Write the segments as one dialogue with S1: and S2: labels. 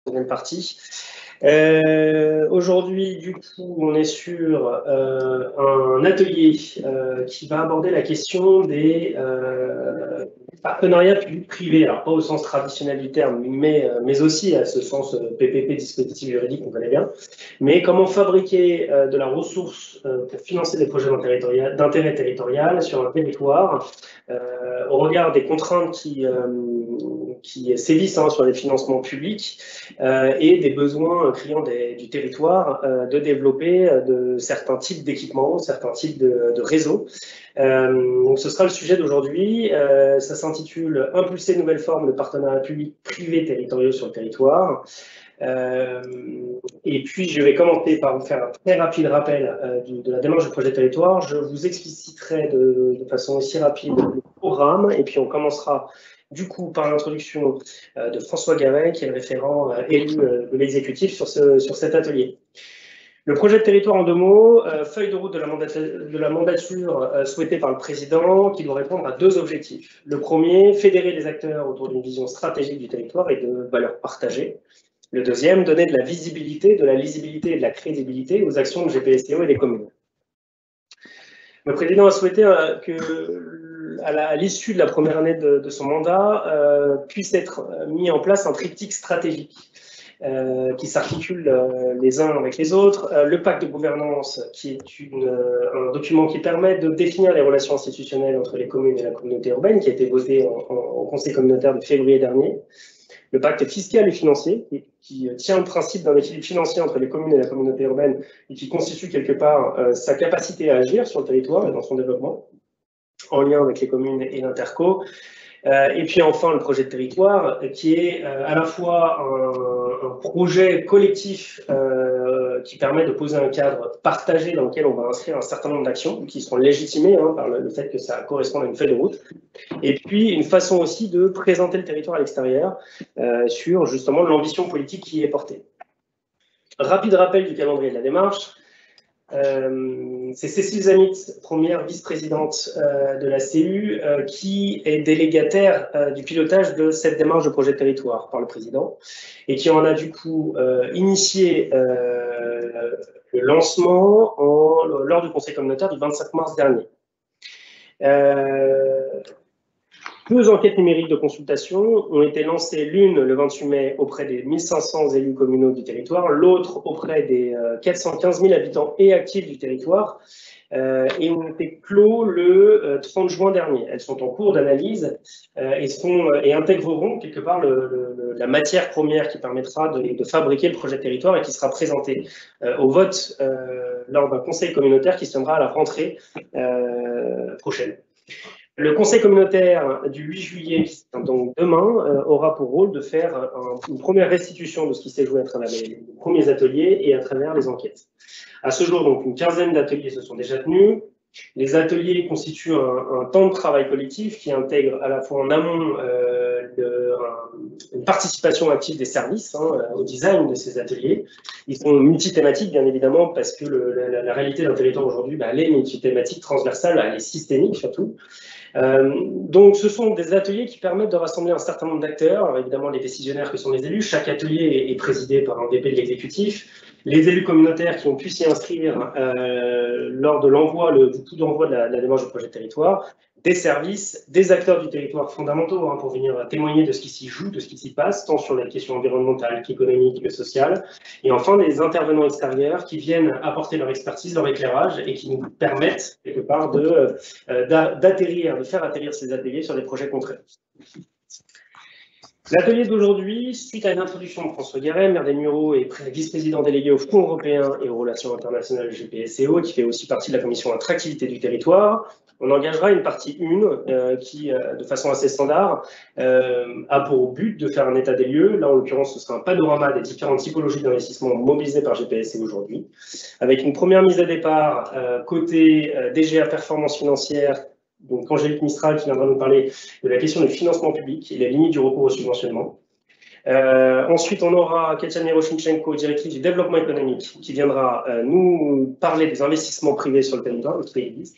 S1: seconde partie. Aujourd'hui, du coup, on est sur un atelier qui va aborder la question des partenariats publics-privés, alors pas au sens traditionnel du terme, mais aussi à ce sens PPP, dispositif juridique, on connaît bien, mais comment fabriquer de la ressource pour financer des projets d'intérêt territorial sur un territoire au regard des contraintes qui sévissent sur les financements publics et des besoins criants du territoire de développer de certains types d'équipements, certains types de réseaux. Donc ce sera le sujet d'aujourd'hui. Ça s'intitule « Impulser de nouvelles formes de partenariats publics-privés territoriaux sur le territoire ». Et puis, je vais commencer par vous faire un très rapide rappel de la démarche du projet territoire. Je vous expliciterai de façon aussi rapide le programme, et puis on commencera du coup par l'introduction de François Gavet, qui est le référent élu de l'exécutif sur cet atelier. Le projet de territoire en deux mots, feuille de route de la mandature souhaitée par le président, qui doit répondre à deux objectifs. Le premier, fédérer les acteurs autour d'une vision stratégique du territoire et de valeurs partagées. Le deuxième, donner de la visibilité, de la lisibilité et de la crédibilité aux actions de GPSTO et des communes. Le président a souhaité à l'issue de la première année de son mandat, puisse être mis en place un triptyque stratégique qui s'articule les uns avec les autres. Le pacte de gouvernance, qui est un document qui permet de définir les relations institutionnelles entre les communes et la communauté urbaine, qui a été voté au Conseil communautaire de février dernier. Le pacte fiscal et financier, qui tient le principe d'un équilibre financier entre les communes et la communauté urbaine et qui constitue quelque part sa capacité à agir sur le territoire et dans son développement, en lien avec les communes et l'interco. Et puis enfin, le projet de territoire, qui est à la fois un projet collectif qui permet de poser un cadre partagé dans lequel on va inscrire un certain nombre d'actions qui seront légitimées par le fait que ça correspond à une feuille de route. Et puis une façon aussi de présenter le territoire à l'extérieur sur justement l'ambition politique qui y est portée. Rapide rappel du calendrier de la démarche. C'est Cécile Zamit, première vice-présidente de la CU, qui est délégataire du pilotage de cette démarche de projet de territoire par le président et qui en a du coup initié le lancement lors du Conseil communautaire du 25 mars dernier. Deux enquêtes numériques de consultation ont été lancées, l'une le 28 mai auprès des 1500 élus communaux du territoire, l'autre auprès des 415 000 habitants et actifs du territoire, et ont été clos le 30 juin dernier. Elles sont en cours d'analyse et intégreront quelque part la matière première qui permettra de fabriquer le projet de territoire et qui sera présenté au vote lors d'un conseil communautaire qui se tiendra à la rentrée prochaine. Le conseil communautaire du 8 juillet, qui se tient donc demain, aura pour rôle de faire une première restitution de ce qui s'est joué à travers les premiers ateliers et à travers les enquêtes. À ce jour, donc, une quinzaine d'ateliers se sont déjà tenus. Les ateliers constituent un temps de travail collectif qui intègre à la fois en amont une participation active des services au design de ces ateliers. Ils sont multithématiques, bien évidemment, parce que la réalité d'un territoire aujourd'hui, elle est multithématique, transversale, elle est systémique surtout. Donc ce sont des ateliers qui permettent de rassembler un certain nombre d'acteurs, alors évidemment les décisionnaires que sont les élus, chaque atelier est présidé par un VP de l'exécutif, les élus communautaires qui ont pu s'y inscrire lors de l'envoi, du coup d'envoi de la démarche du projet de territoire, des services, des acteurs du territoire fondamentaux pour venir témoigner de ce qui s'y joue, de ce qui s'y passe, tant sur les questions environnementales qu'économiques que sociales, et enfin des intervenants extérieurs qui viennent apporter leur expertise, leur éclairage et qui nous permettent quelque part de faire atterrir ces ateliers sur des projets concrets. L'atelier d'aujourd'hui, suite à une introduction de François Gavet, maire des Mureaux et vice-président délégué au Fonds européen et aux relations internationales GPSTO, qui fait aussi partie de la commission attractivité du territoire, on engagera une partie 1 qui, de façon assez standard, a pour but de faire un état des lieux. Là, en l'occurrence, ce sera un panorama des différentes typologies d'investissement mobilisées par GPSTO aujourd'hui, avec une première mise à départ côté DGA performance financière, donc Angélique Mistral qui viendra nous parler de la question du financement public et les limites du recours au subventionnement. Ensuite, on aura Katia Miroshnichenko, directrice du développement économique, qui viendra nous parler des investissements privés sur le territoire, le TIDIS.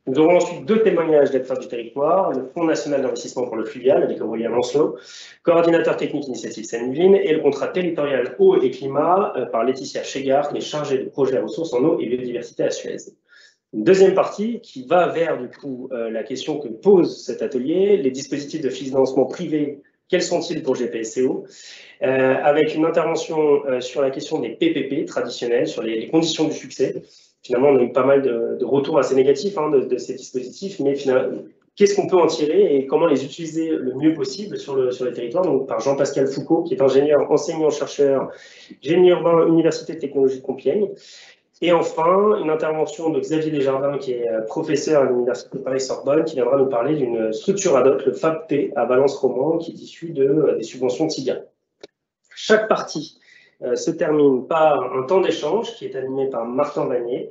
S1: Nous aurons ensuite 2 témoignages d'acteurs du territoire, le Fonds national d'investissement pour le fluvial, avec Aurélien Lancelot, coordinateur technique initiative Seine-Yvelines, et le contrat territorial eau et climat par Laetitia Chégard, qui est chargée de projet à ressources en eau et biodiversité à Suez. Une deuxième partie qui va vers du coup la question que pose cet atelier, les dispositifs de financement privé, quels sont-ils pour GPSO, avec une intervention sur la question des PPP traditionnels, sur les conditions du succès. Finalement, on a eu pas mal de retours assez négatifs de ces dispositifs, mais finalement, qu'est-ce qu'on peut en tirer et comment les utiliser le mieux possible sur les territoires, donc par Jean-Pascal Foucault, qui est ingénieur, enseignant-chercheur, génie urbain, Université de technologie de Compiègne. Et enfin, une intervention de Xavier Desjardins, qui est professeur à l'Université de Paris-Sorbonne, qui viendra nous parler d'une structure ad hoc, le FABP, à Valence-Roman, qui est issue des subventions de TIGA. Chaque partie se termine par un temps d'échange qui est animé par Martin Vanier.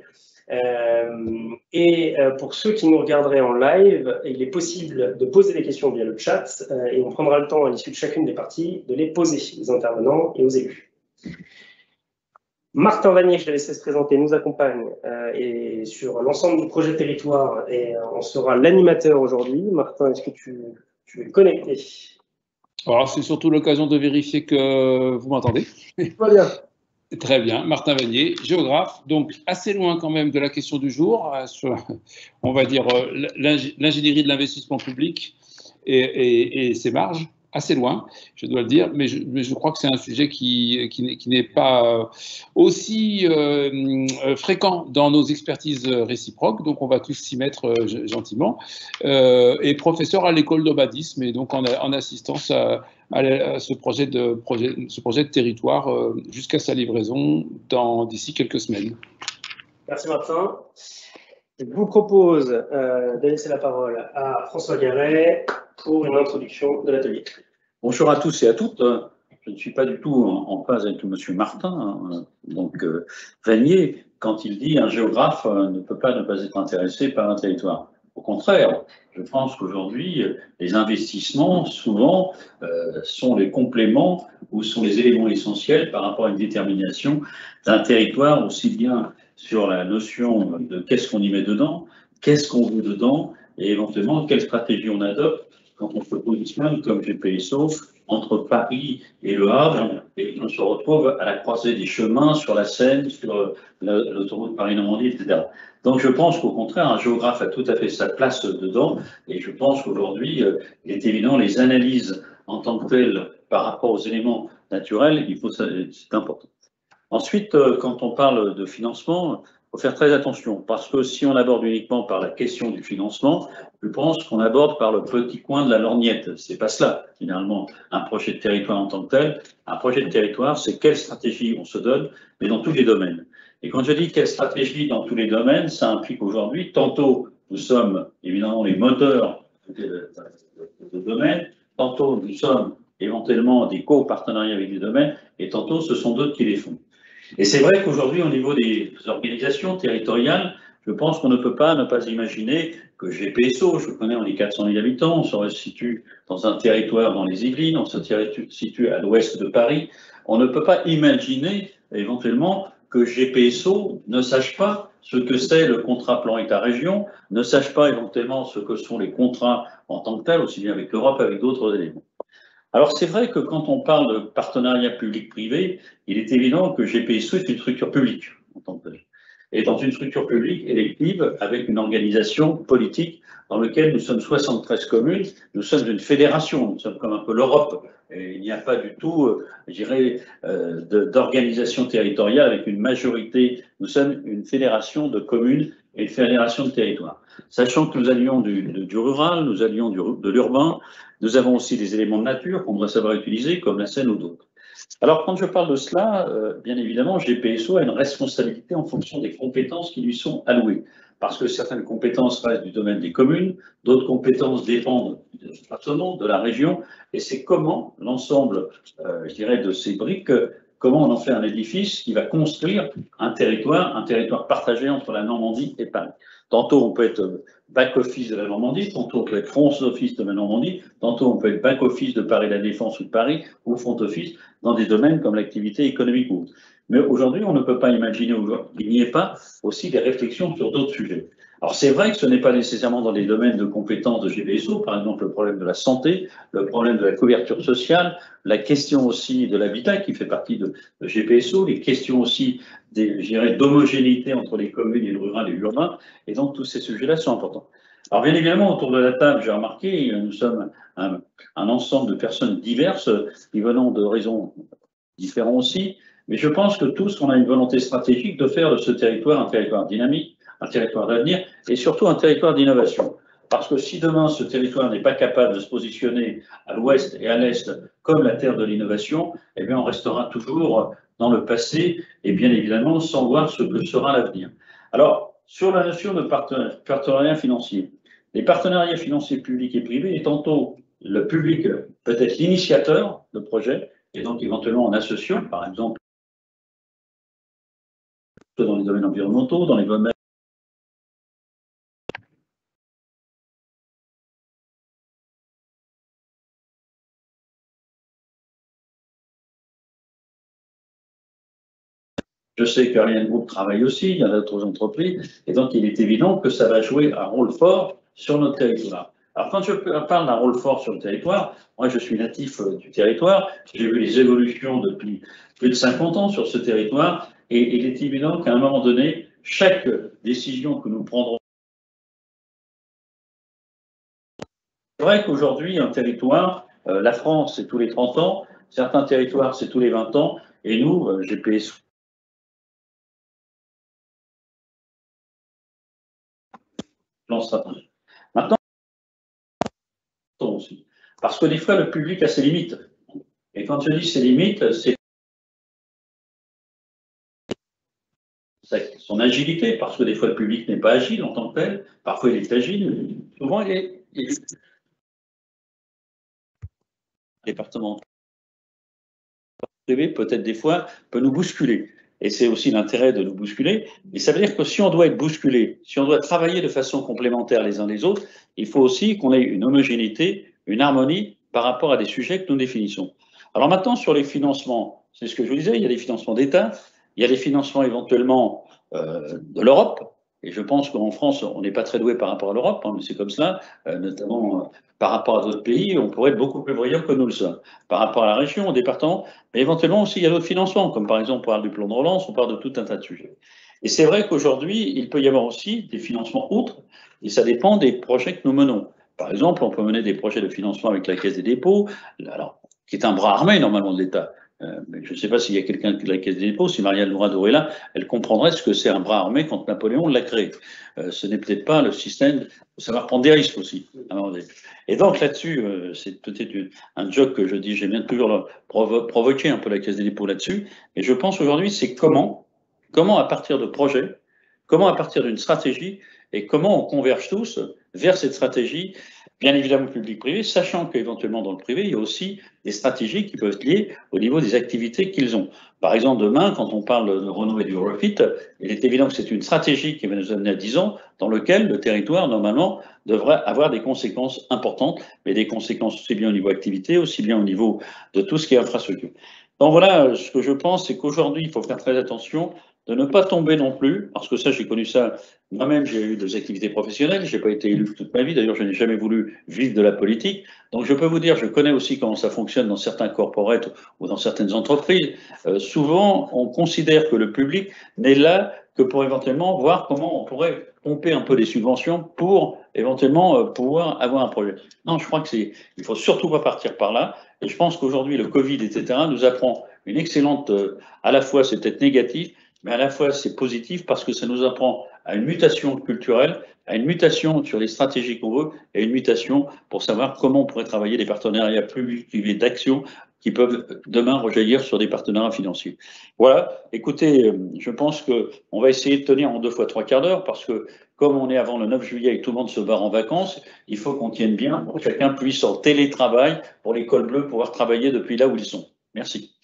S1: Pour ceux qui nous regarderaient en live, il est possible de poser des questions via le chat et on prendra le temps à l'issue de chacune des parties de les poser aux intervenants et aux élus. Martin Vanier, je l'ai laissé se présenter, nous accompagne et sur l'ensemble du projet territoire et on sera l'animateur aujourd'hui. Martin, est-ce que tu es connecté?
S2: Alors, c'est surtout l'occasion de vérifier que vous m'entendez.
S1: Très bien.
S2: Très bien. Martin Vanier, géographe, donc assez loin quand même de la question du jour, sur, on va dire, l'ingénierie de l'investissement public et ses marges. Assez loin, je dois le dire, mais je crois que c'est un sujet qui n'est pas aussi fréquent dans nos expertises réciproques, donc on va tous s'y mettre gentiment. Et professeur à l'école d'Obadisme, et donc en assistance à ce projet de territoire jusqu'à sa livraison d'ici quelques semaines.
S1: Merci Martin. Je vous propose de laisser la parole à François Garret pour une introduction de l'atelier.
S3: Bonjour à tous et à toutes. Je ne suis pas du tout en phase avec M. Martin, Vanier, quand il dit un géographe ne peut pas ne pas être intéressé par un territoire. Au contraire, je pense qu'aujourd'hui, les investissements, souvent, sont les compléments ou sont les éléments essentiels par rapport à une détermination d'un territoire, aussi bien sur la notion de qu'est-ce qu'on y met dedans, qu'est-ce qu'on veut dedans, et éventuellement quelle stratégie on adopte quand on se positionne comme GPSO entre Paris et Le Havre, et on se retrouve à la croisée des chemins sur la Seine, sur l'autoroute Paris-Normandie, etc. Donc je pense qu'au contraire, un géographe a tout à fait sa place dedans, et je pense qu'aujourd'hui, il est évident, les analyses en tant que telles par rapport aux éléments naturels, c'est important. Ensuite, quand on parle de financement, il faut faire très attention, parce que si on aborde uniquement par la question du financement, je pense qu'on aborde par le petit coin de la lorgnette. C'est pas cela, finalement, un projet de territoire en tant que tel. Un projet de territoire, c'est quelle stratégie on se donne, mais dans tous les domaines. Et quand je dis quelle stratégie dans tous les domaines, ça implique aujourd'hui, tantôt nous sommes évidemment les moteurs de domaine, tantôt nous sommes éventuellement des co-partenariats avec des domaines, et tantôt ce sont d'autres qui les font. Et c'est vrai qu'aujourd'hui, au niveau des organisations territoriales, je pense qu'on ne peut pas ne pas imaginer que GPSO, je connais, on est 400 000 habitants, on se situe dans un territoire dans les Yvelines, on se situe à l'ouest de Paris. On ne peut pas imaginer éventuellement que GPSO ne sache pas ce que c'est le contrat plan État-région, ne sache pas éventuellement ce que sont les contrats en tant que tels, aussi bien avec l'Europe, avec d'autres éléments. Alors c'est vrai que quand on parle de partenariat public-privé, il est évident que GPSO est une structure publique en tant que telle. Et dans une structure publique élective avec une organisation politique dans laquelle nous sommes 73 communes, nous sommes une fédération, nous sommes comme un peu l'Europe. Et il n'y a pas du tout, je dirais, d'organisation territoriale avec une majorité. Nous sommes une fédération de communes et une fédération de territoires. Sachant que nous allions du rural, nous allions de l'urbain, nous avons aussi des éléments de nature qu'on doit savoir utiliser, comme la Seine ou d'autres. Alors, quand je parle de cela, bien évidemment, GPSO a une responsabilité en fonction des compétences qui lui sont allouées. Parce que certaines compétences restent du domaine des communes, d'autres compétences dépendent du département, de la région, et c'est comment l'ensemble, je dirais, de ces briques, comment on en fait un édifice qui va construire un territoire partagé entre la Normandie et Paris. Tantôt, on peut être back-office de la Normandie, tantôt on peut être front-office de la Normandie, tantôt on peut être back-office de Paris La Défense ou de Paris, ou front-office dans des domaines comme l'activité économique ou autre. Mais aujourd'hui, on ne peut pas imaginer qu'il n'y ait pas aussi des réflexions sur d'autres sujets. Alors c'est vrai que ce n'est pas nécessairement dans les domaines de compétences de GPSO, par exemple le problème de la santé, le problème de la couverture sociale, la question aussi de l'habitat qui fait partie de GPSO, les questions aussi d'homogénéité entre les communes et le rural et l'urbain, et donc tous ces sujets-là sont importants. Alors bien évidemment, autour de la table, j'ai remarqué, nous sommes un ensemble de personnes diverses qui venons d'horizons différents aussi, mais je pense que tous, on a une volonté stratégique de faire de ce territoire un territoire dynamique, un territoire d'avenir et surtout un territoire d'innovation. Parce que si demain ce territoire n'est pas capable de se positionner à l'ouest et à l'est comme la terre de l'innovation, eh bien on restera toujours dans le passé et bien évidemment sans voir ce que sera l'avenir. Alors, sur la notion de partenariat financier, les partenariats financiers publics et privés, et tantôt le public peut être l'initiateur de projet, et donc éventuellement en associant, par exemple, dans les domaines environnementaux, dans les domaines je sais qu'Ariane Group travaille aussi, il y a d'autres entreprises, et donc il est évident que ça va jouer un rôle fort sur notre territoire. Alors quand je parle d'un rôle fort sur le territoire, moi je suis natif du territoire, j'ai vu les évolutions depuis plus de 50 ans sur ce territoire, et il est évident qu'à un moment donné, chaque décision que nous prendrons. C'est vrai qu'aujourd'hui, un territoire, la France c'est tous les 30 ans, certains territoires c'est tous les 20 ans, et nous, GPS. Maintenant, aussi. Parce que des fois, le public a ses limites. Et quand je dis ses limites, c'est son agilité, parce que des fois, le public n'est pas agile en tant que tel. Parfois, il est agile. Souvent, il est... Département privé, peut-être des fois, peut nous bousculer. Et c'est aussi l'intérêt de nous bousculer. Mais ça veut dire que si on doit être bousculé, si on doit travailler de façon complémentaire les uns les autres, il faut aussi qu'on ait une homogénéité, une harmonie par rapport à des sujets que nous définissons. Alors maintenant, sur les financements, c'est ce que je vous disais, il y a des financements d'État, il y a des financements éventuellement de l'Europe. Et je pense qu'en France, on n'est pas très doué par rapport à l'Europe, hein, mais c'est comme cela, notamment par rapport à d'autres pays, on pourrait être beaucoup plus brillant que nous le sommes. Par rapport à la région, au département, mais éventuellement aussi, il y a d'autres financements, comme par exemple, on parle du plan de relance, on parle de tout un tas de sujets. Et c'est vrai qu'aujourd'hui, il peut y avoir aussi des financements autres, et ça dépend des projets que nous menons. Par exemple, on peut mener des projets de financement avec la Caisse des dépôts, alors, qui est un bras armé normalement de l'État. Mais je ne sais pas s'il y a quelqu'un de la Caisse des dépôts, si Marianne Lourado est là, elle comprendrait ce que c'est un bras armé quand Napoléon l'a créé. Ce n'est peut-être pas le système, il faut savoir prendre des risques aussi. Et donc là-dessus, c'est peut-être un joke que je dis, j'ai bien toujours provoqué un peu la Caisse des dépôts là-dessus, mais je pense aujourd'hui, c'est comment à partir de projets, comment à partir d'une stratégie, et comment on converge tous vers cette stratégie, bien évidemment public-privé, sachant qu'éventuellement dans le privé, il y a aussi des stratégies qui peuvent être liées au niveau des activités qu'ils ont. Par exemple, demain, quand on parle de Renault et du Refit, il est évident que c'est une stratégie qui va nous amener à 10 ans, dans lequel le territoire, normalement, devrait avoir des conséquences importantes, mais des conséquences aussi bien au niveau activité, aussi bien au niveau de tout ce qui est infrastructure. Donc voilà, ce que je pense, c'est qu'aujourd'hui, il faut faire très attention de ne pas tomber non plus, parce que ça, j'ai connu ça, moi-même, j'ai eu des activités professionnelles, j'ai pas été élu toute ma vie, d'ailleurs, je n'ai jamais voulu vivre de la politique, donc je peux vous dire, je connais aussi comment ça fonctionne dans certains corporates ou dans certaines entreprises. Souvent, on considère que le public n'est là que pour éventuellement voir comment on pourrait pomper un peu des subventions pour éventuellement pouvoir avoir un projet. Non, je crois que il faut surtout pas partir par là, et je pense qu'aujourd'hui, le Covid, etc., nous apprend une excellente, à la fois c'est peut-être négatif, mais à la fois c'est positif parce que ça nous apprend à une mutation culturelle, à une mutation sur les stratégies qu'on veut, et une mutation pour savoir comment on pourrait travailler des partenariats publics-privés d'action qui peuvent demain rejaillir sur des partenariats financiers. Voilà, écoutez, je pense qu'on va essayer de tenir en 2 fois 3 quarts d'heure parce que comme on est avant le 9 juillet et que tout le monde se barre en vacances, il faut qu'on tienne bien pour que chacun puisse en télétravail pour les cols bleus pouvoir travailler depuis là où ils sont. Merci.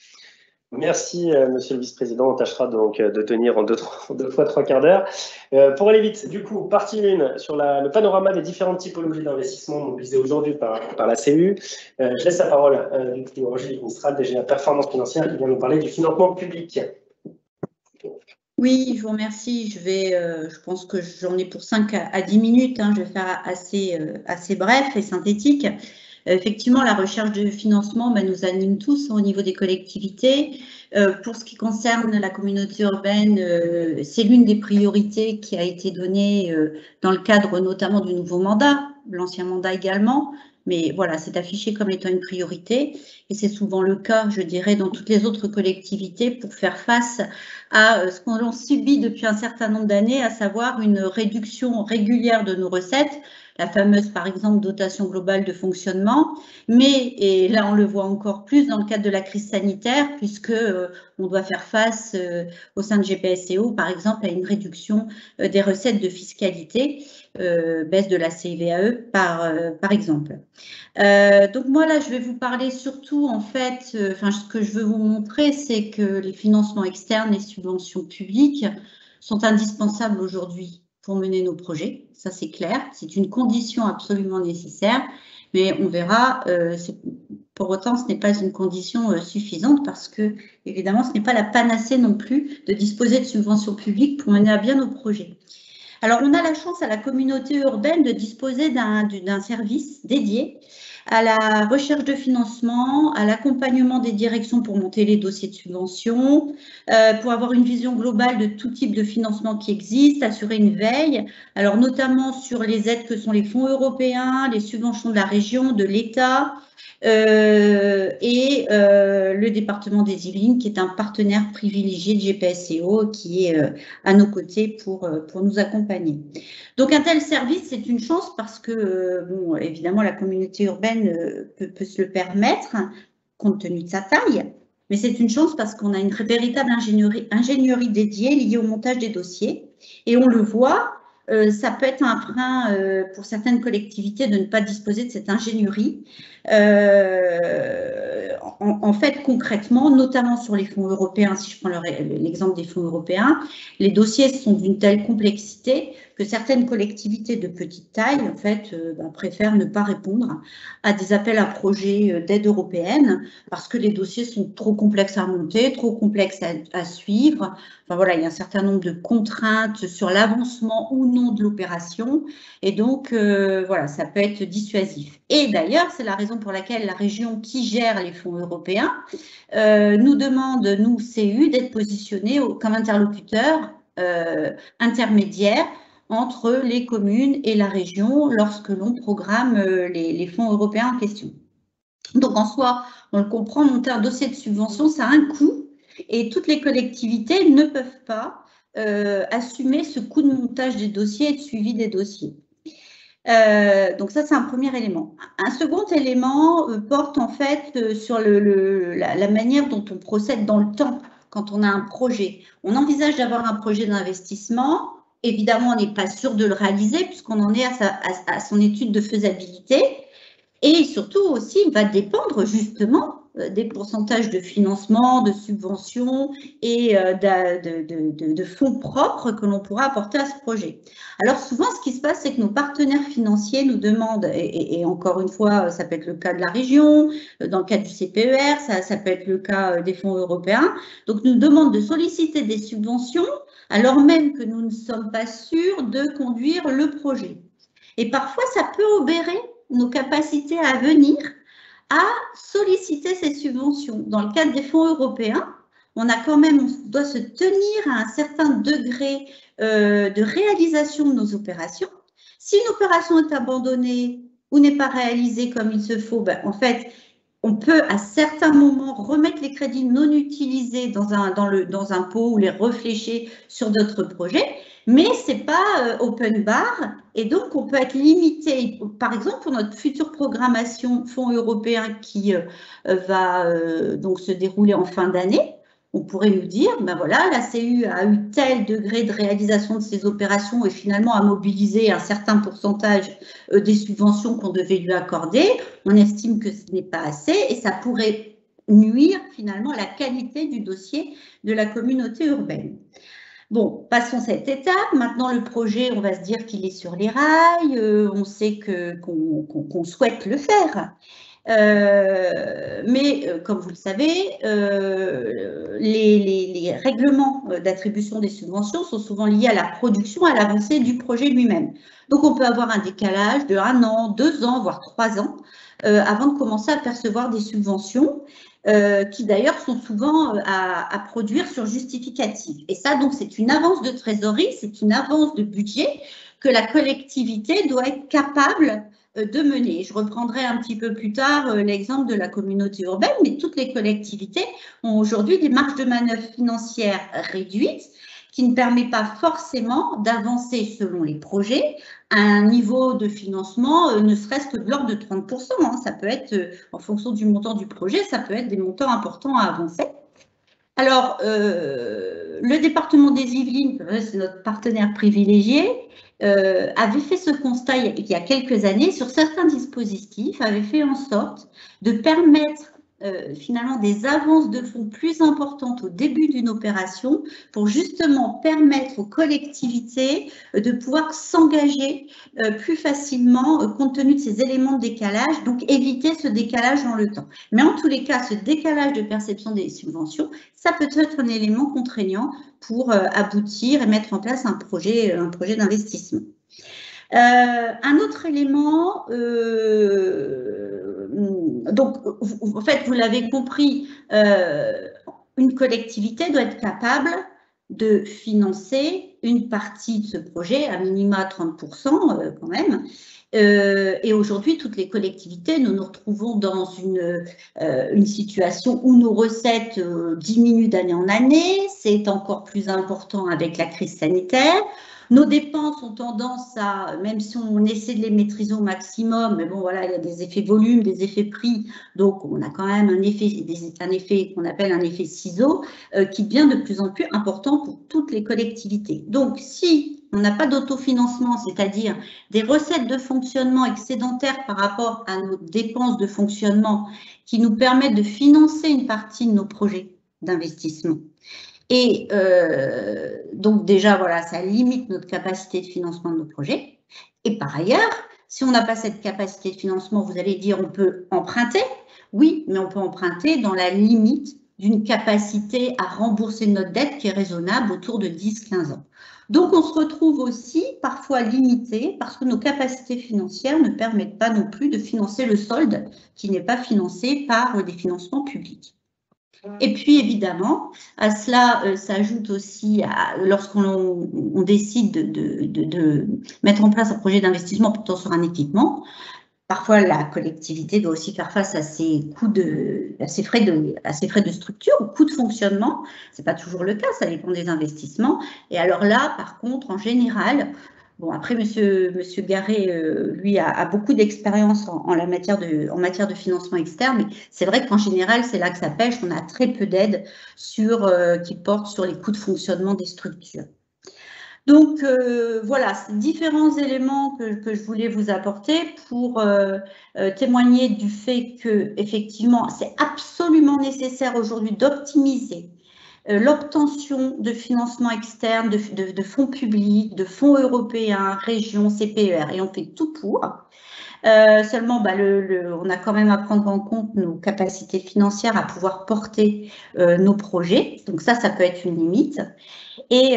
S1: Merci, monsieur le vice-président. On tâchera donc de tenir en 2 fois 3 quarts d'heure. Pour aller vite, du coup, partie 1 sur le panorama des différentes typologies d'investissement mobilisées aujourd'hui par la CU. Je laisse la parole du coup à Angélique Mistral, DG Performance Financière, qui vient nous parler du financement public.
S4: Oui, je vous remercie. Je pense que j'en ai pour 5 à 10 minutes. Hein. Je vais faire assez bref et synthétique. Effectivement, la recherche de financement nous anime tous au niveau des collectivités. Pour ce qui concerne la communauté urbaine, c'est l'une des priorités qui a été donnée dans le cadre notamment du nouveau mandat, l'ancien mandat également. Mais voilà, c'est affiché comme étant une priorité et c'est souvent le cas, je dirais, dans toutes les autres collectivités pour faire face à ce qu'on subit depuis un certain nombre d'années, à savoir une réduction régulière de nos recettes, la fameuse, par exemple, dotation globale de fonctionnement, mais, et là on le voit encore plus dans le cadre de la crise sanitaire, puisque on doit faire face au sein de GPSEO, par exemple, à une réduction des recettes de fiscalité, baisse de la CVAE, par exemple. Donc moi là, je vais vous parler surtout en fait, ce que je veux vous montrer, c'est que les financements externes et subventions publiques sont indispensables aujourd'hui pour mener nos projets. Ça c'est clair, c'est une condition absolument nécessaire, mais on verra. Pour autant, ce n'est pas une condition suffisante parce que évidemment, ce n'est pas la panacée non plus de disposer de subventions publiques pour mener à bien nos projets. Alors, on a la chance à la communauté urbaine de disposer d'un service dédié à la recherche de financement, à l'accompagnement des directions pour monter les dossiers de subvention, pour avoir une vision globale de tout type de financement qui existe, assurer une veille, alors notamment sur les aides que sont les fonds européens, les subventions de la région, de l'État, et le département des Yvelines, qui est un partenaire privilégié de GPSEO, qui est à nos côtés pour nous accompagner. Donc un tel service, c'est une chance parce que, bon, évidemment, la communauté urbaine peut se le permettre, compte tenu de sa taille, mais c'est une chance parce qu'on a une véritable ingénierie dédiée liée au montage des dossiers. Et on le voit, ça peut être un frein pour certaines collectivités de ne pas disposer de cette ingénierie. En fait, concrètement, notamment sur les fonds européens, si je prends l'exemple des fonds européens, les dossiers sont d'une telle complexité que certaines collectivités de petite taille, en fait, préfèrent ne pas répondre à des appels à projets d'aide européenne parce que les dossiers sont trop complexes à monter, trop complexes à suivre. Enfin voilà, il y a un certain nombre de contraintes sur l'avancement ou non de l'opération et donc voilà, ça peut être dissuasif. Et d'ailleurs, c'est la raison pour laquelle la région qui gère les fonds européens nous demande, nous, CU, d'être positionnés comme interlocuteur intermédiaire entre les communes et la région lorsque l'on programme les fonds européens en question. Donc en soi, on le comprend, monter un dossier de subvention, ça a un coût et toutes les collectivités ne peuvent pas assumer ce coût de montage des dossiers et de suivi des dossiers. Donc ça, c'est un premier élément. Un second élément porte en fait sur la manière dont on procède dans le temps quand on a un projet. On envisage d'avoir un projet d'investissement. Évidemment, on n'est pas sûr de le réaliser puisqu'on en est à son étude de faisabilité. Et surtout aussi, il va dépendre justement des pourcentages de financement, de subventions et de fonds propres que l'on pourra apporter à ce projet. Alors souvent, ce qui se passe, c'est que nos partenaires financiers nous demandent, et encore une fois, ça peut être le cas de la région, dans le cas du CPER, ça peut être le cas des fonds européens, donc nous demandent de solliciter des subventions alors même que nous ne sommes pas sûrs de conduire le projet. Et parfois, ça peut obérer nos capacités à venir à solliciter ces subventions. Dans le cadre des fonds européens, on doit se tenir à un certain degré de réalisation de nos opérations. Si une opération est abandonnée ou n'est pas réalisée comme il se faut, en fait, on peut à certains moments remettre les crédits non utilisés dans un pot ou les réfléchir sur d'autres projets. Mais ce n'est pas open bar et donc on peut être limité. Par exemple, pour notre future programmation fonds européens qui va donc se dérouler en fin d'année, on pourrait nous dire, voilà, la CU a eu tel degré de réalisation de ses opérations et finalement a mobilisé un certain pourcentage des subventions qu'on devait lui accorder. On estime que ce n'est pas assez et ça pourrait nuire finalement à la qualité du dossier de la communauté urbaine. Bon, passons cette étape. Maintenant, le projet, on va se dire qu'il est sur les rails. On sait qu'on souhaite le faire. Comme vous le savez, les règlements d'attribution des subventions sont souvent liés à la production, à l'avancée du projet lui-même. Donc, on peut avoir un décalage de 1 an, 2 ans, voire 3 ans avant de commencer à percevoir des subventions qui d'ailleurs sont souvent à produire sur justificatif. Et ça, donc, c'est une avance de trésorerie, c'est une avance de budget que la collectivité doit être capable de mener. Je reprendrai un petit peu plus tard l'exemple de la communauté urbaine, mais toutes les collectivités ont aujourd'hui des marges de manœuvre financières réduites qui ne permet pas forcément d'avancer selon les projets à un niveau de financement ne serait-ce que de l'ordre de 30%. Hein. Ça peut être, en fonction du montant du projet, ça peut être des montants importants à avancer. Alors, le département des Yvelines, c'est notre partenaire privilégié, avait fait ce constat il y a quelques années sur certains dispositifs, avait fait en sorte de permettre finalement des avances de fonds plus importantes au début d'une opération pour justement permettre aux collectivités de pouvoir s'engager plus facilement compte tenu de ces éléments de décalage, donc éviter ce décalage dans le temps. Mais en tous les cas, ce décalage de perception des subventions, ça peut être un élément contraignant pour aboutir et mettre en place un projet d'investissement. Un autre élément, donc en fait, vous l'avez compris, une collectivité doit être capable de financer une partie de ce projet, à minima 30% quand même. Et aujourd'hui, toutes les collectivités, nous nous retrouvons dans une situation où nos recettes diminuent d'année en année. C'est encore plus important avec la crise sanitaire. Nos dépenses ont tendance à, même si on essaie de les maîtriser au maximum, mais bon, voilà, il y a des effets volume, des effets prix, donc on a quand même un effet qu'on appelle un effet ciseau, qui devient de plus en plus important pour toutes les collectivités. Donc, si on n'a pas d'autofinancement, c'est-à-dire des recettes de fonctionnement excédentaires par rapport à nos dépenses de fonctionnement qui nous permettent de financer une partie de nos projets d'investissement, et donc déjà, voilà, ça limite notre capacité de financement de nos projets. Et par ailleurs, si on n'a pas cette capacité de financement, vous allez dire on peut emprunter. Oui, mais on peut emprunter dans la limite d'une capacité à rembourser notre dette qui est raisonnable autour de 10-15 ans. Donc, on se retrouve aussi parfois limité parce que nos capacités financières ne permettent pas non plus de financer le solde qui n'est pas financé par des financements publics. Et puis, évidemment, à cela s'ajoute aussi, lorsqu'on décide de mettre en place un projet d'investissement portant sur un équipement, parfois la collectivité doit aussi faire face à ses frais de structure, aux coûts de fonctionnement. Ce n'est pas toujours le cas, ça dépend des investissements. Et alors là, par contre, en général, bon, après, Monsieur Garret, lui, a beaucoup d'expérience en matière de financement externe, mais c'est vrai qu'en général, c'est là que ça pêche. On a très peu d'aides qui portent sur les coûts de fonctionnement des structures. Donc, voilà, c'est différents éléments que je voulais vous apporter pour témoigner du fait que, effectivement, c'est absolument nécessaire aujourd'hui d'optimiser l'obtention de financement externe, de fonds publics, de fonds européens, régions, CPER, et on fait tout pour. Seulement, on a quand même à prendre en compte nos capacités financières à pouvoir porter nos projets. Donc ça peut être une limite. Et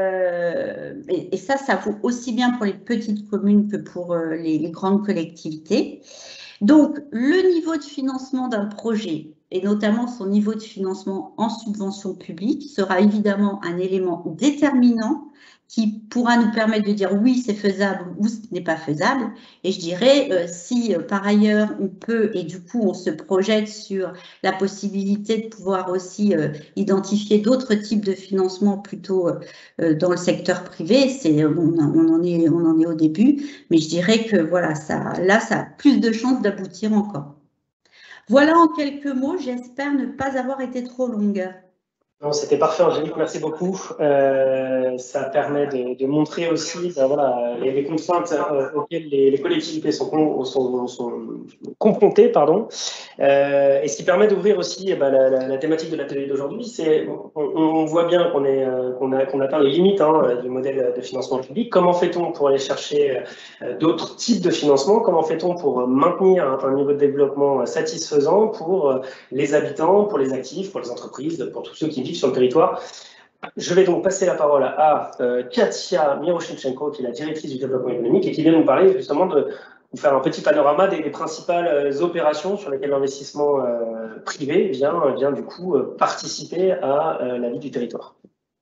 S4: ça vaut aussi bien pour les petites communes que pour les grandes collectivités. Donc, le niveau de financement d'un projet, et notamment son niveau de financement en subvention publique, sera évidemment un élément déterminant qui pourra nous permettre de dire oui, c'est faisable ou ce n'est pas faisable. Et je dirais, si par ailleurs on peut, et du coup on se projette sur la possibilité de pouvoir aussi identifier d'autres types de financement plutôt dans le secteur privé, on en est au début, mais je dirais que voilà, ça a plus de chances d'aboutir encore. Voilà en quelques mots, j'espère ne pas avoir été trop longue.
S1: Non, c'était parfait, Angélique, merci beaucoup. Ça permet de montrer aussi voilà, les contraintes auxquelles les collectivités sont confrontées. Pardon. Et ce qui permet d'ouvrir aussi la thématique de l'atelier d'aujourd'hui, c'est on voit bien qu'on atteint les limites du modèle de financement public. Comment fait-on pour aller chercher d'autres types de financement? Comment fait-on pour maintenir un niveau de développement satisfaisant pour les habitants, pour les actifs, pour les entreprises, pour tous ceux qui vivent sur le territoire? Je vais donc passer la parole à Katia Miroshnichenko, qui est la directrice du développement économique et qui vient nous parler justement de vous faire un petit panorama des principales opérations sur lesquelles l'investissement privé vient du coup participer à la vie du territoire.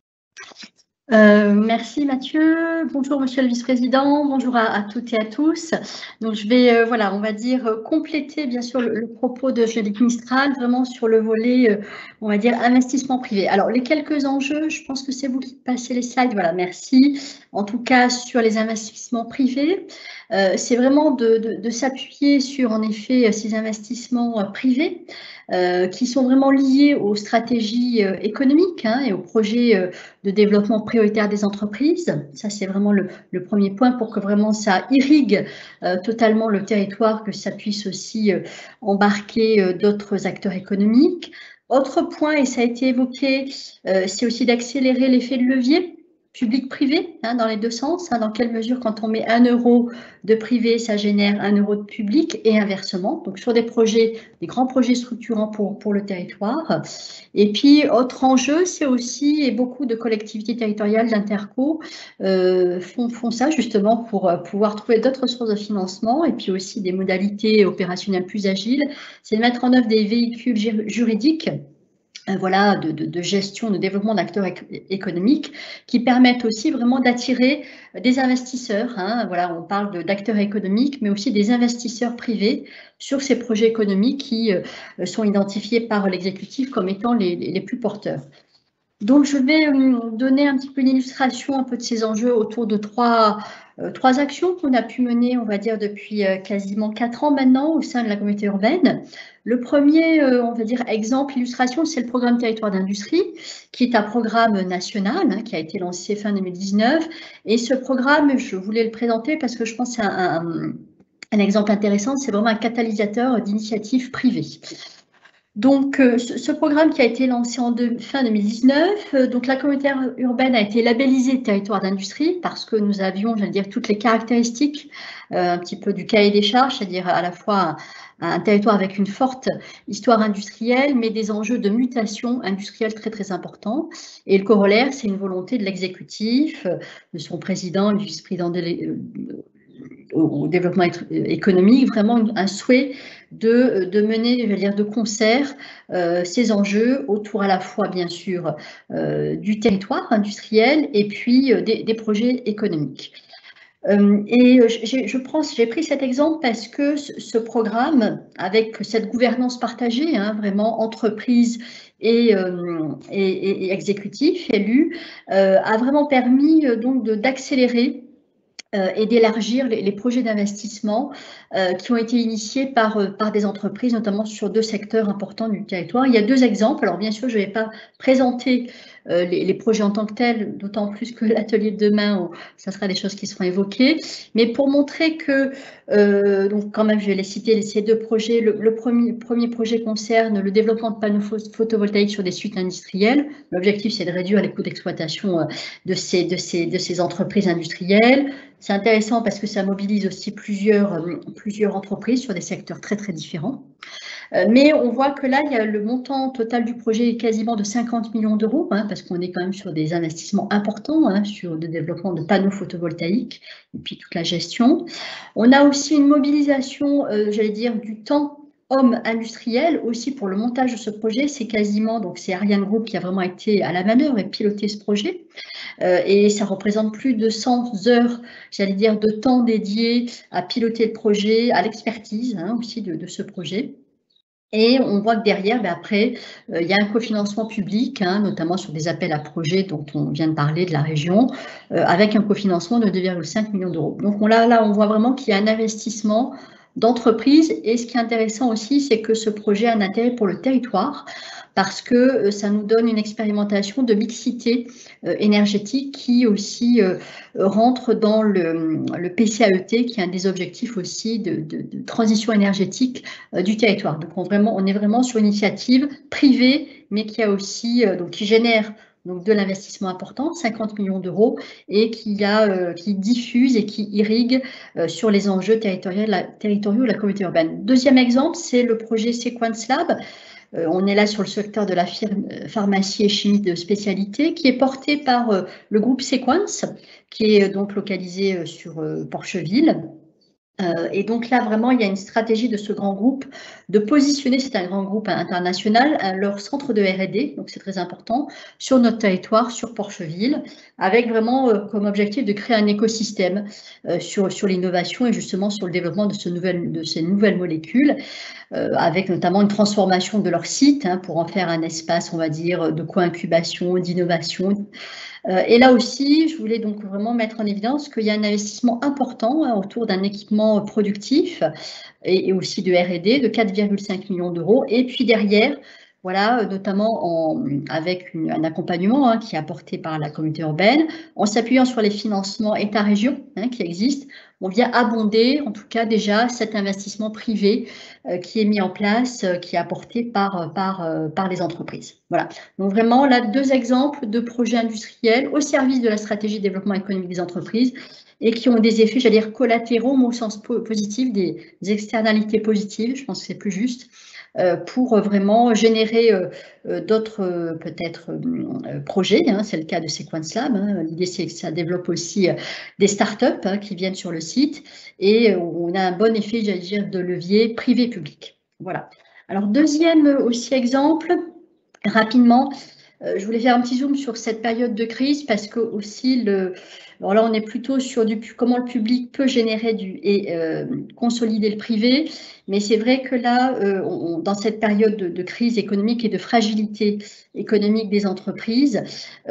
S5: Merci Mathieu, bonjour Monsieur le Vice-président, bonjour à toutes et à tous. Donc je vais, voilà, on va dire compléter bien sûr le propos de Angélique Mistral, vraiment sur le volet, on va dire investissement privé. Alors les quelques enjeux, je pense que c'est vous qui passez les slides, voilà, merci. En tout cas sur les investissements privés, c'est vraiment de s'appuyer sur en effet ces investissements privés qui sont vraiment liés aux stratégies économiques et aux projets de développement prioritaire des entreprises. Ça, c'est vraiment le premier point pour que vraiment ça irrigue totalement le territoire, que ça puisse aussi embarquer d'autres acteurs économiques. Autre point, et ça a été évoqué, c'est aussi d'accélérer l'effet de levier public-privé, dans les deux sens. Dans quelle mesure, quand on met 1 euro de privé, ça génère 1 euro de public et inversement. Donc, sur des projets, des grands projets structurants pour le territoire. Et puis, autre enjeu, c'est aussi, et beaucoup de collectivités territoriales, d'interco, font ça justement pour pouvoir trouver d'autres sources de financement et puis aussi des modalités opérationnelles plus agiles. C'est de mettre en œuvre des véhicules juridiques voilà, de gestion, de développement d'acteurs économiques qui permettent aussi vraiment d'attirer des investisseurs. Voilà, on parle d'acteurs économiques, mais aussi des investisseurs privés sur ces projets économiques qui sont identifiés par l'exécutif comme étant les plus porteurs. Donc, je vais donner un petit peu une illustration un peu de ces enjeux autour de trois actions qu'on a pu mener, on va dire, depuis quasiment 4 ans maintenant au sein de la communauté urbaine. Le premier, on va dire, exemple, illustration, c'est le programme Territoire d'industrie, qui est un programme national qui a été lancé fin 2019. Et ce programme, je voulais le présenter parce que je pense que c'est un exemple intéressant, c'est vraiment un catalyseur d'initiatives privées. Donc, ce programme qui a été lancé en fin 2019, donc la communauté urbaine a été labellisée territoire d'industrie parce que nous avions, j'allais dire, toutes les caractéristiques un petit peu du cahier des charges, c'est-à-dire à la fois un territoire avec une forte histoire industrielle, mais des enjeux de mutation industrielle très, très importants. Et le corollaire, c'est une volonté de l'exécutif, de son président, le vice-président au développement économique, vraiment un souhait de mener, je veux dire, de concert ces enjeux autour à la fois, bien sûr, du territoire industriel et puis des projets économiques. Et j'ai pris cet exemple parce que ce programme, avec cette gouvernance partagée, vraiment entreprise et exécutif, élu, a vraiment permis donc d'accélérer et d'élargir les projets d'investissement qui ont été initiés par des entreprises, notamment sur 2 secteurs importants du territoire. Il y a 2 exemples. Alors, bien sûr, je ne vais pas présenter les projets en tant que tels, d'autant plus que l'atelier de demain, ça sera des choses qui seront évoquées. Mais pour montrer que, donc quand même, je vais les citer, ces 2 projets. Le premier projet concerne le développement de panneaux photovoltaïques sur des sites industriels. L'objectif, c'est de réduire les coûts d'exploitation de ces entreprises industrielles. C'est intéressant parce que ça mobilise aussi plusieurs entreprises sur des secteurs très, très différents. Mais on voit que là, il y a le montant total du projet est quasiment de 50 millions d'euros, parce qu'on est quand même sur des investissements importants, sur le développement de panneaux photovoltaïques et puis toute la gestion. On a aussi une mobilisation, j'allais dire, du temps homme industriel aussi pour le montage de ce projet. C'est quasiment, donc c'est Ariane Group qui a vraiment été à la manœuvre et piloté ce projet. Et ça représente plus de 100 heures, j'allais dire, de temps dédié à piloter le projet, à l'expertise aussi de ce projet. Et on voit que derrière, après, il y a un cofinancement public, notamment sur des appels à projets dont on vient de parler de la région, avec un cofinancement de 2,5 millions d'euros. Donc là, on voit vraiment qu'il y a un investissement d'entreprises. Et ce qui est intéressant aussi, c'est que ce projet a un intérêt pour le territoire, parce que ça nous donne une expérimentation de mixité énergétique qui aussi rentre dans le PCAET, qui est un des objectifs aussi de transition énergétique du territoire. Donc on est vraiment sur une initiative privée, mais qui a aussi, qui génère donc de l'investissement important, 50 millions d'euros, et qui diffuse et qui irrigue sur les enjeux territoriaux de la communauté urbaine. Deuxième exemple, c'est le projet Sequence Lab. On est là sur le secteur de la pharmacie et chimie de spécialité, qui est porté par le groupe Sequence, qui est donc localisé sur Porcheville. Et donc là, vraiment, il y a une stratégie de ce grand groupe de positionner, c'est un grand groupe international, leur centre de R&D, donc c'est très important, sur notre territoire, sur Porcheville, avec vraiment comme objectif de créer un écosystème sur l'innovation et justement sur le développement de ces nouvelles molécules, avec notamment une transformation de leur site pour en faire un espace, on va dire, de co-incubation, d'innovation. Et là aussi, je voulais donc vraiment mettre en évidence qu'il y a un investissement important autour d'un équipement productif et aussi de R&D de 4,5 millions d'euros. Et puis derrière, voilà, notamment avec un accompagnement qui est apporté par la communauté urbaine, en s'appuyant sur les financements État-région qui existent, on vient abonder, en tout cas déjà, cet investissement privé qui est mis en place, qui est apporté par les entreprises. Voilà. Donc vraiment, là, 2 exemples de projets industriels au service de la stratégie de développement économique des entreprises et qui ont des effets, j'allais dire, collatéraux, mais au sens positif, des externalités positives, je pense que c'est plus juste, pour vraiment générer d'autres peut-être projets. C'est le cas de Sequence Lab. L'idée, c'est que ça développe aussi des startups qui viennent sur le site et on a un bon effet, j'allais dire, de levier privé-public. Voilà. Alors, deuxième aussi exemple, rapidement, je voulais faire un petit zoom sur cette période de crise parce que aussi alors là, on est plutôt sur comment le public peut générer et consolider le privé. Mais c'est vrai que là, dans cette période de crise économique et de fragilité économique des entreprises,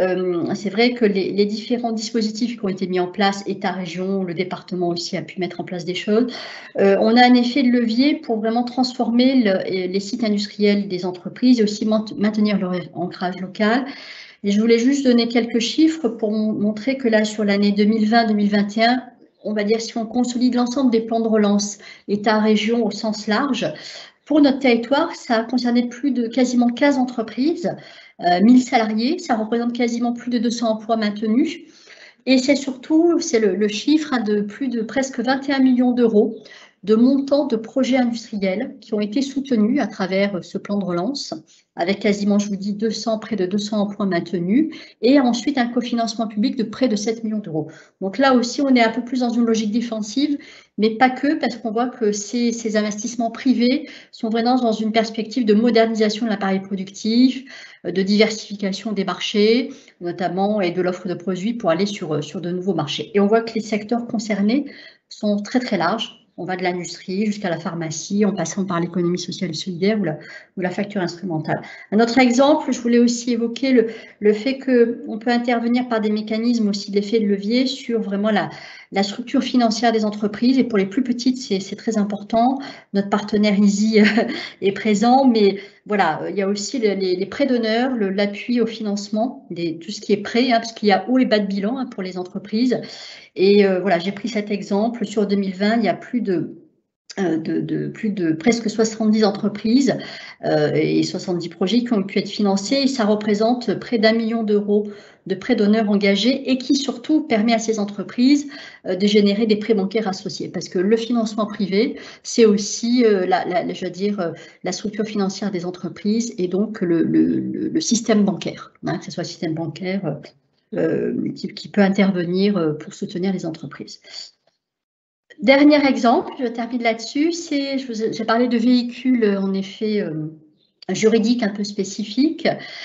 S5: c'est vrai que les différents dispositifs qui ont été mis en place, État, région, le département aussi a pu mettre en place des choses. On a un effet de levier pour vraiment transformer les sites industriels des entreprises et aussi maintenir leur ancrage local. Et je voulais juste donner quelques chiffres pour montrer que là, sur l'année 2020-2021, on va dire si on consolide l'ensemble des plans de relance, État-région au sens large, pour notre territoire, ça a concerné quasiment 15 entreprises, 1000 salariés, ça représente quasiment plus de 200 emplois maintenus. Et c'est surtout, le chiffre de presque 21 millions d'euros de montants de projets industriels qui ont été soutenus à travers ce plan de relance, avec quasiment, je vous dis, près de 200 emplois maintenus, et ensuite un cofinancement public de près de 7 millions d'euros. Donc là aussi, on est un peu plus dans une logique défensive, mais pas que, parce qu'on voit que ces investissements privés sont vraiment dans une perspective de modernisation de l'appareil productif, de diversification des marchés, notamment, et de l'offre de produits pour aller sur de nouveaux marchés. Et on voit que les secteurs concernés sont très, très larges. On va de l'industrie jusqu'à la pharmacie, en passant par l'économie sociale et solidaire ou la facture instrumentale. Un autre exemple, je voulais aussi évoquer le fait qu'on peut intervenir par des mécanismes aussi d'effet de levier sur vraiment la structure financière des entreprises. Et pour les plus petites, c'est très important. Notre partenaire Easy est présent, mais voilà, il y a aussi les prêts d'honneur, l'appui au financement, tout ce qui est prêt, parce qu'il y a haut et bas de bilan pour les entreprises. Et voilà, j'ai pris cet exemple. Sur 2020, il y a plus de presque 70 entreprises et 70 projets qui ont pu être financés. Et ça représente près d'1 million d'euros de prêts d'honneur engagés et qui surtout permet à ces entreprises de générer des prêts bancaires associés. Parce que le financement privé, c'est aussi la structure financière des entreprises et donc le système bancaire, que ce soit le système bancaire qui peut intervenir pour soutenir les entreprises. Dernier exemple, je termine là-dessus, j'ai parlé de véhicules en effet juridiques un peu spécifiques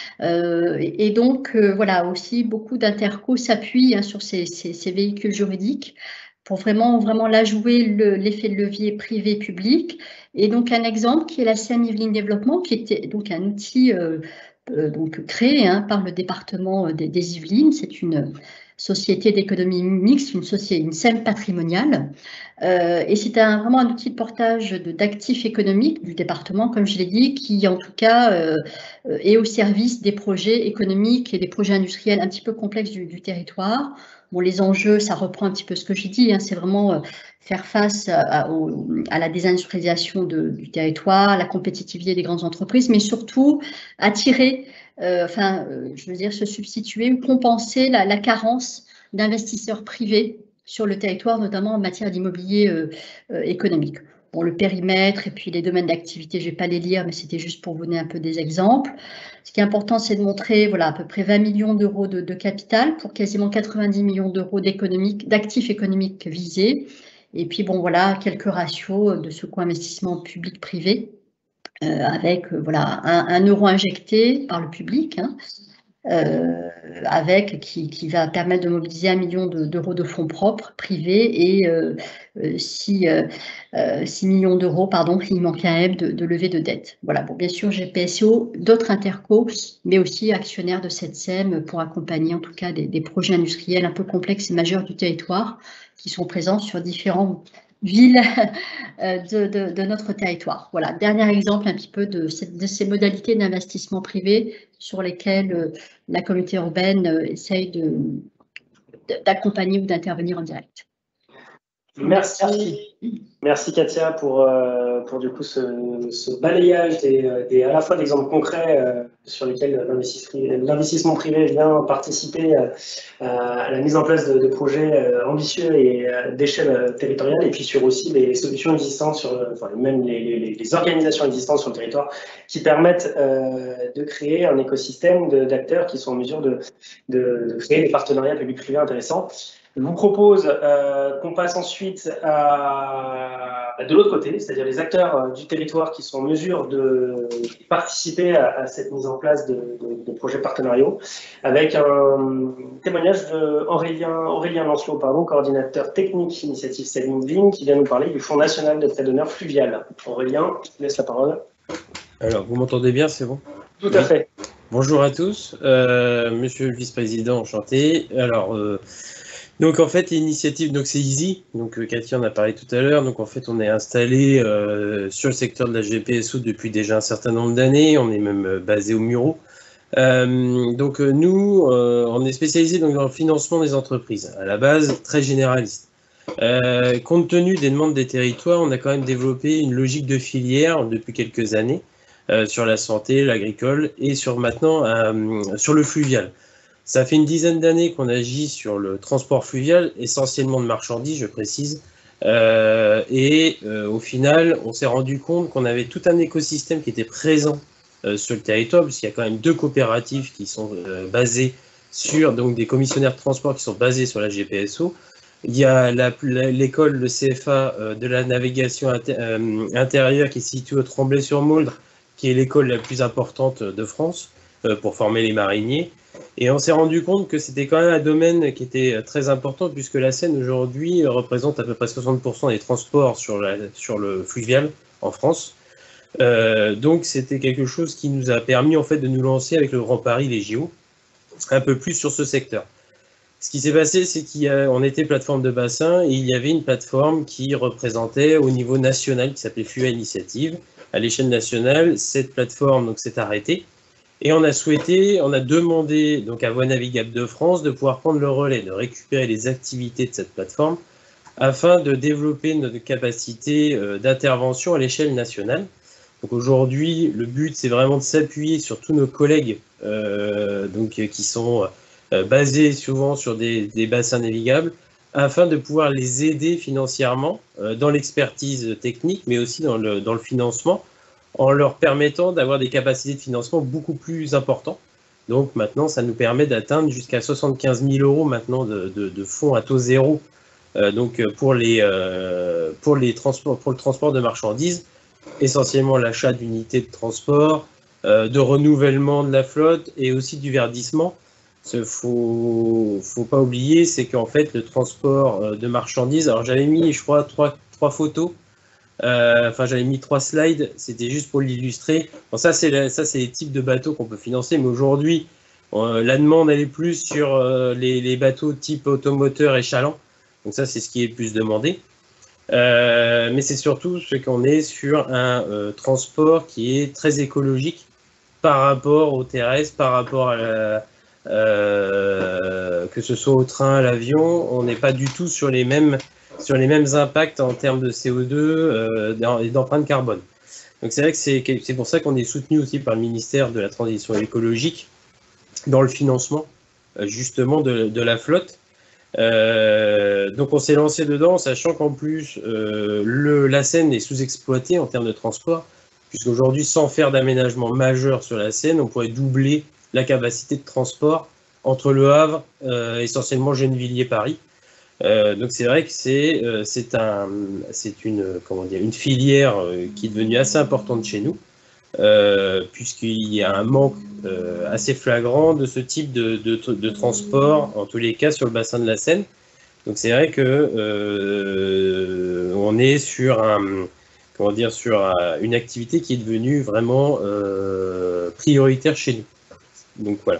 S5: et donc voilà, aussi beaucoup d'interco s'appuient sur ces véhicules juridiques pour vraiment là jouer l'effet de levier privé-public. Et donc un exemple qui est la CEM Yvelines Développement, qui était donc un outil donc créé par le département des Yvelines. C'est société d'économie mixte, une SEM patrimoniale. Et c'est vraiment un outil de portage d'actifs économiques du département, comme je l'ai dit, qui en tout cas est au service des projets économiques et des projets industriels un petit peu complexes du territoire. Bon, les enjeux, ça reprend un petit peu ce que j'ai dit, hein, c'est vraiment faire face à la désindustrialisation du territoire, à la compétitivité des grandes entreprises, mais surtout attirer, je veux dire, se substituer ou compenser la carence d'investisseurs privés sur le territoire, notamment en matière d'immobilier économique. Bon, le périmètre et puis les domaines d'activité, je ne vais pas les lire, mais c'était juste pour vous donner un peu des exemples. Ce qui est important, c'est de montrer à peu près 20 millions d'euros de capital pour quasiment 90 millions d'euros d'actifs économiques visés. Et puis, bon, voilà, quelques ratios de ce co-investissement public-privé avec un euro injecté par le public, hein, qui va permettre de mobiliser 1 million d'euros de fonds propres privés et 6 millions d'euros, pardon, il manque quand même de levée de dette. Voilà, bon, bien sûr, GPSO, d'autres intercos, mais aussi actionnaires de cette SEM pour accompagner en tout cas des projets industriels un peu complexes et majeurs du territoire qui sont présents sur différentes villes de notre territoire. Voilà, dernier exemple un petit peu de ces modalités d'investissement privé sur lesquelles la communauté urbaine essaye d'accompagner ou d'intervenir en direct.
S1: Merci Katia pour du coup ce balayage à la fois d'exemples concrets sur lesquels l'investissement privé vient participer à la mise en place de projets ambitieux et d'échelle territoriale, et puis sur aussi les solutions existantes, même les organisations existantes sur le territoire qui permettent de créer un écosystème d'acteurs qui sont en mesure de créer des partenariats public-privé intéressants. Je vous propose qu'on passe ensuite de l'autre côté, c'est-à-dire les acteurs du territoire qui sont en mesure de participer à cette mise en place de projets partenariaux, avec un témoignage d'Aurélien Lancelot, coordinateur technique initiative Saving Vigne, qui vient nous parler du Fonds national de prêt d'honneur fluvial. Aurélien, je te laisse la parole.
S6: Alors, vous m'entendez bien, c'est bon?
S1: Tout à fait.
S6: Bonjour à tous, monsieur le vice-président, enchanté. Alors, donc en fait l'initiative, donc c'est Easy, donc Katia en a parlé tout à l'heure, donc en fait on est installé sur le secteur de la GPSO depuis déjà un certain nombre d'années, on est même basé au Mureau. Donc nous, on est spécialisé donc dans le financement des entreprises, à la base très généraliste. Compte tenu des demandes des territoires, on a quand même développé une logique de filière depuis quelques années sur la santé, l'agricole et sur le fluvial. Ça fait une dizaine d'années qu'on agit sur le transport fluvial, essentiellement de marchandises, je précise. Au final, on s'est rendu compte qu'on avait tout un écosystème qui était présent sur le territoire, puisqu'il y a quand même 2 coopératives qui sont basées sur donc des commissionnaires de transport qui sont basés sur la GPSO. Il y a l'école, le CFA de la navigation intérieure qui est située au Tremblay-sur-Mauldre, qui est l'école la plus importante de France pour former les mariniers. Et on s'est rendu compte que c'était quand même un domaine qui était très important, puisque la Seine aujourd'hui représente à peu près 60% des transports sur le fluvial en France. Donc c'était quelque chose qui nous a permis en fait de nous lancer avec le Grand Paris, les JO, un peu plus sur ce secteur. Ce qui s'est passé, c'est qu'on était plateforme de bassin et il y avait une plateforme qui représentait au niveau national, qui s'appelait FUA Initiative. À l'échelle nationale, cette plateforme s'est arrêtée. Et on a demandé donc à Voies Navigables de France de pouvoir prendre le relais, de récupérer les activités de cette plateforme afin de développer notre capacité d'intervention à l'échelle nationale. Donc aujourd'hui, le but, c'est vraiment de s'appuyer sur tous nos collègues qui sont basés souvent sur des bassins navigables afin de pouvoir les aider financièrement dans l'expertise technique, mais aussi dans le financement, en leur permettant d'avoir des capacités de financement beaucoup plus importantes. Donc maintenant, ça nous permet d'atteindre jusqu'à 75 000 € maintenant de fonds à taux zéro pour le transport de marchandises, essentiellement l'achat d'unités de transport, de renouvellement de la flotte et aussi du verdissement. Ce faut pas oublier, c'est qu'en fait, le transport de marchandises, alors j'avais mis, je crois, trois photos. J'avais mis 3 slides, c'était juste pour l'illustrer. Bon, ça c'est les types de bateaux qu'on peut financer, mais aujourd'hui, La demande, elle est plus sur les bateaux type automoteur et chaland. Donc ça, c'est ce qui est le plus demandé. Mais c'est surtout ce qu'on est sur un transport qui est très écologique par rapport au terrestre, par rapport à que ce soit au train, à l'avion. On n'est pas du tout sur les mêmes impacts en termes de CO2 et d'empreinte carbone. Donc c'est vrai que c'est pour ça qu'on est soutenu aussi par le ministère de la Transition écologique dans le financement justement de la flotte. Donc on s'est lancé dedans, sachant qu'en plus la Seine est sous-exploitée en termes de transport, puisqu'aujourd'hui, sans faire d'aménagement majeur sur la Seine, on pourrait doubler la capacité de transport entre Le Havre, essentiellement Gennevilliers-Paris. Donc c'est vrai que c'est une filière qui est devenue assez importante chez nous, puisqu'il y a un manque assez flagrant de ce type de transport, en tous les cas sur le bassin de la Seine. Donc c'est vrai que on est sur une activité qui est devenue vraiment prioritaire chez nous. Donc voilà.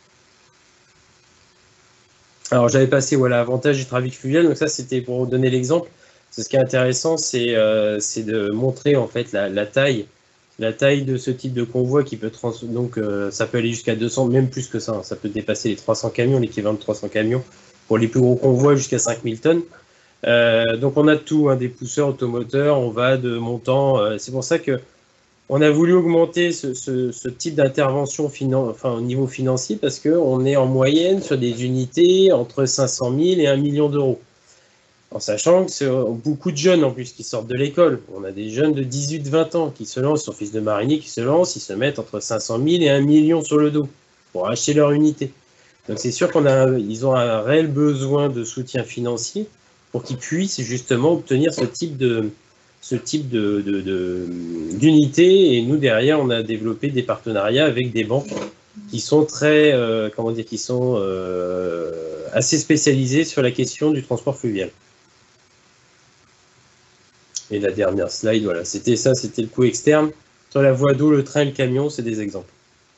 S6: Alors j'avais passé avantage du trafic fluvial, donc ça c'était pour vous donner l'exemple. Ce qui est intéressant, c'est de montrer en fait la taille de ce type de convoi qui peut ça peut aller jusqu'à 200, même plus que ça, hein. Ça peut dépasser les 300 camions, l'équivalent de 300 camions pour les plus gros convois jusqu'à 5000 tonnes. Donc on a de tout, hein, des pousseurs automoteurs, on va de montants. C'est pour ça que on a voulu augmenter ce type d'intervention au niveau financier, parce qu'on est en moyenne sur des unités entre 500 000 et 1 million d'euros. En sachant que c'est beaucoup de jeunes en plus qui sortent de l'école. On a des jeunes de 18-20 ans qui se lancent, sur fils de marinier qui se lancent, ils se mettent entre 500 000 et 1 million sur le dos pour acheter leur unité. Donc c'est sûr qu'ils ont un réel besoin de soutien financier pour qu'ils puissent justement obtenir ce type d'unité. Et nous, derrière, on a développé des partenariats avec des banques qui sont assez spécialisées sur la question du transport fluvial. Et la dernière slide, voilà, c'était le coût externe. Sur la voie d'eau, le train et le camion, c'est des exemples.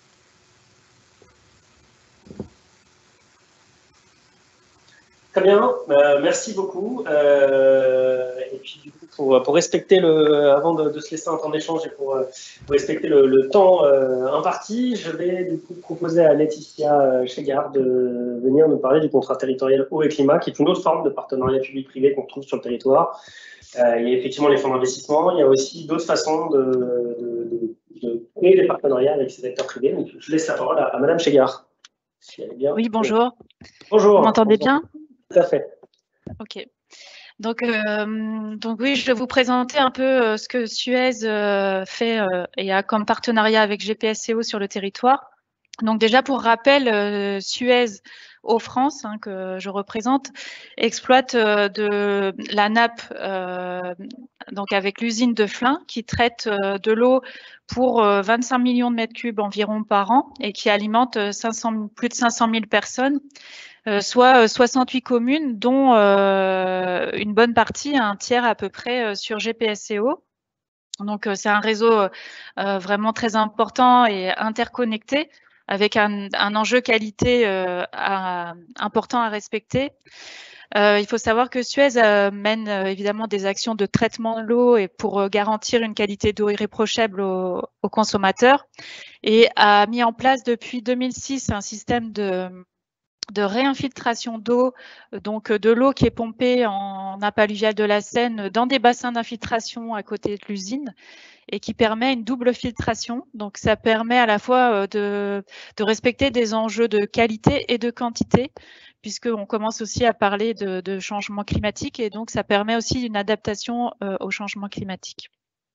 S1: Très bien, merci beaucoup. Et puis du coup, pour respecter avant de se laisser un temps d'échange et pour respecter le temps imparti, je vais du coup proposer à Laetitia Chégard de venir nous parler du contrat territorial eau et climat, qui est une autre forme de partenariat public-privé qu'on trouve sur le territoire. Il y a effectivement les fonds d'investissement, il y a aussi d'autres façons de créer des partenariats avec ces acteurs privés. Donc, je laisse la parole à Madame Chégard. Si elle est bien.
S7: Oui, bonjour.
S1: Bonjour.
S7: Vous m'entendez bien?
S1: Tout à fait.
S7: Ok. Donc oui, je vais vous présenter un peu ce que Suez fait et a comme partenariat avec GPSCO sur le territoire. Donc déjà, pour rappel, Suez Eau France, hein, que je représente, exploite de la nappe donc avec l'usine de Flins qui traite de l'eau pour 25 millions de mètres cubes environ par an et qui alimente plus de 500 000 personnes. Soit 68 communes, dont une bonne partie, un tiers à peu près, sur GPSCO. Donc, c'est un réseau vraiment très important et interconnecté, avec un enjeu qualité important à respecter. Il faut savoir que Suez mène évidemment des actions de traitement de l'eau et pour garantir une qualité d'eau irréprochable aux consommateurs, et a mis en place depuis 2006 un système de réinfiltration d'eau, donc de l'eau qui est pompée en nappe alluviale de la Seine dans des bassins d'infiltration à côté de l'usine et qui permet une double filtration. Donc ça permet à la fois de respecter des enjeux de qualité et de quantité, puisqu'on commence aussi à parler de changement climatique, et donc ça permet aussi une adaptation au changement climatique.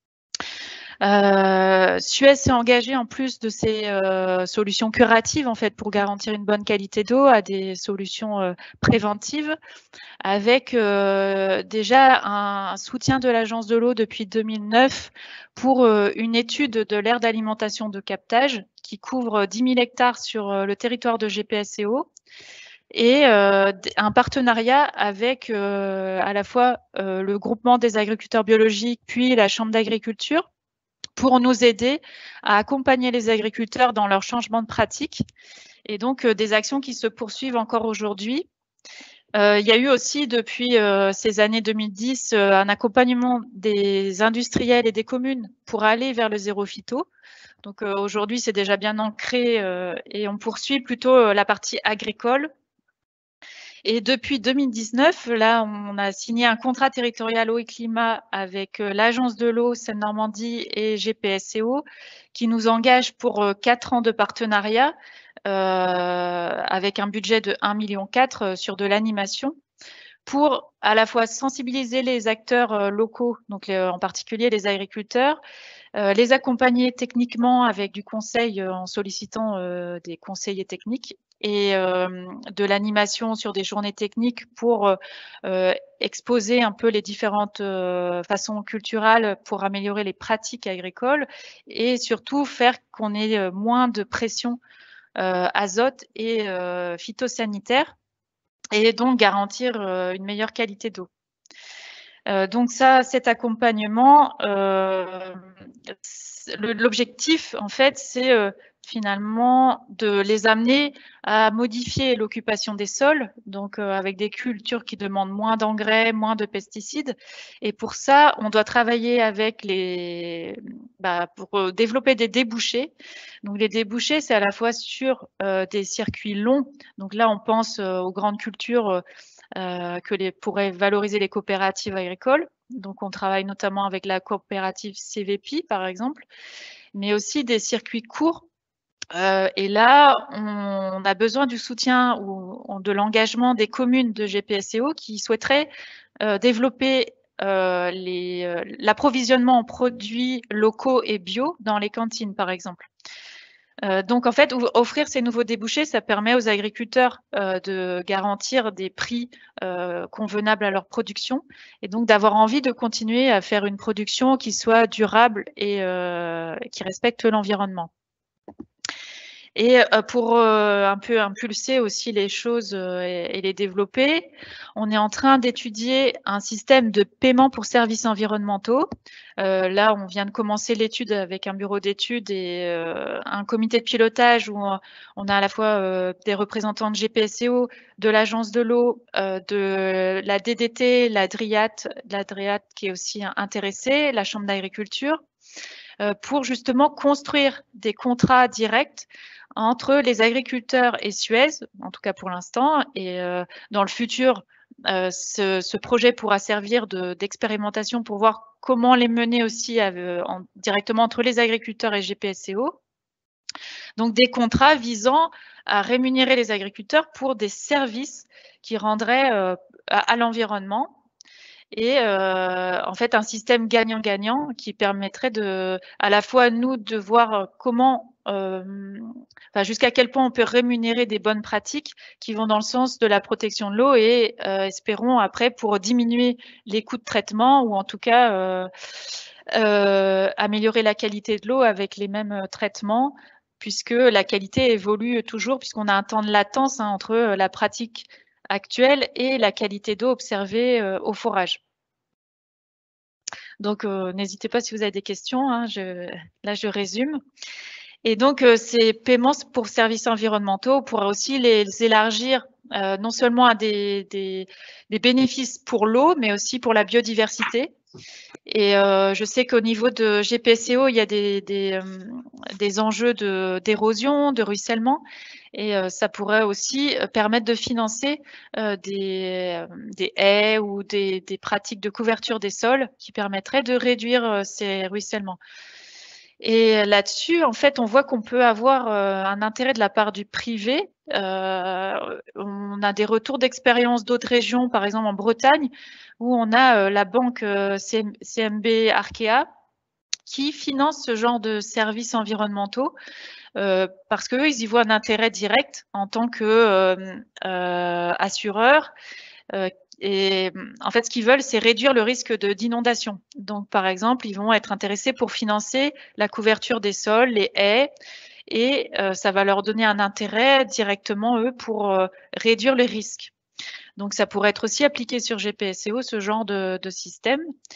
S7: Suez s'est engagé, en plus de ces solutions curatives en fait pour garantir une bonne qualité d'eau, à des solutions préventives, avec déjà un soutien de l'Agence de l'eau depuis 2009 pour une étude de l'aire d'alimentation de captage qui couvre 10 000 hectares sur le territoire de GPSCO, et un partenariat avec à la fois le groupement des agriculteurs biologiques puis la Chambre d'agriculture, pour nous aider à accompagner les agriculteurs dans leur changement de pratique. Et donc, des actions qui se poursuivent encore aujourd'hui. Il y a eu aussi, depuis ces années 2010, un accompagnement des industriels et des communes pour aller vers le zéro phyto. Donc, aujourd'hui, c'est déjà bien ancré et on poursuit plutôt la partie agricole. Et depuis 2019, là, on a signé un contrat territorial eau et climat avec l'Agence de l'eau Seine-Normandie et GPSCO qui nous engage pour 4 ans de partenariat avec un budget de 1,4 million sur de l'animation pour à la fois sensibiliser les acteurs locaux, donc en particulier les agriculteurs, les accompagner techniquement avec du conseil en sollicitant des conseillers techniques et de l'animation sur des journées techniques pour exposer un peu les différentes façons culturelles pour améliorer les pratiques agricoles et surtout faire qu'on ait moins de pression azote et phytosanitaire et donc garantir une meilleure qualité d'eau. Donc ça, cet accompagnement, l'objectif, en fait, c'est finalement de les amener à modifier l'occupation des sols, donc avec des cultures qui demandent moins d'engrais, moins de pesticides. Et pour ça, on doit travailler avec pour développer des débouchés. Donc les débouchés, c'est à la fois sur des circuits longs. Donc là, on pense aux grandes cultures pourraient valoriser les coopératives agricoles. Donc, on travaille notamment avec la coopérative CVP, par exemple, mais aussi des circuits courts. Et là, on a besoin du soutien ou de l'engagement des communes de GPSCO qui souhaiteraient développer l'approvisionnement en produits locaux et bio dans les cantines, par exemple. Donc, en fait, offrir ces nouveaux débouchés, ça permet aux agriculteurs de garantir des prix convenables à leur production et donc d'avoir envie de continuer à faire une production qui soit durable et qui respecte l'environnement. Et pour un peu impulser aussi les choses et les développer, on est en train d'étudier un système de paiement pour services environnementaux. Là, on vient de commencer l'étude avec un bureau d'études et un comité de pilotage où on a à la fois des représentants de GPSCO, de l'Agence de l'eau, de la DDT, la DRIAT qui est aussi intéressée, la Chambre d'agriculture, pour justement construire des contrats directs entre les agriculteurs et Suez, en tout cas pour l'instant, et dans le futur, ce projet pourra servir d'expérimentation pour voir comment les mener aussi directement entre les agriculteurs et GPSCO. Donc des contrats visant à rémunérer les agriculteurs pour des services qui rendraient à l'environnement. Et en fait, un système gagnant-gagnant qui permettrait à la fois nous de voir comment, jusqu'à quel point on peut rémunérer des bonnes pratiques qui vont dans le sens de la protection de l'eau et espérons après pour diminuer les coûts de traitement ou en tout cas améliorer la qualité de l'eau avec les mêmes traitements puisque la qualité évolue toujours puisqu'on a un temps de latence entre la pratique actuelle et la qualité d'eau observée au forage. Donc, n'hésitez pas si vous avez des questions. Là, je résume. Et donc, ces paiements pour services environnementaux, on pourra aussi les élargir non seulement à des bénéfices pour l'eau, mais aussi pour la biodiversité. Et je sais qu'au niveau de GPSCO, il y a des enjeux d'érosion, de ruissellement. Et ça pourrait aussi permettre de financer des haies ou des pratiques de couverture des sols qui permettraient de réduire ces ruissellements. Et là-dessus, en fait, on voit qu'on peut avoir un intérêt de la part du privé. On a des retours d'expérience d'autres régions, par exemple en Bretagne, où on a la banque CMB Arkea qui finance ce genre de services environnementaux parce qu'eux, ils y voient un intérêt direct en tant qu'assureurs. Et en fait, ce qu'ils veulent, c'est réduire le risque d'inondation. Donc, par exemple, ils vont être intéressés pour financer la couverture des sols, les haies, et ça va leur donner un intérêt directement, eux, pour réduire les risques. Donc, ça pourrait être aussi appliqué sur GPSCO, ce genre de système.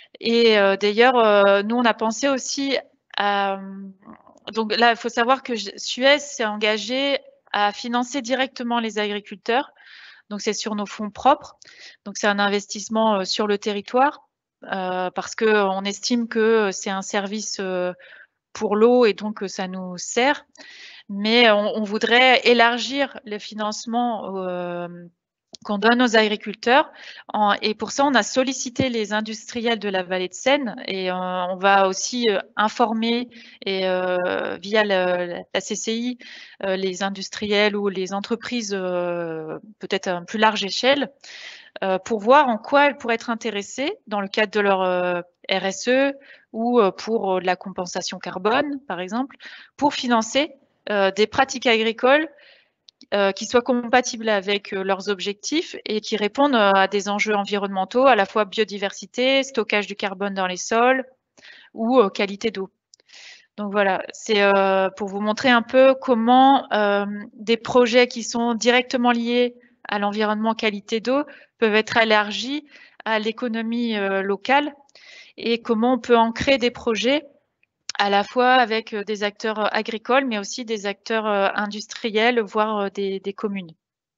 S7: Et d'ailleurs, nous, on a pensé aussi à… Donc là, il faut savoir que Suez s'est engagé à financer directement les agriculteurs. Donc, c'est sur nos fonds propres. Donc, c'est un investissement sur le territoire parce qu'on estime que c'est un service pour l'eau et donc ça nous sert. Mais on voudrait élargir le financement qu'on donne aux agriculteurs. Et pour ça, on a sollicité les industriels de la vallée de Seine et on va aussi informer et, via la CCI les industriels ou les entreprises peut-être à une plus large échelle pour voir en quoi elles pourraient être intéressées dans le cadre de leur RSE ou pour de la compensation carbone, par exemple, pour financer des pratiques agricoles qui soient compatibles avec leurs objectifs et qui répondent à des enjeux environnementaux, à la fois biodiversité, stockage du carbone dans les sols ou qualité d'eau. Donc voilà, c'est pour vous montrer un peu comment des projets qui sont directement liés à l'environnement qualité d'eau peuvent être élargis à l'économie locale et comment on peut ancrer des projets à la fois avec des acteurs agricoles, mais aussi des acteurs industriels, voire des communes.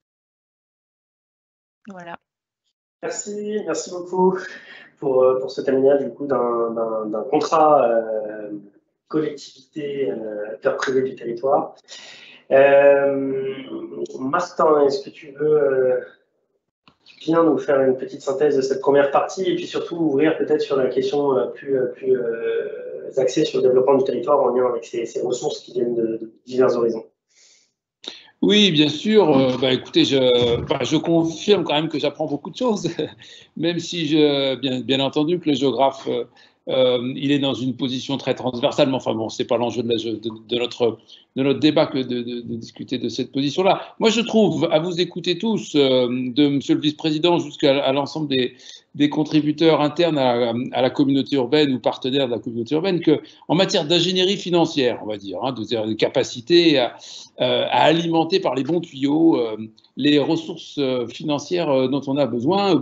S7: Voilà.
S1: Merci beaucoup pour ce témoignage du coup d'un contrat collectivité acteur privé du territoire. Martin, est-ce que tu veux bien nous faire une petite synthèse de cette première partie et puis surtout ouvrir peut-être sur la question plus axée sur le développement du territoire en lien avec ces ressources qui viennent de divers horizons?
S2: Oui, bien sûr. Écoutez, je confirme quand même que j'apprends beaucoup de choses, même si bien entendu que le géographe, il est dans une position très transversale. Mais enfin bon, c'est pas l'enjeu de notre débat que de discuter de cette position-là. Moi, je trouve, à vous écouter tous, de Monsieur le Vice-président jusqu'à l'ensemble des contributeurs internes à la communauté urbaine ou partenaires de la communauté urbaine, que en matière d'ingénierie financière, on va dire, de capacité à alimenter par les bons tuyaux les ressources financières dont on a besoin.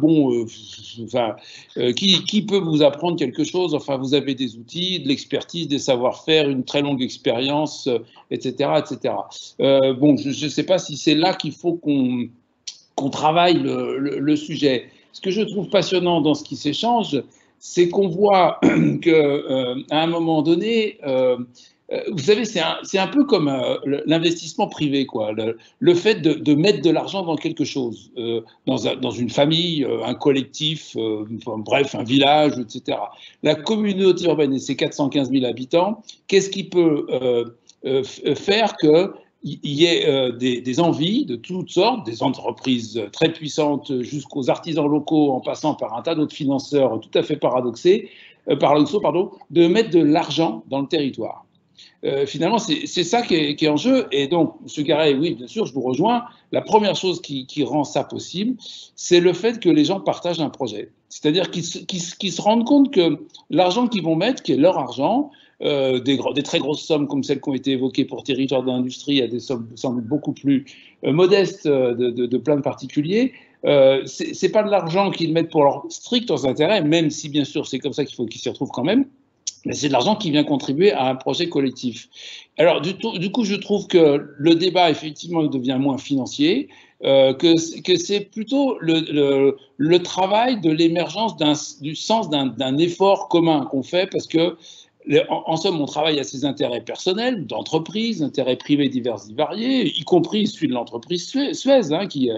S2: Qui peut vous apprendre quelque chose? Enfin, vous avez des outils, de l'expertise, des savoir-faire, une très longue expérience, etc., etc. Je ne sais pas si c'est là qu'il faut qu'on travaille le sujet. Ce que je trouve passionnant dans ce qui s'échange, c'est qu'on voit qu'à un moment donné, vous savez, c'est un peu comme l'investissement privé, quoi. Le fait de mettre de l'argent dans quelque chose, dans une famille, un collectif, bref, un village, etc. La communauté urbaine et ses 415 000 habitants, qu'est-ce qui peut faire que il y ait des envies de toutes sortes, des entreprises très puissantes jusqu'aux artisans locaux en passant par un tas d'autres financeurs tout à fait paradoxaux, de mettre de l'argent dans le territoire. Finalement, c'est ça qui est en jeu. Et donc, M. Garay, oui, bien sûr, je vous rejoins. La première chose qui rend ça possible, c'est le fait que les gens partagent un projet. C'est-à-dire qu'ils se rendent compte que l'argent qu'ils vont mettre, qui est leur argent, des très grosses sommes comme celles qui ont été évoquées pour territoire d'industrie à des sommes semblent beaucoup plus modestes de plein de particuliers, c'est pas de l'argent qu'ils mettent pour leurs stricts intérêts, même si bien sûr c'est comme ça qu'il faut qu'ils s'y retrouvent quand même, mais c'est de l'argent qui vient contribuer à un projet collectif. Alors du coup je trouve que le débat effectivement devient moins financier, que c'est plutôt le travail de l'émergence du sens d'un effort commun qu'on fait, parce que en somme, on travaille à ses intérêts personnels, d'entreprise, intérêts privés divers et variés, y compris celui de l'entreprise Suez, qui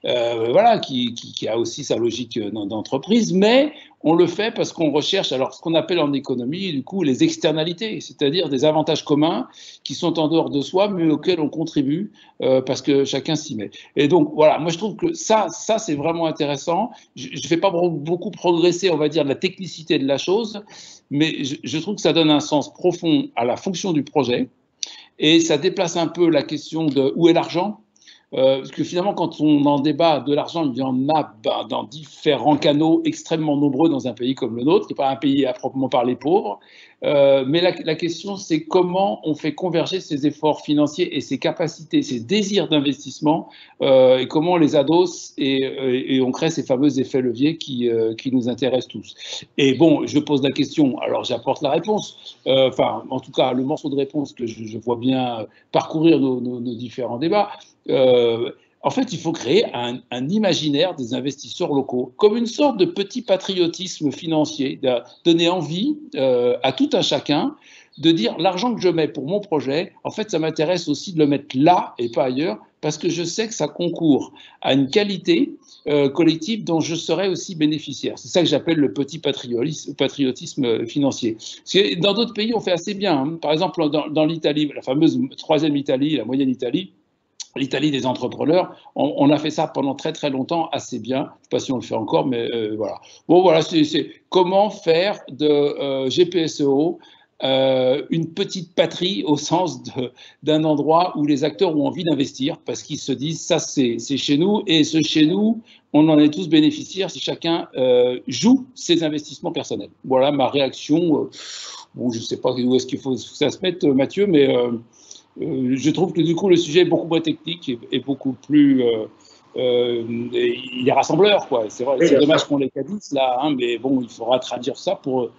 S2: a aussi sa logique d'entreprise, mais on le fait parce qu'on recherche alors ce qu'on appelle en économie, du coup, les externalités, c'est-à-dire des avantages communs qui sont en dehors de soi, mais auxquels on contribue parce que chacun s'y met. Et donc, voilà, moi je trouve que ça c'est vraiment intéressant. Je ne fais pas beaucoup progresser, on va dire, la technicité de la chose, mais je trouve que ça donne un sens profond à la fonction du projet et ça déplace un peu la question de où est l'argent. Parce que finalement, quand on en débat de l'argent, il y en a dans différents canaux extrêmement nombreux dans un pays comme le nôtre, qui n'est pas un pays à proprement parler pauvre. Mais la question, c'est comment on fait converger ces efforts financiers et ces capacités, ces désirs d'investissement, et comment on les adosse et on crée ces fameux effets leviers qui nous intéressent tous. Et bon, je pose la question, alors j'apporte la réponse, enfin, en tout cas, le morceau de réponse que je vois bien parcourir nos différents débats. En fait, il faut créer un imaginaire des investisseurs locaux, comme une sorte de petit patriotisme financier, de donner envie à tout un chacun de dire l'argent que je mets pour mon projet, en fait, ça m'intéresse aussi de le mettre là et pas ailleurs, parce que je sais que ça concourt à une qualité collective dont je serai aussi bénéficiaire. C'est ça que j'appelle le petit patriotisme financier. Parce que dans d'autres pays, on fait assez bien. Hein. Par exemple, dans l'Italie, la fameuse troisième Italie, la moyenne Italie, l'Italie des entrepreneurs, on a fait ça pendant très très longtemps assez bien. Je ne sais pas si on le fait encore, mais voilà. Bon, voilà, c'est comment faire de GPSEO une petite patrie au sens d'un endroit où les acteurs ont envie d'investir parce qu'ils se disent ça c'est chez nous et ce chez nous, on en est tous bénéficiaires si chacun joue ses investissements personnels. Voilà ma réaction. Bon, je ne sais pas où est-ce qu'il faut que ça se mette, Mathieu, mais je trouve que du coup le sujet est beaucoup moins technique et beaucoup plus il est rassembleur, quoi. C'est vrai, c'est dommage qu'on les cadisse là, hein, mais bon, il faudra traduire ça pour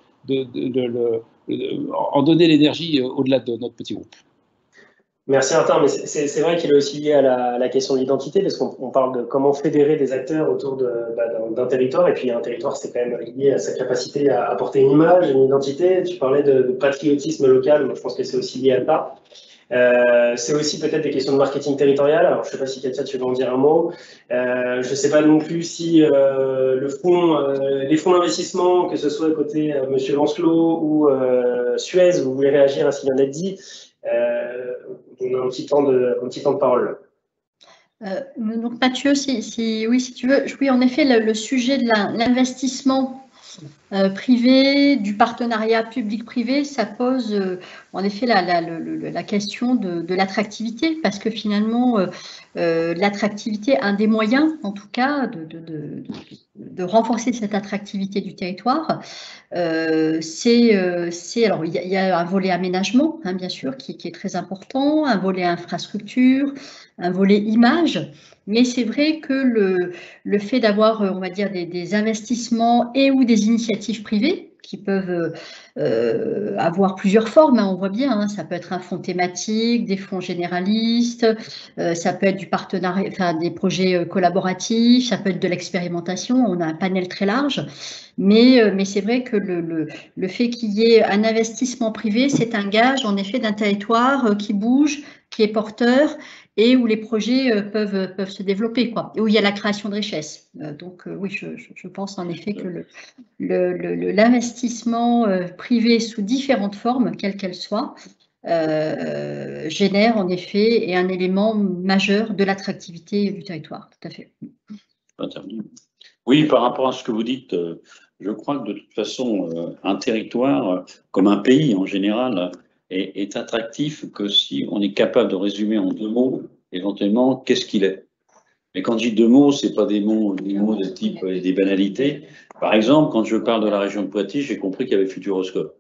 S2: en donner l'énergie au-delà de notre petit groupe.
S1: Merci Martin, mais c'est vrai qu'il est aussi lié à la question de l'identité, parce qu'on parle de comment fédérer des acteurs autour d'un territoire, et puis un territoire c'est quand même lié à sa capacité à apporter une image, une identité. Tu parlais de patriotisme local, moi je pense que c'est aussi lié à ça. C'est aussi peut-être des questions de marketing territorial. Alors, je ne sais pas si Katia, tu veux en dire un mot. Je ne sais pas non plus si les fonds d'investissement, que ce soit côté Monsieur Lancelot ou Suez, vous voulez réagir à ce qu'il vient d'être dit. On a un petit temps de parole.
S5: Donc Mathieu, si tu veux, oui, en effet, le sujet de l'investissement privé, du partenariat public-privé, ça pose en effet la question de l'attractivité, parce que finalement, l'attractivité, un des moyens, en tout cas, de renforcer cette attractivité du territoire, alors il y a un volet aménagement, hein, bien sûr, qui est très important, un volet infrastructure, un volet image. Mais c'est vrai que le fait d'avoir, on va dire, des investissements et ou des initiatives privées qui peuvent avoir plusieurs formes, hein, on voit bien, hein, ça peut être un fonds thématique, des fonds généralistes, ça peut être du partenariat, enfin des projets collaboratifs, ça peut être de l'expérimentation, on a un panel très large, mais c'est vrai que le fait qu'il y ait un investissement privé, c'est un gage en effet d'un territoire qui bouge, qui est porteur, et où les projets peuvent se développer, quoi, et où il y a la création de richesses. Donc oui, je pense en effet que l'investissement privé sous différentes formes, quelles qu'elles soient, génère en effet et un élément majeur de l'attractivité du territoire, tout à fait.
S3: Oui, par rapport à ce que vous dites, je crois que de toute façon, un territoire, comme un pays en général, est attractif que si on est capable de résumer en 2 mots, éventuellement, qu'est-ce qu'il est. Mais quand je dis 2 mots, ce n'est pas des mots de type des banalités. Par exemple, quand je parle de la région de Poitiers, j'ai compris qu'il y avait Futuroscope.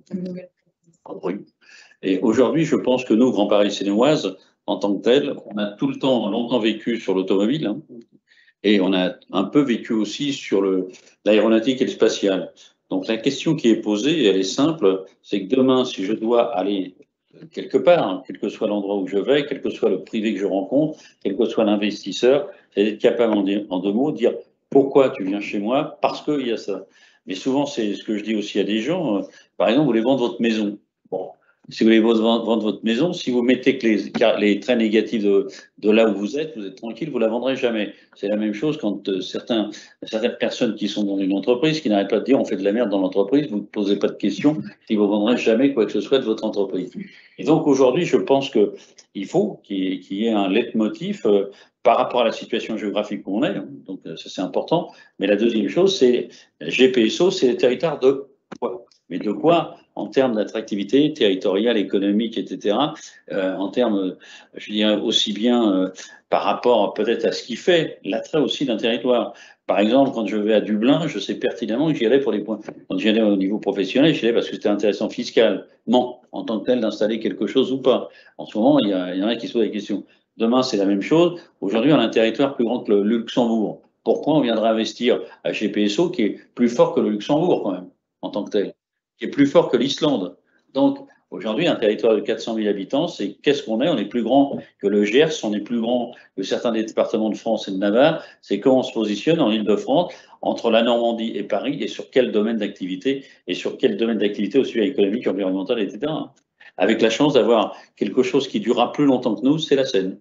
S3: Et aujourd'hui, je pense que nous, Grand Paris Sénoise, en tant que tel, on a tout le temps, longtemps vécu sur l'automobile, hein, et on a un peu vécu aussi sur l'aéronautique et le spatial. Donc la question qui est posée, elle est simple, c'est que demain, si je dois aller quelque part, hein, quel que soit l'endroit où je vais, quel que soit le privé que je rencontre, quel que soit l'investisseur, c'est d'être capable en 2 mots de dire pourquoi tu viens chez moi, parce qu'il y a ça. Mais souvent, c'est ce que je dis aussi à des gens, par exemple, vous voulez vendre votre maison. Bon, si vous voulez vendre votre maison, si vous mettez que les traits négatifs de là où vous êtes tranquille, vous ne la vendrez jamais. C'est la même chose quand certaines personnes qui sont dans une entreprise, qui n'arrêtent pas de dire on fait de la merde dans l'entreprise, vous ne posez pas de questions, si vous ne vendrez jamais quoi que ce soit de votre entreprise. Et donc aujourd'hui, je pense qu'il faut qu'il y ait un leitmotiv par rapport à la situation géographique où on est, hein, donc ça c'est important. Mais la deuxième chose, c'est GPSO, c'est les territoires de quoi? Mais de quoi en termes d'attractivité territoriale, économique, etc., en termes, je dirais, aussi bien par rapport peut-être à ce qui fait l'attrait aussi d'un territoire. Par exemple, quand je vais à Dublin, je sais pertinemment que j'y allais pour les points. Quand j'y allais au niveau professionnel, j'y allais parce que c'était intéressant fiscalement, en tant que tel, d'installer quelque chose ou pas. En ce moment, il y en a qui se posent des questions. Demain, c'est la même chose. Aujourd'hui, on a un territoire plus grand que le Luxembourg. Pourquoi on viendrait investir à GPSO qui est plus fort que le Luxembourg quand même, en tant que tel, qui est plus fort que l'Islande. Donc, aujourd'hui, un territoire de 400 000 habitants, c'est qu'est-ce qu'on est? On est plus grand que le Gers, on est plus grand que certains des départements de France et de Navarre. C'est comment on se positionne en Île-de-France, entre la Normandie et Paris, et sur quel domaine d'activité, et sur quel domaine d'activité aussi économique, environnemental, etc. Avec la chance d'avoir quelque chose qui durera plus longtemps que nous, c'est la Seine.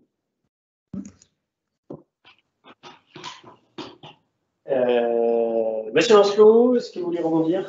S1: Monsieur Lancelot, est-ce que vous voulez rebondir?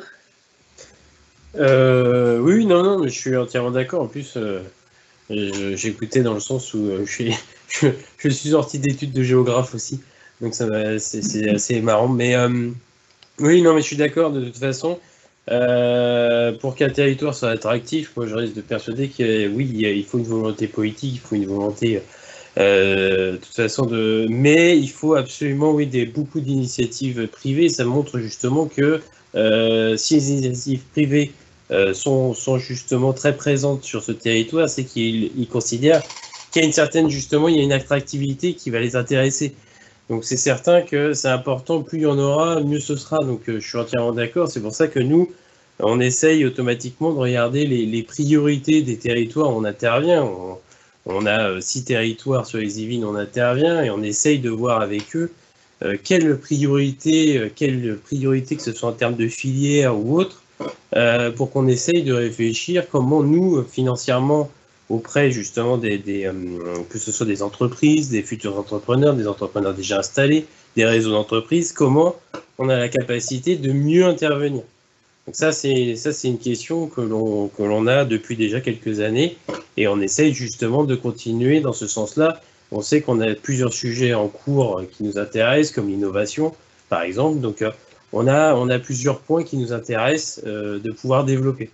S6: Oui, non, mais je suis entièrement d'accord. En plus, j'écoutais dans le sens où je suis sorti d'études de géographe aussi, donc c'est assez marrant. Mais oui, non, mais je suis d'accord de toute façon. Pour qu'un territoire soit attractif, moi je reste de persuader que oui, il faut une volonté politique, il faut une volonté de toute façon mais il faut absolument beaucoup d'initiatives privées. Ça montre justement que si les initiatives privées sont justement très présentes sur ce territoire, c'est qu'ils considèrent qu'il y a une certaine, justement, il y a une attractivité qui va les intéresser. Donc c'est certain que c'est important, plus il y en aura, mieux ce sera. Donc je suis entièrement d'accord. C'est pour ça que nous, on essaye automatiquement de regarder les priorités des territoires où on intervient. On a 6 territoires sur les Yvelines, on intervient et on essaye de voir avec eux quelle priorité, que ce soit en termes de filière ou autre, pour qu'on essaye de réfléchir comment nous, financièrement, auprès justement que ce soit des entreprises, des futurs entrepreneurs, des entrepreneurs déjà installés, des réseaux d'entreprises, comment on a la capacité de mieux intervenir. Donc ça c'est une question que l'on a depuis déjà quelques années et on essaye justement de continuer dans ce sens-là. On sait qu'on a plusieurs sujets en cours qui nous intéressent, comme l'innovation par exemple. Donc on a plusieurs points qui nous intéressent de pouvoir développer.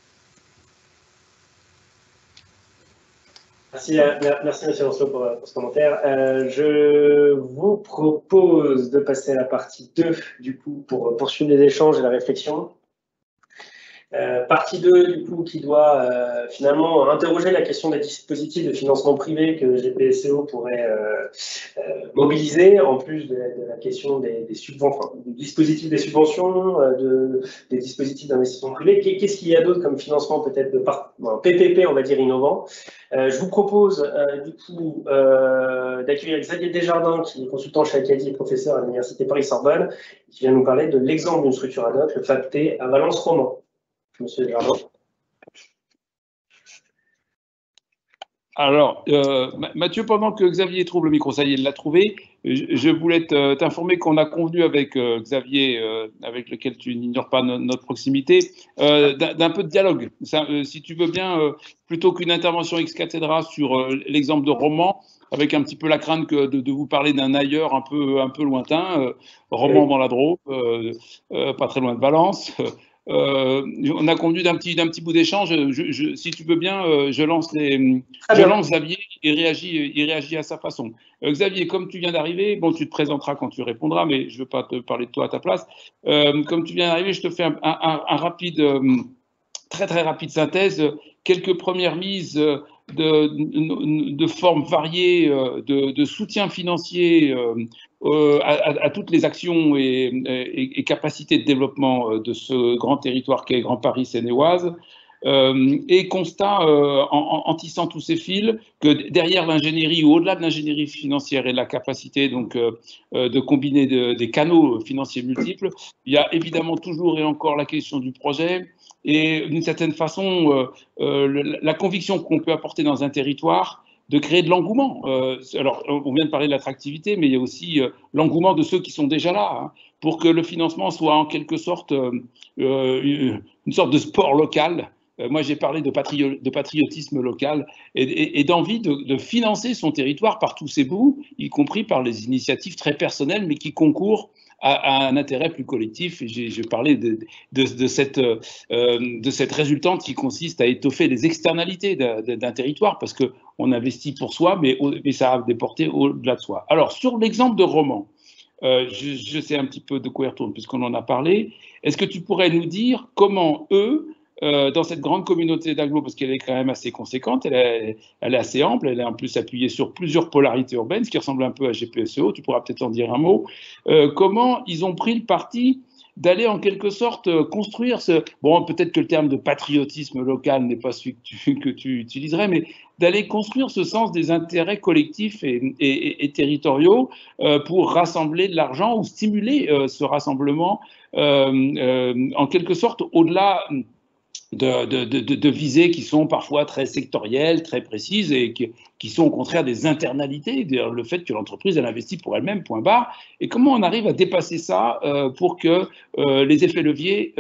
S1: Merci Monsieur Lancelot pour ce commentaire. Je vous propose de passer à la partie 2 du coup pour poursuivre les échanges et la réflexion. Partie 2 du coup qui doit finalement interroger la question des dispositifs de financement privé que GPSO pourrait mobiliser en plus de la question des subventions, du dispositif des subventions, des dispositifs d'investissement privé. Qu'est-ce qu'il y a d'autre comme financement peut-être de PPP on va dire innovant? Je vous propose du coup d'accueillir Xavier Desjardins qui est consultant chez Acadie et professeur à l'Université Paris-Sorbonne qui vient nous parler de l'exemple d'une structure ad hoc, le FAPT à Valence-Romand. Monsieur Desjardins.
S2: Alors, Mathieu, pendant que Xavier trouve le micro, ça y est, il l'a trouvé, je voulais t'informer qu'on a convenu avec Xavier, avec lequel tu n'ignores pas notre proximité, d'un peu de dialogue. Si tu veux bien, plutôt qu'une intervention ex cathedra sur l'exemple de Romand, avec un petit peu la crainte de vous parler d'un ailleurs un peu lointain, Romand dans la Drôme, pas très loin de Valence. On a convenu d'un petit bout d'échange. Si tu veux bien, je lance Xavier, il réagit à sa façon. Xavier, comme tu viens d'arriver, bon, tu te présenteras quand tu répondras, mais je ne veux pas te parler de toi à ta place. Comme tu viens d'arriver, je te fais un rapide, très très rapide synthèse. Quelques premières mises de formes variées de soutien financier à toutes les actions et capacités de développement de ce grand territoire qu'est Grand Paris Seine-et-Oise, et constat en tissant tous ces fils que derrière l'ingénierie ou au-delà de l'ingénierie financière et de la capacité donc de combiner des canaux financiers multiples, il y a évidemment toujours et encore la question du projet et d'une certaine façon la conviction qu'on peut apporter dans un territoire de créer de l'engouement. Alors, on vient de parler de l'attractivité, mais il y a aussi l'engouement de ceux qui sont déjà là, hein, pour que le financement soit en quelque sorte une sorte de sport local. Moi, j'ai parlé de patriotisme local et d'envie de financer son territoire par tous ses bouts, y compris par les initiatives très personnelles, mais qui concourent a un intérêt plus collectif. Et je parlais de cette résultante qui consiste à étoffer les externalités d'un territoire, parce qu'on investit pour soi, mais ça a des portées au-delà de soi. Alors, sur l'exemple de Romand, je sais un petit peu de quoi il retourne, puisqu'on en a parlé. Est-ce que tu pourrais nous dire comment eux, dans cette grande communauté d'agglo, parce qu'elle est quand même assez conséquente, elle est assez ample, elle est en plus appuyée sur plusieurs polarités urbaines, ce qui ressemble un peu à GPSEO, tu pourras peut-être en dire un mot, comment ils ont pris le parti d'aller en quelque sorte construire ce... Bon, peut-être que le terme de patriotisme local n'est pas celui que tu utiliserais, mais d'aller construire ce sens des intérêts collectifs et territoriaux pour rassembler de l'argent ou stimuler ce rassemblement en quelque sorte au-delà de visées qui sont parfois très sectorielles, très précises et qui sont au contraire des internalités, le fait que l'entreprise elle investit pour elle-même, point barre. Et comment on arrive à dépasser ça pour que les effets leviers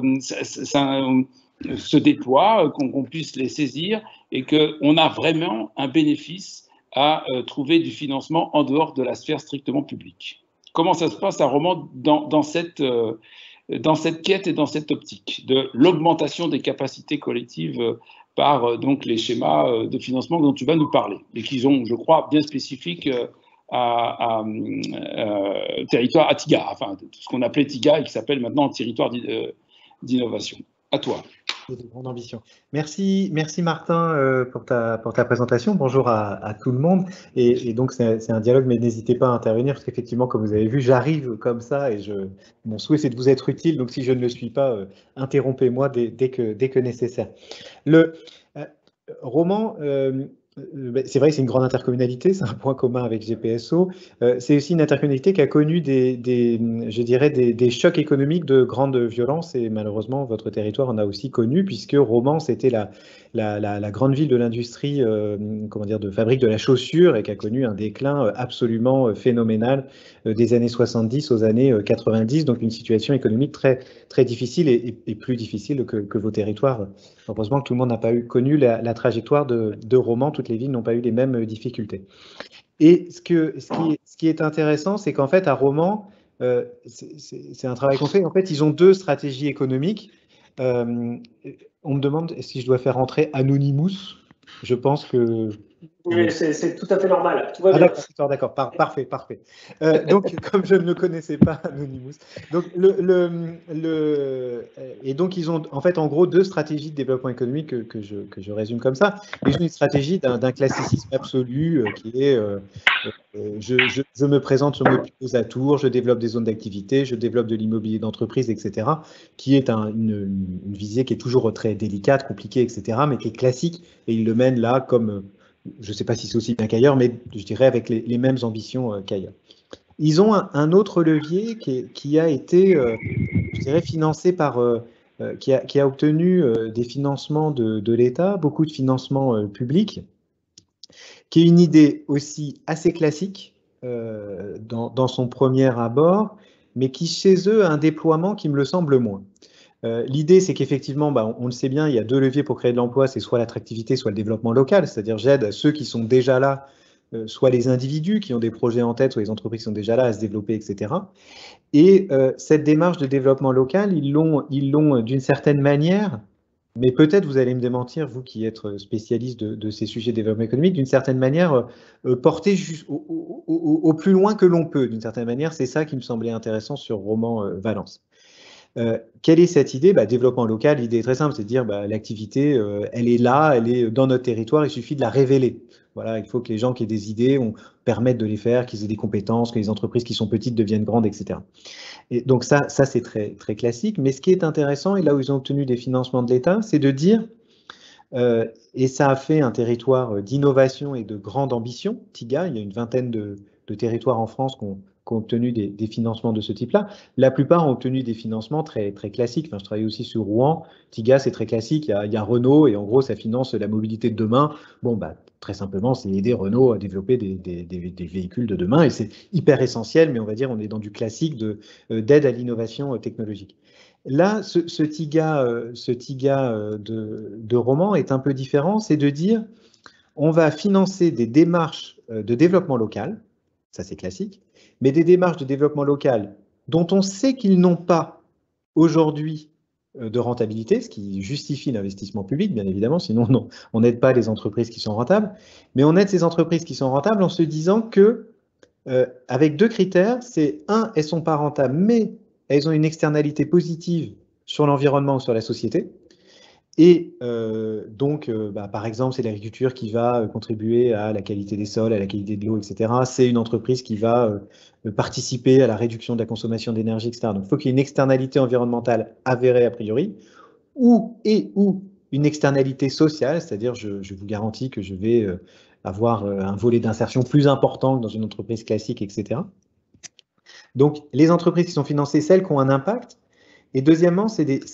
S2: se déploient, qu'on puisse les saisir et qu'on a vraiment un bénéfice à trouver du financement en dehors de la sphère strictement publique. Comment ça se passe à Romand dans cette quête et dans cette optique de l'augmentation des capacités collectives par donc les schémas de financement dont tu vas nous parler et qui sont, je crois, bien spécifiques à territoire, à TIGA, enfin tout ce qu'on appelait TIGA et qui s'appelle maintenant territoire d'innovation. À toi.
S8: De grande ambition. Merci Martin pour ta présentation. Bonjour à tout le monde. Et donc c'est un dialogue, mais n'hésitez pas à intervenir parce qu'effectivement, comme vous avez vu, j'arrive comme ça et mon souhait c'est de vous être utile. Donc si je ne le suis pas, interrompez-moi dès que nécessaire. Le Romand. C'est vrai que c'est une grande intercommunalité, c'est un point commun avec GPSO. C'est aussi une intercommunalité qui a connu je dirais des chocs économiques de grande violence et malheureusement votre territoire en a aussi connu puisque Romand c'était la grande ville de l'industrie, de fabrique de la chaussure et qui a connu un déclin absolument phénoménal des années 70 aux années 90, donc une situation économique très, très difficile et plus difficile que vos territoires. Heureusement que tout le monde n'a pas connu la trajectoire de Romand, toutes les villes n'ont pas eu les mêmes difficultés. Et ce qui est intéressant, c'est qu'en fait, à Romand, c'est un travail qu'on fait. En fait, ils ont deux stratégies économiques. On me demande si je dois faire entrer Anonymous. Je pense que...
S1: Oui, c'est tout à fait normal. Tout va bien.
S8: D'accord, parfait. Donc, comme je ne le connaissais pas, Anonymous. Donc, et donc, ils ont en fait, en gros, deux stratégies de développement économique que je résume comme ça. Ils ont une stratégie d'un classicisme absolu qui est je me présente sur mes plus atours, je développe des zones d'activité, je développe de l'immobilier d'entreprise, etc., qui est une visée qui est toujours très délicate, compliquée, etc., mais qui est classique, et ils le mènent là comme... Je ne sais pas si c'est aussi bien qu'ailleurs, mais je dirais avec les mêmes ambitions qu'ailleurs. Ils ont un autre levier qui a été, je dirais, financé par, qui a obtenu des financements de l'État, beaucoup de financements publics, qui est une idée aussi assez classique dans son premier abord, mais qui chez eux a un déploiement qui me le semble moins. L'idée, c'est qu'effectivement, on le sait bien, il y a deux leviers pour créer de l'emploi, c'est soit l'attractivité, soit le développement local, c'est-à-dire j'aide ceux qui sont déjà là, soit les individus qui ont des projets en tête, soit les entreprises qui sont déjà là à se développer, etc. Et cette démarche de développement local, ils l'ont d'une certaine manière, mais peut-être vous allez me démentir, vous qui êtes spécialiste de ces sujets de développement économique, d'une certaine manière porter au plus loin que l'on peut, d'une certaine manière, c'est ça qui me semblait intéressant sur Romand Valence. Quelle est cette idée? Développement local, l'idée est très simple, c'est de dire l'activité, elle est là, elle est dans notre territoire, il suffit de la révéler. Voilà, il faut que les gens qui aient des idées, on permette de les faire, qu'ils aient des compétences, que les entreprises qui sont petites deviennent grandes, etc. Et donc ça c'est très, très classique. Mais ce qui est intéressant, et là où ils ont obtenu des financements de l'État, c'est de dire, et ça a fait un territoire d'innovation et de grande ambition, TIGA, il y a une vingtaine de territoires en France qui ont obtenu des financements de ce type-là. La plupart ont obtenu des financements très, très classiques. Enfin, je travaille aussi sur Rouen. TIGA, c'est très classique. Il y a Renault et en gros, ça finance la mobilité de demain. Bon, très simplement, c'est aider Renault à développer des véhicules de demain et c'est hyper essentiel, mais on va dire on est dans du classique d'aide à l'innovation technologique. Là, ce TIGA de Romand est un peu différent. C'est de dire on va financer des démarches de développement local, ça c'est classique, mais des démarches de développement local dont on sait qu'ils n'ont pas aujourd'hui de rentabilité, ce qui justifie l'investissement public, bien évidemment, sinon non, on n'aide pas les entreprises qui sont rentables, mais on aide ces entreprises qui sont rentables en se disant que, avec deux critères, c'est un, elles ne sont pas rentables, mais elles ont une externalité positive sur l'environnement ou sur la société. Et donc, par exemple, c'est l'agriculture qui va contribuer à la qualité des sols, à la qualité de l'eau, etc. C'est une entreprise qui va participer à la réduction de la consommation d'énergie, etc. Donc, il faut qu'il y ait une externalité environnementale avérée a priori, ou une externalité sociale, c'est-à-dire je vous garantis que je vais avoir un volet d'insertion plus important que dans une entreprise classique, etc. Donc, les entreprises qui sont financées, celles qui ont un impact. Et deuxièmement,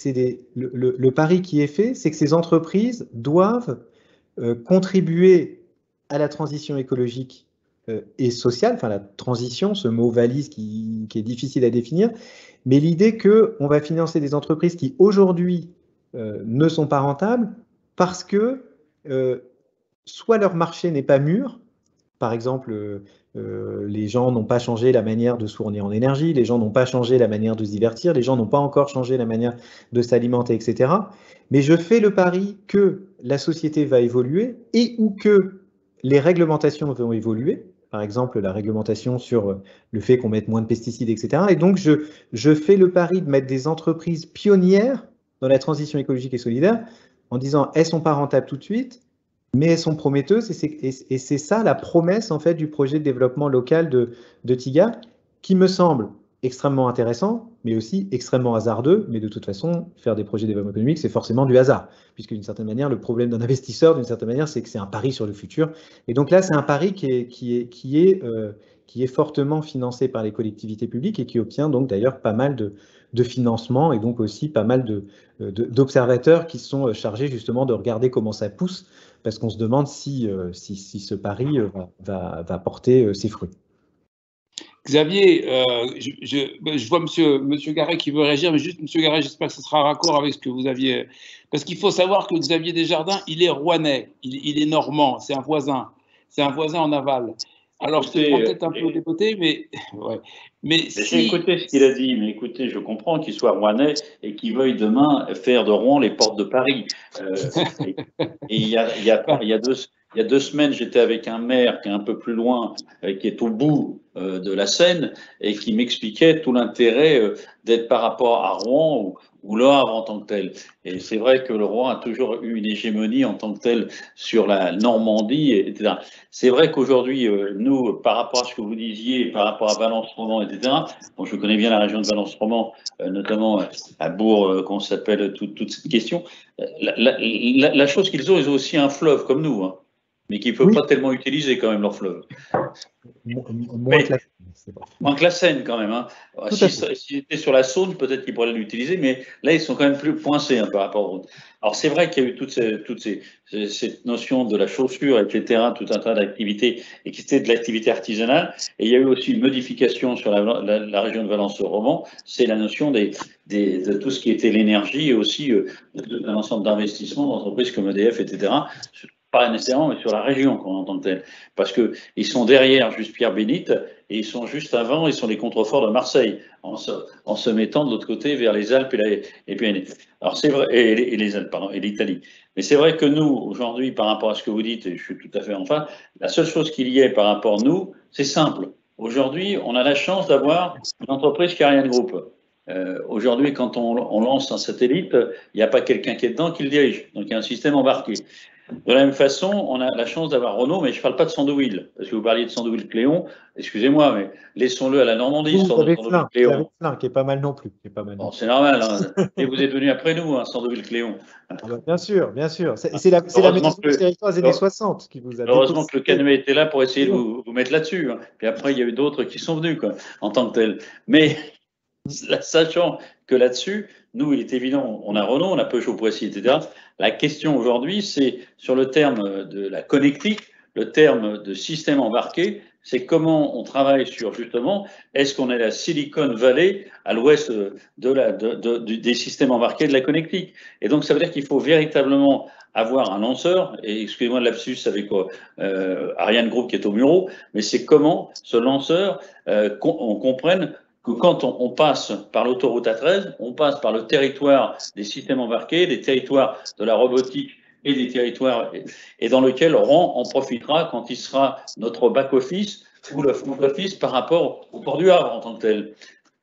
S8: le pari qui est fait, c'est que ces entreprises doivent contribuer à la transition écologique et sociale, enfin la transition, ce mot valise qui est difficile à définir, mais l'idée qu'on va financer des entreprises qui aujourd'hui ne sont pas rentables parce que soit leur marché n'est pas mûr, par exemple, les gens n'ont pas changé la manière de se fournir en énergie, les gens n'ont pas changé la manière de se divertir, les gens n'ont pas encore changé la manière de s'alimenter, etc. Mais je fais le pari que la société va évoluer et ou que les réglementations vont évoluer. Par exemple, la réglementation sur le fait qu'on mette moins de pesticides, etc. Et donc, je fais le pari de mettre des entreprises pionnières dans la transition écologique et solidaire en disant elles ne sont pas rentables tout de suite, mais elles sont prometteuses et c'est ça la promesse en fait du projet de développement local de TIGA qui me semble extrêmement intéressant, mais aussi extrêmement hasardeux. Mais de toute façon, faire des projets de développement économique, c'est forcément du hasard, puisque d'une certaine manière, le problème d'un investisseur, d'une certaine manière, c'est que c'est un pari sur le futur. Et donc là, c'est un pari qui est fortement financé par les collectivités publiques et qui obtient donc d'ailleurs pas mal de financement et donc aussi pas mal d'observateurs qui sont chargés justement de regarder comment ça pousse, parce qu'on se demande si ce pari va porter ses fruits.
S2: Xavier, je vois monsieur Garet qui veut réagir, mais juste monsieur Garet, j'espère que ce sera raccord avec ce que vous aviez. Parce qu'il faut savoir que Xavier Desjardins, il est rouennais, il est normand, c'est un voisin en aval. Alors, je te prends peut-être un peu au dépoté, mais ouais. Mais
S3: j'ai écouté ce qu'il a dit, mais écoutez, je comprends qu'il soit rouennais et qu'il veuille demain faire de Rouen les portes de Paris. Et il y a 2 semaines, j'étais avec un maire qui est un peu plus loin, qui est au bout de la Seine, et qui m'expliquait tout l'intérêt d'être par rapport à Rouen ou Le Havre en tant que tel. Et c'est vrai que le Rouen a toujours eu une hégémonie en tant que tel sur la Normandie, etc. C'est vrai qu'aujourd'hui, nous, par rapport à ce que vous disiez, par rapport à Valence-Roman, etc., bon, je connais bien la région de Valence-Roman, notamment à Bourg, qu'on s'appelle toute cette question. La chose qu'ils ont, ils ont aussi un fleuve comme nous, hein, mais qui ne peut pas tellement utiliser quand même leur fleuve. Moins que la Seine quand même. Hein. S'ils étaient sur la Saône, peut-être qu'ils pourraient l'utiliser, mais là, ils sont quand même plus poincés hein, par rapport aux autres. Alors, c'est vrai qu'il y a eu cette notion de la chaussure, etc., tout un tas d'activités, et qui était de l'activité artisanale. Et il y a eu aussi une modification sur la région de Valence-Roman, c'est la notion de tout ce qui était l'énergie et aussi d'un ensemble d'investissements d'entreprises comme EDF, etc., pas nécessairement, mais sur la région qu'on entend telle. Parce qu'ils sont derrière juste Pierre Bénite et ils sont juste avant, ils sont les contreforts de Marseille, en se mettant de l'autre côté vers les Alpes et puis alors c'est vrai, et les Alpes, pardon, et l'Italie. Mais c'est vrai que nous, aujourd'hui, par rapport à ce que vous dites, et je suis tout à fait en face, la seule chose qu'il y ait par rapport à nous, c'est simple. Aujourd'hui, on a la chance d'avoir une entreprise qui a Ariane Group. Aujourd'hui, quand on lance un satellite, il n'y a pas quelqu'un qui est dedans qui le dirige. Donc, il y a un système embarqué. De la même façon, on a la chance d'avoir Renault, mais je ne parle pas de Sandouville, parce que vous parliez de Sandouville-Cléon, excusez-moi, mais laissons-le à la Normandie.
S8: Vous avez Flin, qui est pas mal non plus.
S3: Bon, c'est normal, hein. Et vous êtes venu après nous, hein, Sandouville-Cléon.
S8: Bien sûr, bien sûr. C'est la méthode du territoire des années 60 qui vous a
S3: heureusement que le Canuet était là pour essayer de vous mettre là-dessus. Hein. Puis après, il y a eu d'autres qui sont venus, quoi, en tant que tels. Mais sachant que là-dessus, nous, il est évident, on a Renault, on a Peugeot-Poissy, etc. La question aujourd'hui, c'est sur le terme de la connectique, le terme de système embarqué, c'est comment on travaille sur justement, est-ce qu'on est la Silicon Valley à l'ouest des systèmes embarqués de la connectique. Et donc, ça veut dire qu'il faut véritablement avoir un lanceur, et excusez-moi de lapsus avec Ariane Group qui est au bureau, mais c'est comment ce lanceur, on comprenne que quand on passe par l'autoroute A13, on passe par le territoire des systèmes embarqués, des territoires de la robotique et des territoires, et dans lequel Rouen en profitera quand il sera notre back-office ou le front-office par rapport au port du Havre en tant que tel.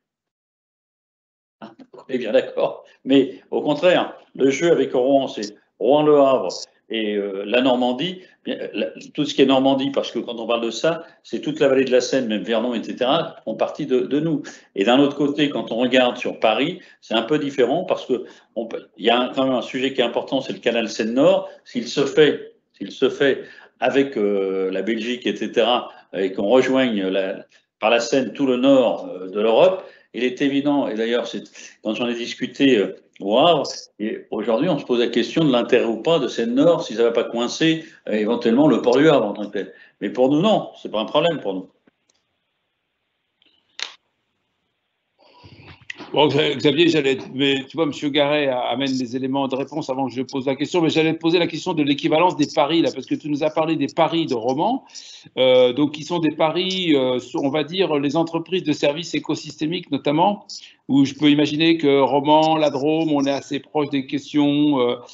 S3: On est bien d'accord. Mais au contraire, le jeu avec Rouen, c'est Rouen-Le Havre et la Normandie, tout ce qui est Normandie, parce que quand on parle de ça, c'est toute la vallée de la Seine, même Vernon, etc., font partie de nous. Et d'un autre côté, quand on regarde sur Paris, c'est un peu différent parce que il y a quand même un sujet qui est important, c'est le canal Seine-Nord. S'il se fait avec la Belgique, etc., et qu'on rejoigne par la Seine tout le nord de l'Europe, il est évident, et d'ailleurs, quand j'en ai discuté au Havre, et aujourd'hui, on se pose la question de l'intérêt ou pas de Seine-Nord, si ça ne va pas coincer éventuellement le port du Havre en tant que tel. Mais pour nous, non, ce n'est pas un problème pour nous.
S2: Bon, Xavier, mais tu vois, M. Garet amène des éléments de réponse avant que je pose la question, mais j'allais te poser la question de l'équivalence des paris, là, parce que tu nous as parlé des paris de Romans, donc qui sont des paris, on va dire, les entreprises de services écosystémiques notamment, où je peux imaginer que Romans, la Drôme, on est assez proche des questions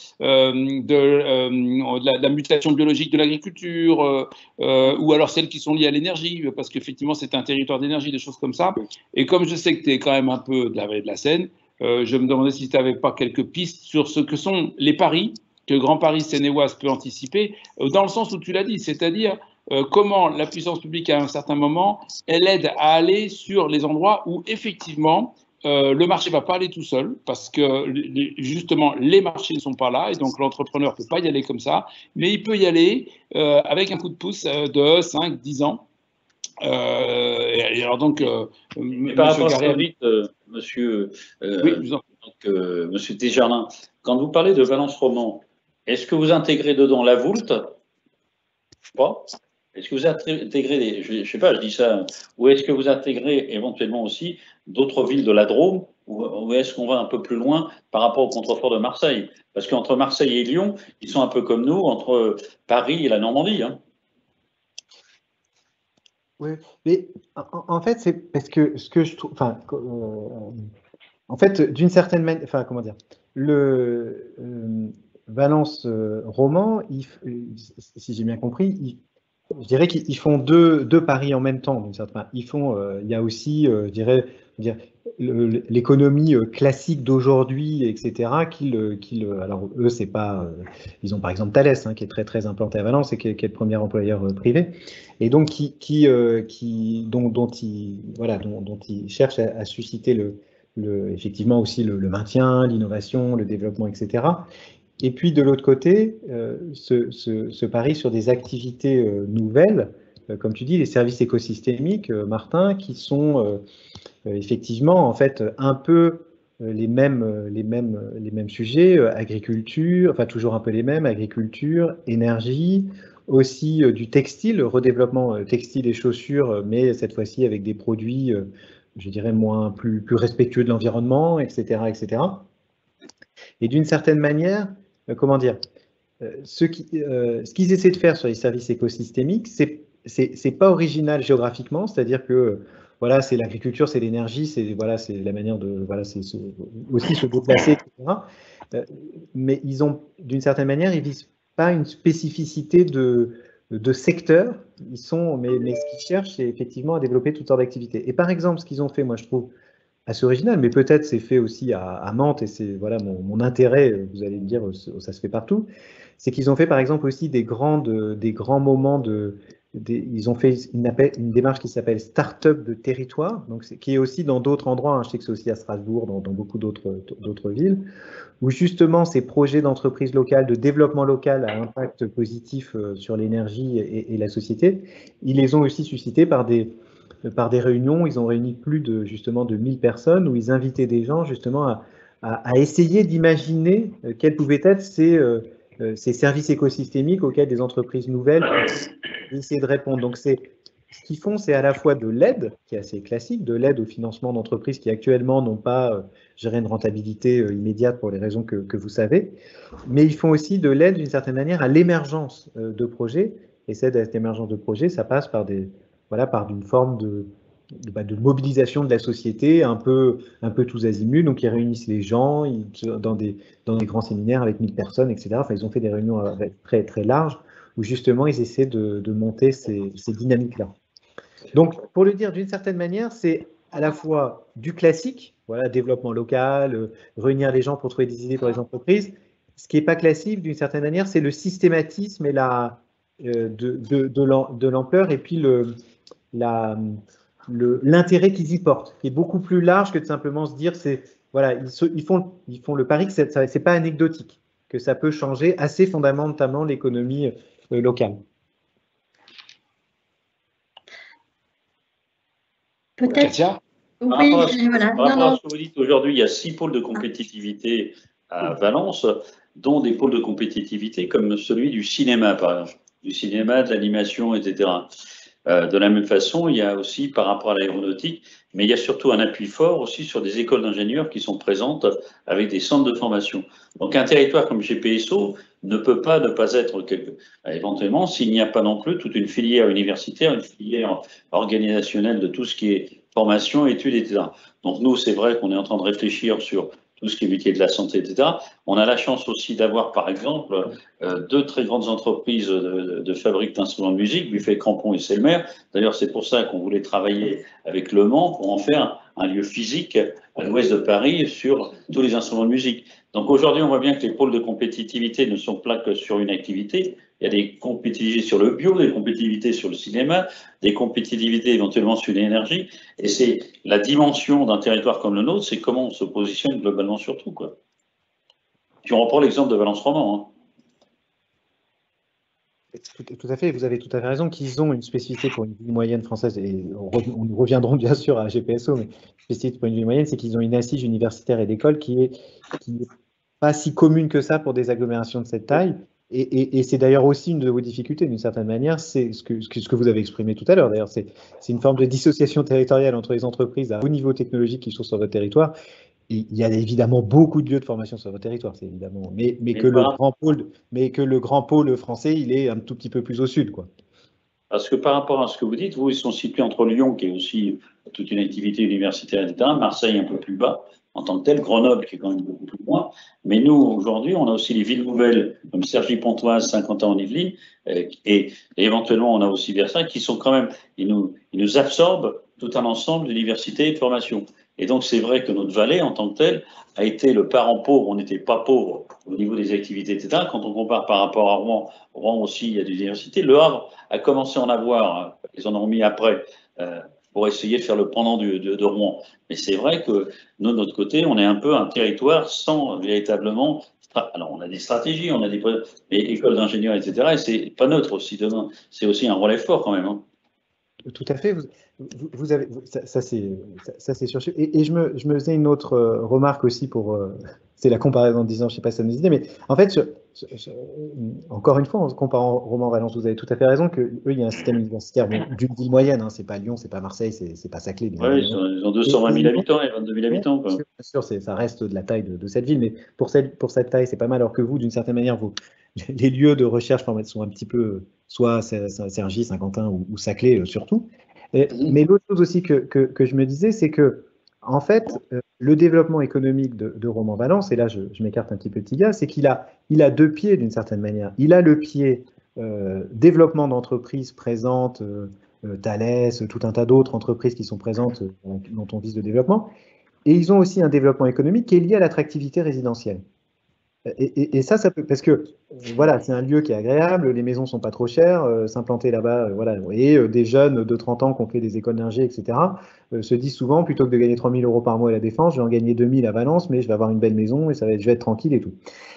S2: de la mutation biologique de l'agriculture, ou alors celles qui sont liées à l'énergie, parce qu'effectivement, c'est un territoire d'énergie, des choses comme ça. Et comme je sais que tu es quand même un peu de la vallée de la Seine, je me demandais si tu n'avais pas quelques pistes sur ce que sont les paris que Grand Paris Seine-et-Oise peut anticiper, dans le sens où tu l'as dit, c'est-à-dire comment la puissance publique, à un certain moment, elle aide à aller sur les endroits où, effectivement, le marché ne va pas aller tout seul, parce que, justement, les marchés ne sont pas là, et donc l'entrepreneur ne peut pas y aller comme ça, mais il peut y aller avec un coup de pouce de 5-10 ans. Et alors donc,
S3: par rapport à ce que vous dites, monsieur Desjardins, quand vous parlez de Valence Romand, est-ce que vous intégrez dedans la Voulte? Pas. Est-ce que vous intégrez, je ne sais pas, je dis ça, ou est-ce que vous intégrez éventuellement aussi d'autres villes de la Drôme, ou est-ce qu'on va un peu plus loin par rapport au contrefort de Marseille? Parce qu'entre Marseille et Lyon, ils sont un peu comme nous, entre Paris et la Normandie. Hein.
S8: Oui, mais en fait, c'est parce que ce que je trouve, en fait, d'une certaine manière, enfin, comment dire, le Valence Roman, si j'ai bien compris, je dirais qu'ils font deux paris en même temps. Ils font, il y a aussi, je dirais, l'économie classique d'aujourd'hui, etc. Alors eux, c'est pas, ils ont par exemple Thales, hein, qui est très très implanté à Valence et qui est le premier employeur privé, et donc dont ils cherchent à susciter effectivement aussi le maintien, l'innovation, le développement, etc. Et puis de l'autre côté, ce pari sur des activités nouvelles, comme tu dis, les services écosystémiques, Martin, qui sont effectivement en fait un peu les mêmes sujets, agriculture, enfin toujours un peu les mêmes, agriculture, énergie, aussi du textile, redéveloppement textile et chaussures, mais cette fois-ci avec des produits, je dirais, plus respectueux de l'environnement, etc., etc. Et d'une certaine manière, comment dire, ce qu'ils essaient de faire sur les services écosystémiques, c'est pas original géographiquement, c'est-à-dire que voilà, c'est l'agriculture, c'est l'énergie, c'est la manière de c'est aussi se déplacer, etc. Mais ils ont, d'une certaine manière, ils visent pas une spécificité de secteur. Mais ce qu'ils cherchent, c'est effectivement à développer toutes sortes d'activités. Et par exemple, ce qu'ils ont fait, moi, je trouve assez original, mais peut-être c'est fait aussi à Mantes, et c'est voilà mon intérêt, vous allez me dire, ça se fait partout, c'est qu'ils ont fait par exemple aussi des grands moments ils ont fait une démarche qui s'appelle Start-up de territoire, donc qui est aussi dans d'autres endroits, hein, je sais que c'est aussi à Strasbourg, dans beaucoup d'autres villes, où justement ces projets d'entreprise locale, de développement local à impact positif sur l'énergie et la société, ils les ont aussi suscités par des réunions. Ils ont réuni plus de 1000 personnes où ils invitaient des gens justement à essayer d'imaginer quels pouvaient être ces services écosystémiques auxquels des entreprises nouvelles essaient de répondre. Donc ce qu'ils font, c'est à la fois de l'aide, qui est assez classique, de l'aide au financement d'entreprises qui actuellement n'ont pas géré une rentabilité immédiate pour les raisons que vous savez, mais ils font aussi de l'aide d'une certaine manière à l'émergence de projets. Et cette émergence de projets, ça passe par une forme de mobilisation de la société, un peu tous azimuts. Donc, ils réunissent les gens dans des grands séminaires avec 1000 personnes, etc. Enfin, ils ont fait des réunions très, très larges où justement, ils essaient de monter ces dynamiques-là. Donc, pour le dire d'une certaine manière, c'est à la fois du classique, voilà, développement local, réunir les gens pour trouver des idées pour les entreprises. Ce qui n'est pas classique, d'une certaine manière, c'est le systématisme et de l'ampleur et puis l'intérêt qu'ils y portent, qui est beaucoup plus large que de simplement se dire, voilà, ils font le pari que ce n'est pas anecdotique, que ça peut changer assez fondamentalement l'économie locale.
S2: Peut-être.
S3: Par rapport à ce que vous dites, aujourd'hui, il y a 6 pôles de compétitivité à Valence, dont des pôles de compétitivité comme celui du cinéma, par exemple, du cinéma, de l'animation, etc. De la même façon, il y a aussi, par rapport à l'aéronautique, mais il y a surtout un appui fort aussi sur des écoles d'ingénieurs qui sont présentes avec des centres de formation. Donc un territoire comme GPSO ne peut pas ne pas être, éventuellement, s'il n'y a pas non plus toute une filière universitaire, une filière organisationnelle de tout ce qui est formation, études, etc. Donc nous, c'est vrai qu'on est en train de réfléchir sur tout ce qui est métier de la santé, etc. On a la chance aussi d'avoir, par exemple, 2 très grandes entreprises de fabrique d'instruments de musique, Buffet Crampon et Selmer. D'ailleurs, c'est pour ça qu'on voulait travailler avec Le Mans pour en faire un lieu physique à l'ouest de Paris sur tous les instruments de musique. Donc aujourd'hui, on voit bien que les pôles de compétitivité ne sont pas que sur une activité. Il y a des compétitivités sur le bio, des compétitivités sur le cinéma, des compétitivités éventuellement sur l'énergie. Et c'est la dimension d'un territoire comme le nôtre, c'est comment on se positionne globalement sur tout, quoi. Puis on reprend l'exemple de Valence Roman.
S8: Tout à fait, vous avez tout à fait raison qu'ils ont une spécificité pour une ville moyenne française, et nous reviendrons bien sûr à GPSO, mais spécificité pour une ville moyenne, c'est qu'ils ont une assise universitaire et d'école qui est pas si commune que ça pour des agglomérations de cette taille. Et c'est d'ailleurs aussi une de vos difficultés, d'une certaine manière, c'est ce que vous avez exprimé tout à l'heure. D'ailleurs, c'est une forme de dissociation territoriale entre les entreprises à haut niveau technologique qui sont sur votre territoire. Et il y a évidemment beaucoup de lieux de formation sur votre territoire, c'est évidemment, mais que le grand pôle français, il est un tout petit peu plus au sud, quoi.
S3: Parce que par rapport à ce que vous dites, vous, ils sont situés entre Lyon, qui est aussi toute une activité universitaire, etc., Marseille un peu plus bas en tant que tel, Grenoble qui est quand même beaucoup plus loin. Mais nous, aujourd'hui, on a aussi les villes nouvelles comme Cergy-Pontoise, Saint-Quentin-en-Yvelines, et éventuellement on a aussi Versailles qui sont quand même, ils nous absorbent tout un ensemble d'universités et de formations. Et donc c'est vrai que notre vallée en tant que telle a été le parent pauvre, on n'était pas pauvre au niveau des activités, etc. Quand on compare par rapport à Rouen, Rouen aussi il y a des universités. Le Havre a commencé à en avoir, ils en ont mis après, pour essayer de faire le pendant de Rouen. Mais c'est vrai que nous, de notre côté, on est un peu un territoire sans véritablement. Alors, on a des stratégies, on a des écoles d'ingénieurs, etc. Et c'est pas neutre aussi demain. C'est aussi un relais fort quand même. Hein.
S8: Tout à fait. Vous avez, ça c'est sûr. Et je me faisais une autre remarque aussi pour. C'est la comparaison en disant, je ne sais pas si ça nous dit, mais en fait, encore une fois, en comparant Roman-Valence, vous avez tout à fait raison qu'eux, il y a un système universitaire d'une ville moyenne, hein, c'est pas Lyon, c'est pas Marseille, c'est pas Saclay.
S3: Oui, ils ont 220 000 habitants et 22 000 habitants. Quoi.
S8: Bien sûr, ça reste de la taille de cette ville, mais pour cette taille, c'est pas mal, alors que vous, d'une certaine manière, les lieux de recherche sont un petit peu, soit Cergy, Saint-Quentin ou Saclay surtout. Mais l'autre chose aussi que je me disais, c'est que, en fait, le développement économique de Roman-Valence, et là je m'écarte un petit peu de Tiga, c'est qu'il a 2 pieds d'une certaine manière. Il a le pied développement d'entreprises présentes, Thales, tout un tas d'autres entreprises qui sont présentes dont on vise le développement, et ils ont aussi un développement économique qui est lié à l'attractivité résidentielle. Et ça peut, parce que voilà, c'est un lieu qui est agréable, les maisons sont pas trop chères, s'implanter là-bas, voilà, et des jeunes de 30 ans qui ont fait des écoles d'ingé, etc., se disent souvent, plutôt que de gagner 3 000 € par mois à la Défense, je vais en gagner 2 000 à Valence, mais je vais avoir une belle maison et je vais être tranquille et tout.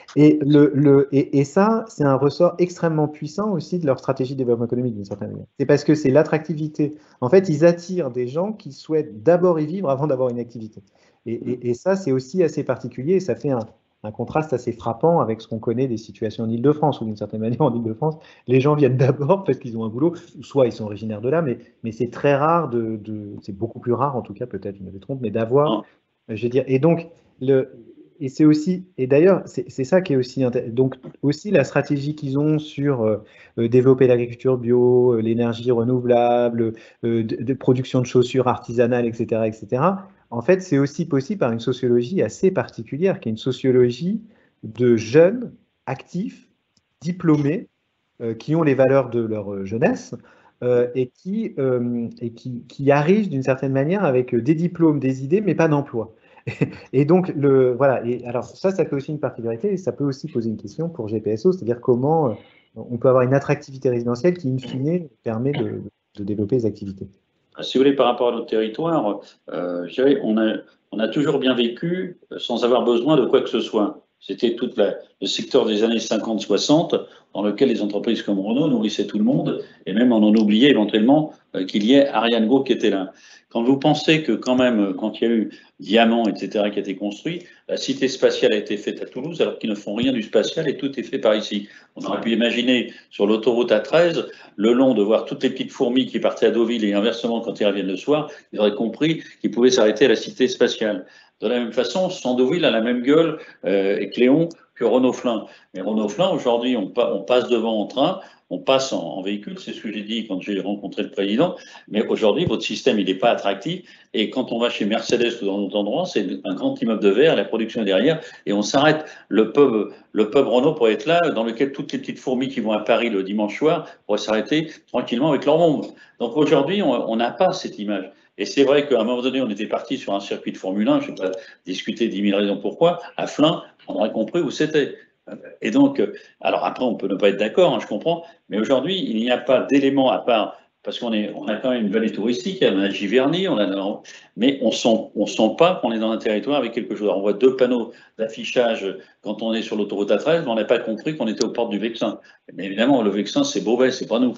S8: Et ça, c'est un ressort extrêmement puissant aussi de leur stratégie de développement économique d'une certaine manière. C'est parce que c'est l'attractivité. En fait, ils attirent des gens qui souhaitent d'abord y vivre avant d'avoir une activité. Et ça, c'est aussi assez particulier et ça fait un contraste assez frappant avec ce qu'on connaît des situations en Île-de-France, où d'une certaine manière, en Île-de-France, les gens viennent d'abord parce qu'ils ont un boulot, soit ils sont originaires de là, mais c'est très rare c'est beaucoup plus rare en tout cas, peut-être, je me trompe, mais d'avoir, je veux dire, et donc, et c'est aussi, et d'ailleurs, c'est ça qui est aussi intéressant. Donc, aussi la stratégie qu'ils ont sur développer l'agriculture bio, l'énergie renouvelable, de production de chaussures artisanales, etc., etc. En fait, c'est aussi possible par une sociologie assez particulière, qui est une sociologie de jeunes actifs, diplômés, qui ont les valeurs de leur jeunesse et qui arrivent d'une certaine manière avec des diplômes, des idées, mais pas d'emploi. Et donc, voilà. Et alors, ça fait aussi une particularité et ça peut aussi poser une question pour GPSO, c'est-à-dire comment on peut avoir une attractivité résidentielle qui, in fine, permet de développer les activités.
S3: Si vous voulez, par rapport à notre territoire, je dirais, on a toujours bien vécu sans avoir besoin de quoi que ce soit. C'était tout le secteur des années 50-60 dans lequel les entreprises comme Renault nourrissaient tout le monde et même on en oubliait éventuellement qu'il y ait Ariane Group qui était là. Quand vous pensez que quand même, quand il y a eu Diamant, etc., qui a été construit, la cité spatiale a été faite à Toulouse alors qu'ils ne font rien du spatial et tout est fait par ici. On aurait pu imaginer sur l'autoroute A13, le long de voir toutes les petites fourmis qui partaient à Deauville et inversement quand ils reviennent le soir, ils auraient compris qu'ils pouvaient s'arrêter à la cité spatiale. De la même façon, Sandeauville a la même gueule et Cléon que Renault-Flin. Mais Renault-Flin, aujourd'hui, on passe devant en train, on passe en véhicule, c'est ce que j'ai dit quand j'ai rencontré le président, mais aujourd'hui, votre système, il n'est pas attractif, et quand on va chez Mercedes ou dans d'autres endroits, c'est un grand immeuble de verre, la production est derrière, et on s'arrête. Le pub Renault pourrait être là, dans lequel toutes les petites fourmis qui vont à Paris le dimanche soir pourraient s'arrêter tranquillement avec leur monde. Donc aujourd'hui, on n'a pas cette image. Et c'est vrai qu'à un moment donné, on était parti sur un circuit de Formule 1, je ne vais pas discuter 10 000 raisons pourquoi, à Flins, on aurait compris où c'était. Et donc, alors après, on peut ne pas être d'accord, hein, je comprends, mais aujourd'hui, il n'y a pas d'élément à part, parce qu'on a quand même une vallée touristique, on a Giverny, mais on sent pas qu'on est dans un territoire avec quelque chose. Alors, on voit 2 panneaux d'affichage quand on est sur l'autoroute A13, mais on n'a pas compris qu'on était aux portes du Vexin. Mais évidemment, le Vexin, c'est Beauvais, c'est pas nous.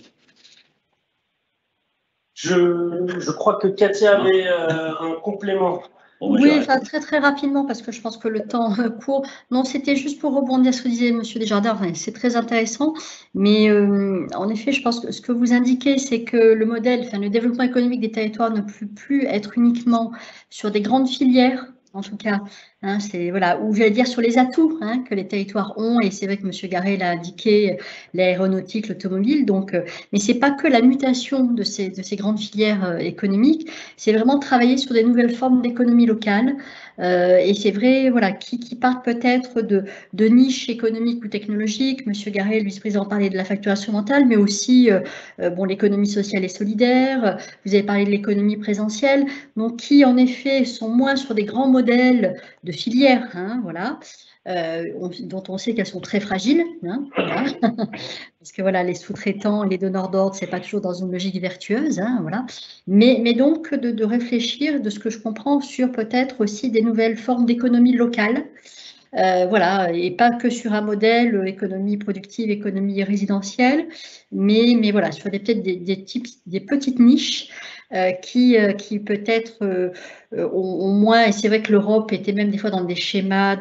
S1: Je crois que Katia avait un complément.
S5: Oui, enfin, très très rapidement parce que je pense que le temps court. Non, c'était juste pour rebondir sur ce que disait M. Desjardins. Enfin, c'est très intéressant, mais en effet, je pense que ce que vous indiquez, c'est que le modèle, enfin, le développement économique des territoires ne peut plus être uniquement sur des grandes filières. En tout cas, hein, c'est voilà, ou j'allais dire sur les atouts hein, que les territoires ont, et c'est vrai que M. Garret l'a indiqué, l'aéronautique, l'automobile. Donc, mais c'est pas que la mutation de ces grandes filières économiques, c'est vraiment travailler sur des nouvelles formes d'économie locale. Et c'est vrai, voilà, qui partent peut-être de niches économiques ou technologiques. M. Garret, le vice-président, parlait de la facturation mentale, mais aussi bon, l'économie sociale et solidaire. Vous avez parlé de l'économie présentielle, donc qui en effet sont moins sur des grands modèles de filières, hein, voilà, dont on sait qu'elles sont très fragiles, hein, voilà. Parce que voilà, les sous-traitants et les donneurs d'ordre, c'est pas toujours dans une logique vertueuse, hein, voilà. Mais donc de réfléchir, de ce que je comprends, sur peut-être aussi des nouvelles formes d'économie locale. Voilà, et pas que sur un modèle économie productive, économie résidentielle, mais voilà, sur peut-être des petites niches qui peut-être ont moins, et c'est vrai que l'Europe était même des fois dans des schémas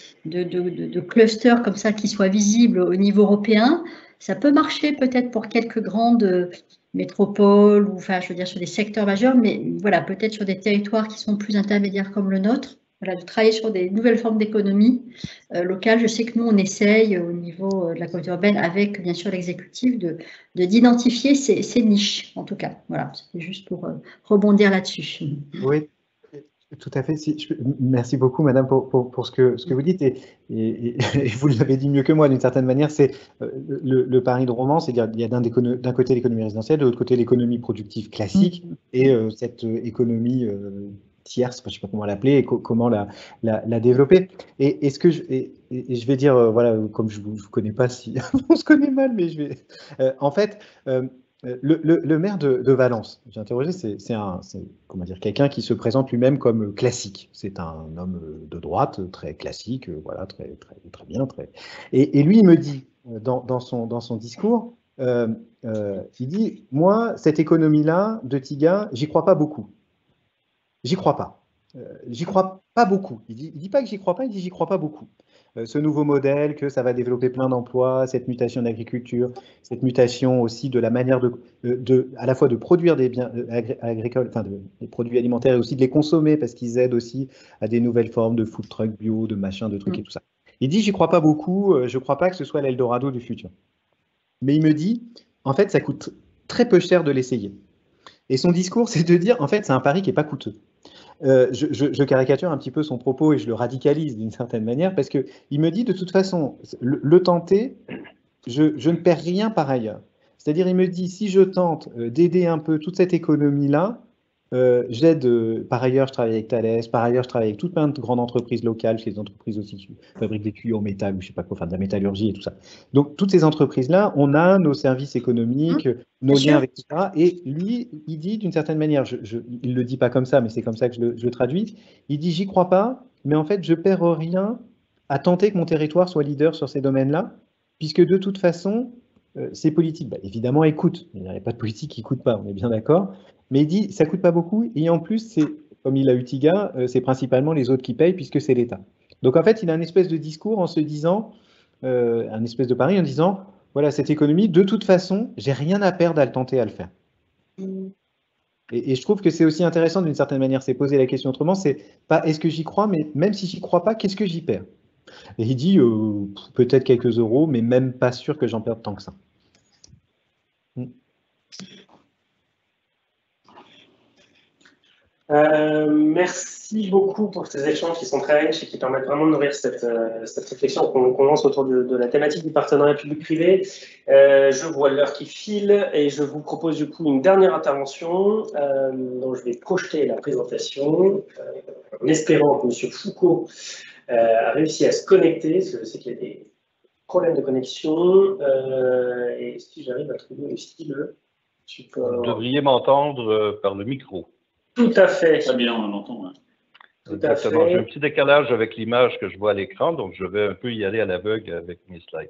S5: de clusters comme ça qui soient visibles au niveau européen. Ça peut marcher peut-être pour quelques grandes métropoles, ou enfin je veux dire sur des secteurs majeurs, mais voilà, peut-être sur des territoires qui sont plus intermédiaires comme le nôtre. Voilà, de travailler sur des nouvelles formes d'économie locale. Je sais que nous, on essaye au niveau de la communauté urbaine, avec bien sûr l'exécutif, d'identifier ces niches, en tout cas. Voilà, c'était juste pour rebondir là-dessus.
S8: Oui, tout à fait. Merci beaucoup, madame, pour ce que vous dites. Et vous l'avez dit mieux que moi, d'une certaine manière, c'est le pari de Roman, c'est-à-dire il y a d'un côté l'économie résidentielle, de l'autre côté l'économie productive classique, et cette économie tierce, je ne sais pas comment l'appeler, et comment la développer. Et je vais dire, voilà, comme je ne vous connais pas, si on se connaît mal, mais je vais. En fait, le maire de Valence, j'ai interrogé, c'est comment dire, quelqu'un qui se présente lui-même comme classique. C'est un homme de droite, très classique, voilà, très bien. Et lui, il me dit, dans son discours, il dit, moi, cette économie-là de Tiga, j'y crois pas beaucoup. J'y crois pas. j'y crois pas beaucoup. Il dit pas que j'y crois pas, il dit j'y crois pas beaucoup. Ce nouveau modèle, que ça va développer plein d'emplois, cette mutation d'agriculture, cette mutation aussi de la manière à la fois de produire des biens agricoles, enfin des produits alimentaires et aussi de les consommer parce qu'ils aident aussi à des nouvelles formes de food truck bio, de machin, de trucs et tout ça. Il dit j'y crois pas beaucoup, je crois pas que ce soit l'Eldorado du futur. Mais il me dit, en fait, ça coûte très peu cher de l'essayer. Et son discours, c'est de dire, en fait, c'est un pari qui n'est pas coûteux. Je caricature un petit peu son propos et je le radicalise d'une certaine manière parce qu'il me dit de toute façon, le tenter, je ne perds rien par ailleurs. C'est-à-dire, il me dit, si je tente d'aider un peu toute cette économie-là, j'aide, par ailleurs, je travaille avec Thales, par ailleurs, je travaille avec toute plein de grandes entreprises locales, chez les entreprises aussi qui fabriquent des tuyaux en métal ou je ne sais pas quoi, enfin de la métallurgie et tout ça. Donc, toutes ces entreprises-là, on a nos services économiques, nos liens avec tout ça. Et lui, il dit d'une certaine manière, il ne le dit pas comme ça, mais c'est comme ça que je le traduis, il dit, j'y crois pas, mais en fait, je perds rien à tenter que mon territoire soit leader sur ces domaines-là, puisque de toute façon, ces politiques, bah, évidemment, écoutent. Il n'y a pas de politique qui n'écoute pas, on est bien d'accord. Mais il dit, ça ne coûte pas beaucoup. Et en plus, c'est, comme il a eu Tiga, c'est principalement les autres qui payent puisque c'est l'État. Donc en fait, il a un espèce de discours en se disant, un espèce de pari en disant, voilà, cette économie, de toute façon, j'ai rien à perdre à le tenter à le faire. Et je trouve que c'est aussi intéressant d'une certaine manière, c'est poser la question autrement, c'est pas est-ce que j'y crois, mais même si j'y crois pas, qu'est-ce que j'y perds? Et il dit, peut-être quelques euros, mais même pas sûr que j'en perde tant que ça.
S1: Merci beaucoup pour ces échanges qui sont très riches et qui permettent vraiment de nourrir cette réflexion qu'on lance autour de la thématique du partenariat public-privé. Je vois l'heure qui file et je vous propose du coup une dernière intervention dont je vais projeter la présentation en espérant que M. Foucault a réussi à se connecter, parce que je sais qu'il y a des problèmes de connexion. Et si j'arrive à trouver aussi le support.
S9: Vous devriez m'entendre par le micro.
S1: Tout à fait.
S3: Très bien, on l'entend. Ouais.
S9: Exactement. J'ai un petit décalage avec l'image que je vois à l'écran, donc je vais un peu y aller à l'aveugle avec mes slides.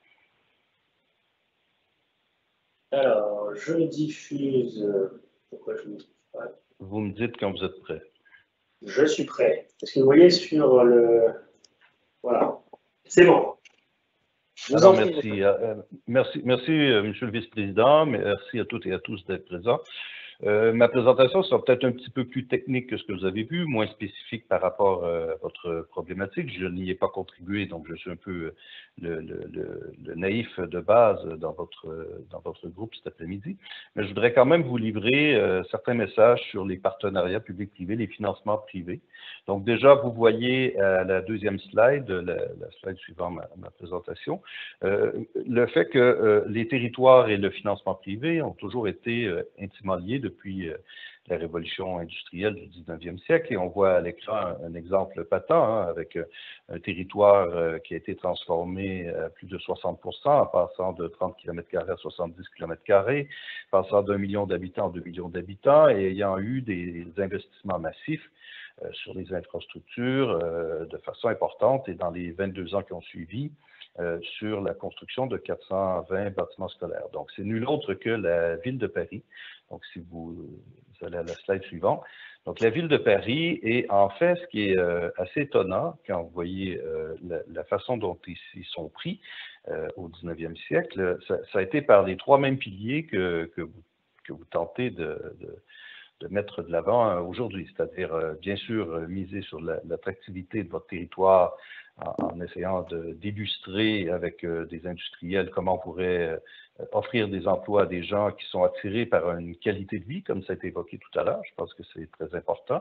S1: Alors, je diffuse. Pourquoi je ne trouve pas?
S9: Vous me dites quand vous êtes prêt.
S1: Je suis prêt. Est-ce que vous voyez sur le. Voilà. C'est bon.
S9: Alors, merci, Monsieur le Vice-président. Merci à toutes et à tous d'être présents. Ma présentation sera peut-être un petit peu plus technique que ce que vous avez vu, moins spécifique par rapport à votre problématique. Je n'y ai pas contribué, donc je suis un peu le naïf de base dans votre groupe cet après-midi. Mais je voudrais quand même vous livrer certains messages sur les partenariats publics-privés, les financements privés. Donc déjà, vous voyez à la deuxième slide, la slide suivant ma présentation, le fait que les territoires et le financement privé ont toujours été intimement liés depuis la révolution industrielle du 19e siècle. Et on voit à l'écran un exemple patent avec un territoire qui a été transformé à plus de 60%, en passant de 30 km² à 70 km², passant d'1 million d'habitants à 2 millions d'habitants et ayant eu des investissements massifs sur les infrastructures de façon importante et dans les 22 ans qui ont suivi, sur la construction de 420 bâtiments scolaires. Donc, c'est nul autre que la ville de Paris. Donc, si vous allez à la slide suivante. Donc, la ville de Paris est en fait ce qui est assez étonnant quand vous voyez la façon dont ils sont pris au 19e siècle. Ça a été par les trois mêmes piliers que vous tentez de mettre de l'avant aujourd'hui, c'est-à-dire, bien sûr, miser sur l'attractivité de votre territoire en essayant d'illustrer avec des industriels comment on pourrait offrir des emplois à des gens qui sont attirés par une qualité de vie, comme ça a été évoqué tout à l'heure. Je pense que c'est très important.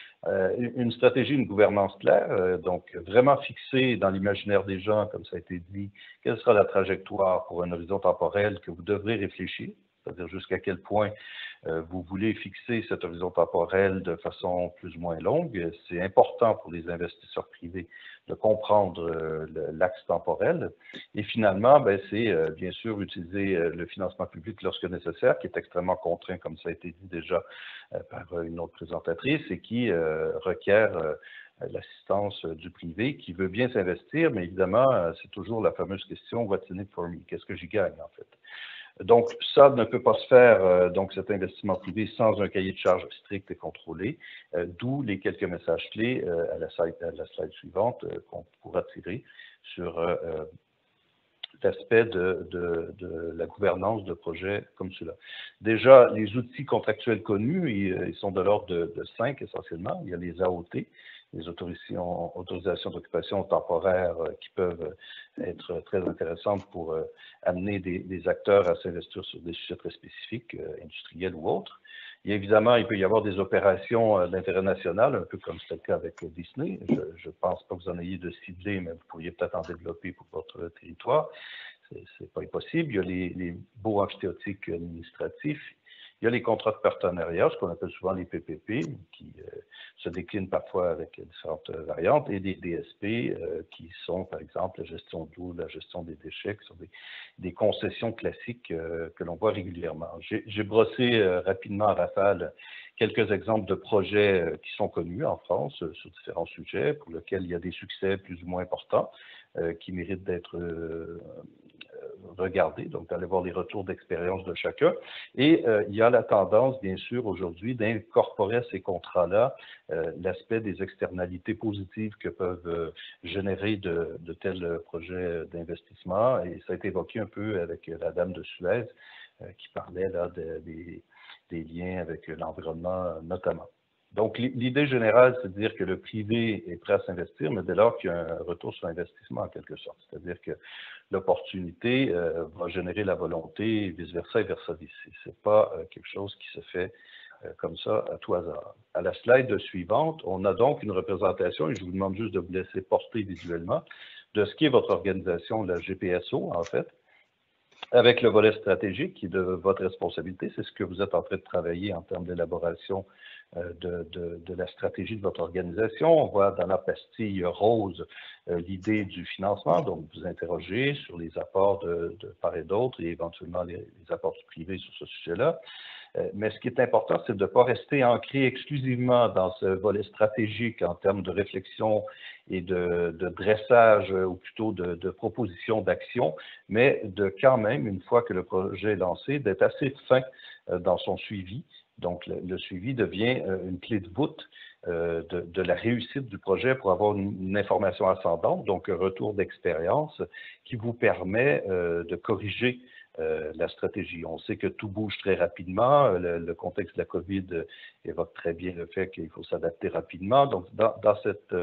S9: Une stratégie, une gouvernance claire, donc vraiment fixée dans l'imaginaire des gens, comme ça a été dit, quelle sera la trajectoire pour un horizon temporel que vous devrez réfléchir, c'est-à-dire jusqu'à quel point vous voulez fixer cet horizon temporel de façon plus ou moins longue. C'est important pour les investisseurs privés de comprendre l'axe temporel. Et finalement, c'est bien sûr utiliser le financement public lorsque nécessaire, qui est extrêmement contraint, comme ça a été dit déjà par une autre présentatrice, et qui requiert l'assistance du privé qui veut bien s'investir, mais évidemment, c'est toujours la fameuse question « What's in it for me ?» Qu'est-ce que j'y gagne, en fait? Donc, ça ne peut pas se faire, donc cet investissement privé, sans un cahier de charges strict et contrôlé, d'où les quelques messages clés à la slide suivante qu'on pourra tirer sur l'aspect de la gouvernance de projets comme cela. Déjà, les outils contractuels connus, ils sont de l'ordre de 5 essentiellement. Il y a les AOT, les autorisations d'occupation temporaire qui peuvent être très intéressantes pour amener des acteurs à s'investir sur des sujets très spécifiques, industriels ou autres. Et évidemment, il peut y avoir des opérations d'intérêt national, un peu comme c'était le cas avec Disney. Je ne pense pas que vous en ayez de ciblés, mais vous pourriez peut-être en développer pour votre territoire. C'est pas impossible. Il y a les baux amphithéotiques administratifs. Il y a les contrats de partenariat, ce qu'on appelle souvent les PPP, qui se déclinent parfois avec différentes variantes, et des DSP, qui sont, par exemple, la gestion de l'eau, la gestion des déchets, qui sont des concessions classiques que l'on voit régulièrement. J'ai brossé rapidement à rafale quelques exemples de projets qui sont connus en France sur différents sujets, pour lesquels il y a des succès plus ou moins importants, qui méritent d'être regarder, donc d'aller voir les retours d'expérience de chacun. Et il y a la tendance, bien sûr, aujourd'hui, d'incorporer à ces contrats-là l'aspect des externalités positives que peuvent générer de tels projets d'investissement. Et ça a été évoqué un peu avec la dame de Suez qui parlait là des liens avec l'environnement notamment. Donc, l'idée générale, c'est de dire que le privé est prêt à s'investir, mais dès lors qu'il y a un retour sur investissement en quelque sorte. C'est-à-dire que l'opportunité va générer la volonté, et vice-versa et versa-vice. Ce n'est pas quelque chose qui se fait comme ça à tout hasard. À la slide suivante, on a donc une représentation, et je vous demande juste de vous laisser porter visuellement, de ce qui est votre organisation, la GPSO, en fait, avec le volet stratégique qui est de votre responsabilité. C'est ce que vous êtes en train de travailler en termes d'élaboration de la stratégie de votre organisation. On voit dans la pastille rose l'idée du financement, donc vous interrogez sur les apports de part et d'autre et éventuellement les apports du privé sur ce sujet-là. Mais ce qui est important, c'est de ne pas rester ancré exclusivement dans ce volet stratégique en termes de réflexion et de dressage, ou plutôt de proposition d'action, mais de quand même, une fois que le projet est lancé, d'être assez fin dans son suivi. Donc, le suivi devient une clé de voûte de la réussite du projet pour avoir une information ascendante, donc un retour d'expérience qui vous permet de corriger la stratégie. On sait que tout bouge très rapidement. Le contexte de la COVID évoque très bien le fait qu'il faut s'adapter rapidement. Donc, dans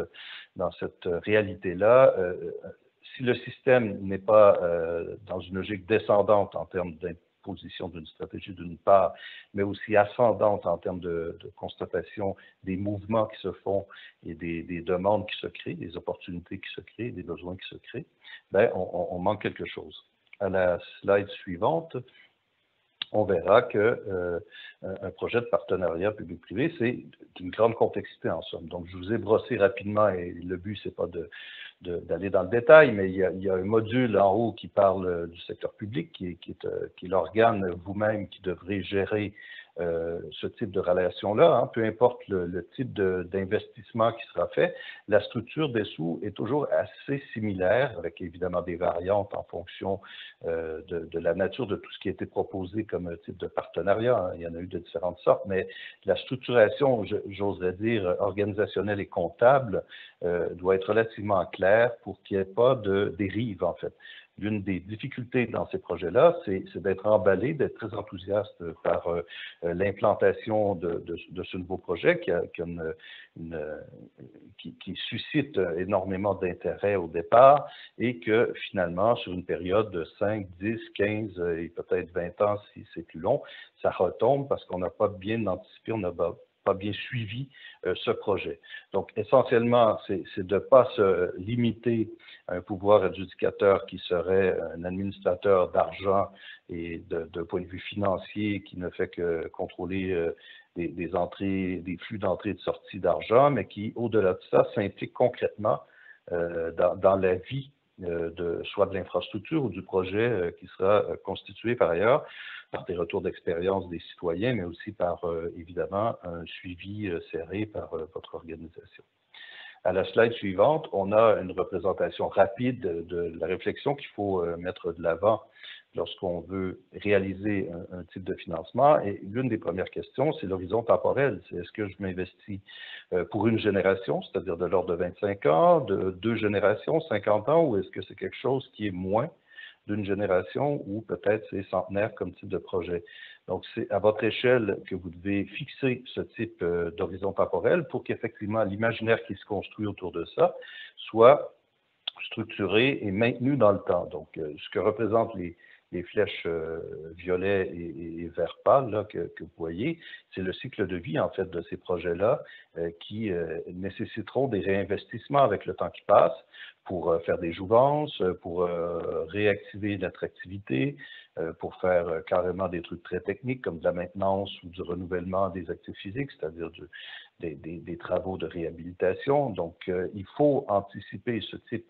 S9: cette réalité-là, si le système n'est pas dans une logique descendante en termes d'imposition d'une stratégie d'une part, mais aussi ascendante en termes de constatation des mouvements qui se font et des demandes qui se créent, des opportunités qui se créent, des besoins qui se créent, ben, on manque quelque chose. À la slide suivante, on verra que un projet de partenariat public-privé, c'est d'une grande complexité en somme. Donc, je vous ai brossé rapidement, et le but, c'est pas d'aller dans le détail, mais il y a un module en haut qui parle du secteur public, qui est l'organe vous-même qui devrait gérer ce type de relation-là, hein, peu importe le type d'investissement qui sera fait, la structure des sous est toujours assez similaire, avec évidemment des variantes en fonction de la nature de tout ce qui a été proposé comme type de partenariat. Hein. Il y en a eu de différentes sortes, mais la structuration, j'oserais dire, organisationnelle et comptable doit être relativement claire pour qu'il n'y ait pas de dérive, en fait. L'une des difficultés dans ces projets-là, c'est d'être emballé, d'être très enthousiaste par l'implantation de ce nouveau projet qui suscite énormément d'intérêt au départ et que finalement, sur une période de 5, 10, 15 et peut-être 20 ans, si c'est plus long, ça retombe parce qu'on n'a pas bien anticipé, on n'a pas bien suivi ce projet. Donc, essentiellement, c'est de ne pas se limiter à un pouvoir adjudicateur qui serait un administrateur d'argent et d'un point de vue financier qui ne fait que contrôler des entrées, des flux d'entrée et de sortie d'argent, mais qui, au-delà de ça, s'implique concrètement dans la vie soit de l'infrastructure ou du projet qui sera constitué par ailleurs par des retours d'expérience des citoyens, mais aussi par, évidemment, un suivi serré par votre organisation. À la slide suivante, on a une représentation rapide de la réflexion qu'il faut mettre de l'avant lorsqu'on veut réaliser un type de financement. Et l'une des premières questions, c'est l'horizon temporel. C'est est-ce que je m'investis pour une génération, c'est-à-dire de l'ordre de 25 ans, de 2 générations, 50 ans, ou est-ce que c'est quelque chose qui est moins d'une génération ou peut-être c'est centenaire comme type de projet. Donc, c'est à votre échelle que vous devez fixer ce type d'horizon temporel pour qu'effectivement l'imaginaire qui se construit autour de ça soit structuré et maintenu dans le temps. Donc, ce que représentent les flèches violet et vert pâle là, que vous voyez, c'est le cycle de vie en fait de ces projets-là qui nécessiteront des réinvestissements avec le temps qui passe pour faire des jouvences, pour réactiver l'attractivité, pour faire carrément des trucs très techniques comme de la maintenance ou du renouvellement des actifs physiques, c'est-à-dire des travaux de réhabilitation. Donc, il faut anticiper ce type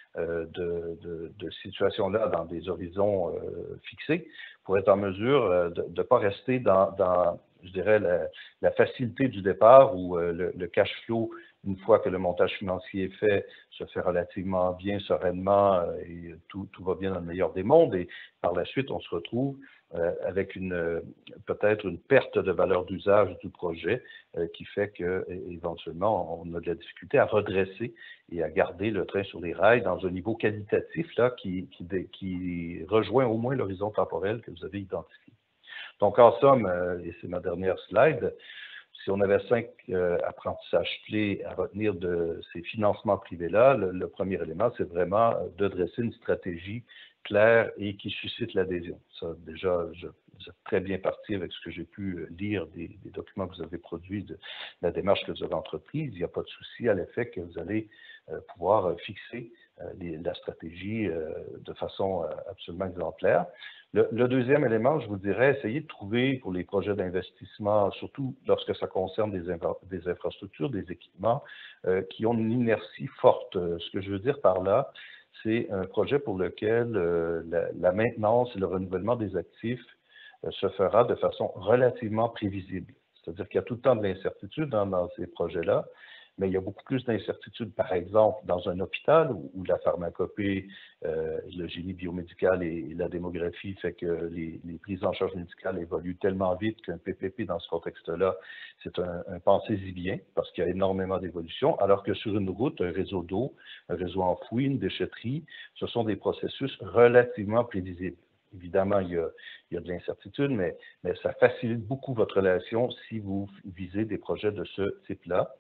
S9: de situation-là dans des horizons fixés pour être en mesure de ne pas rester dans, je dirais, la facilité du départ où le cash flow, une fois que le montage financier est fait, se fait relativement bien, sereinement et tout va bien dans le meilleur des mondes. Et par la suite, on se retrouve avec peut-être une perte de valeur d'usage du projet qui fait qu'éventuellement, on a de la difficulté à redresser et à garder le train sur les rails dans un niveau qualitatif là, qui rejoint au moins l'horizon temporel que vous avez identifié. Donc, en somme, et c'est ma dernière slide, si on avait 5 apprentissages clés à retenir de ces financements privés-là, le premier élément, c'est vraiment de dresser une stratégie claire et qui suscite l'adhésion. Ça, déjà, vous êtes très bien parti avec ce que j'ai pu lire des documents que vous avez produits, de la démarche que vous avez entreprise. Il n'y a pas de souci à l'effet que vous allez pouvoir fixer la stratégie de façon absolument exemplaire. Le deuxième élément, je vous dirais, essayez de trouver pour les projets d'investissement, surtout lorsque ça concerne des infrastructures, des équipements qui ont une inertie forte. Ce que je veux dire par là, c'est un projet pour lequel la maintenance et le renouvellement des actifs se fera de façon relativement prévisible. C'est-à-dire qu'il y a tout le temps de l'incertitude dans ces projets-là, mais il y a beaucoup plus d'incertitudes, par exemple, dans un hôpital où la pharmacopée, le génie biomédical et la démographie fait que les prises en charge médicales évoluent tellement vite qu'un PPP dans ce contexte-là, c'est un pensez-y bien, parce qu'il y a énormément d'évolution, alors que sur une route, un réseau d'eau, un réseau enfoui, une déchetterie, ce sont des processus relativement prévisibles. Évidemment, il y a de l'incertitude, mais ça facilite beaucoup votre relation si vous visez des projets de ce type-là.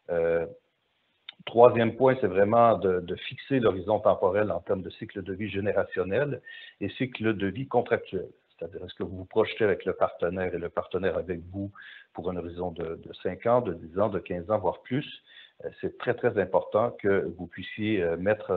S9: Troisième point, c'est vraiment de fixer l'horizon temporel en termes de cycle de vie générationnel et cycle de vie contractuel. C'est-à-dire, est-ce que vous vous projetez avec le partenaire et le partenaire avec vous pour un horizon de 5 ans, de 10 ans, de 15 ans, voire plus? C'est très, très important que vous puissiez mettre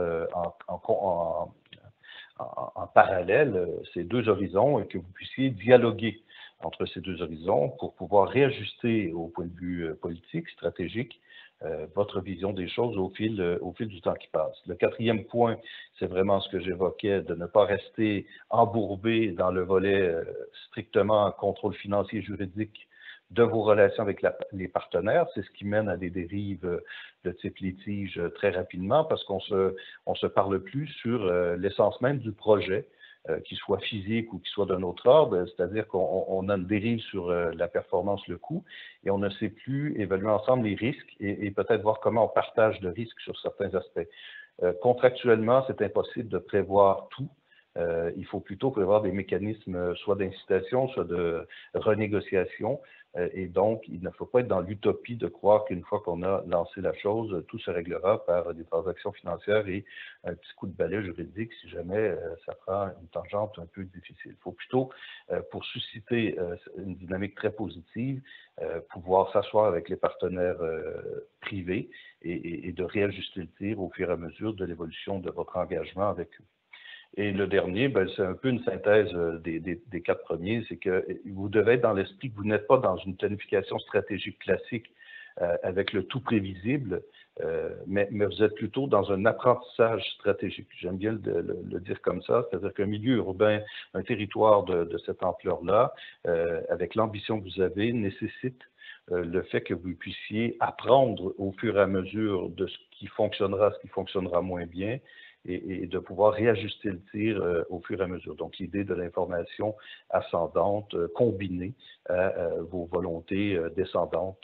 S9: en parallèle ces deux horizons et que vous puissiez dialoguer entre ces deux horizons pour pouvoir réajuster au point de vue politique, stratégique, votre vision des choses au fil du temps qui passe. Le quatrième point, c'est vraiment ce que j'évoquais, de ne pas rester embourbé dans le volet strictement contrôle financier et juridique de vos relations avec les partenaires. C'est ce qui mène à des dérives de type litige très rapidement parce qu'on se parle plus sur l'essence même du projet, qu'il soit physique ou qu'il soit d'un autre ordre, c'est-à-dire qu'on a une dérive sur la performance, le coût, et on ne sait plus évaluer ensemble les risques et peut-être voir comment on partage le risque sur certains aspects. Contractuellement, c'est impossible de prévoir tout. Il faut plutôt prévoir des mécanismes soit d'incitation, soit de renégociation. Et donc, il ne faut pas être dans l'utopie de croire qu'une fois qu'on a lancé la chose, tout se réglera par des transactions financières et un petit coup de balai juridique si jamais ça prend une tangente un peu difficile. Il faut plutôt, pour susciter une dynamique très positive, pouvoir s'asseoir avec les partenaires privés et de réajuster le tir au fur et à mesure de l'évolution de votre engagement avec eux. Et le dernier, c'est un peu une synthèse des 4 premiers, c'est que vous devez être dans l'esprit que vous n'êtes pas dans une planification stratégique classique avec le tout prévisible, mais vous êtes plutôt dans un apprentissage stratégique. J'aime bien le dire comme ça, c'est-à-dire qu'un milieu urbain, un territoire de cette ampleur-là, avec l'ambition que vous avez, nécessite le fait que vous puissiez apprendre au fur et à mesure de ce qui fonctionnera moins bien, et de pouvoir réajuster le tir au fur et à mesure. Donc, l'idée de l'information ascendante combinée à vos volontés descendantes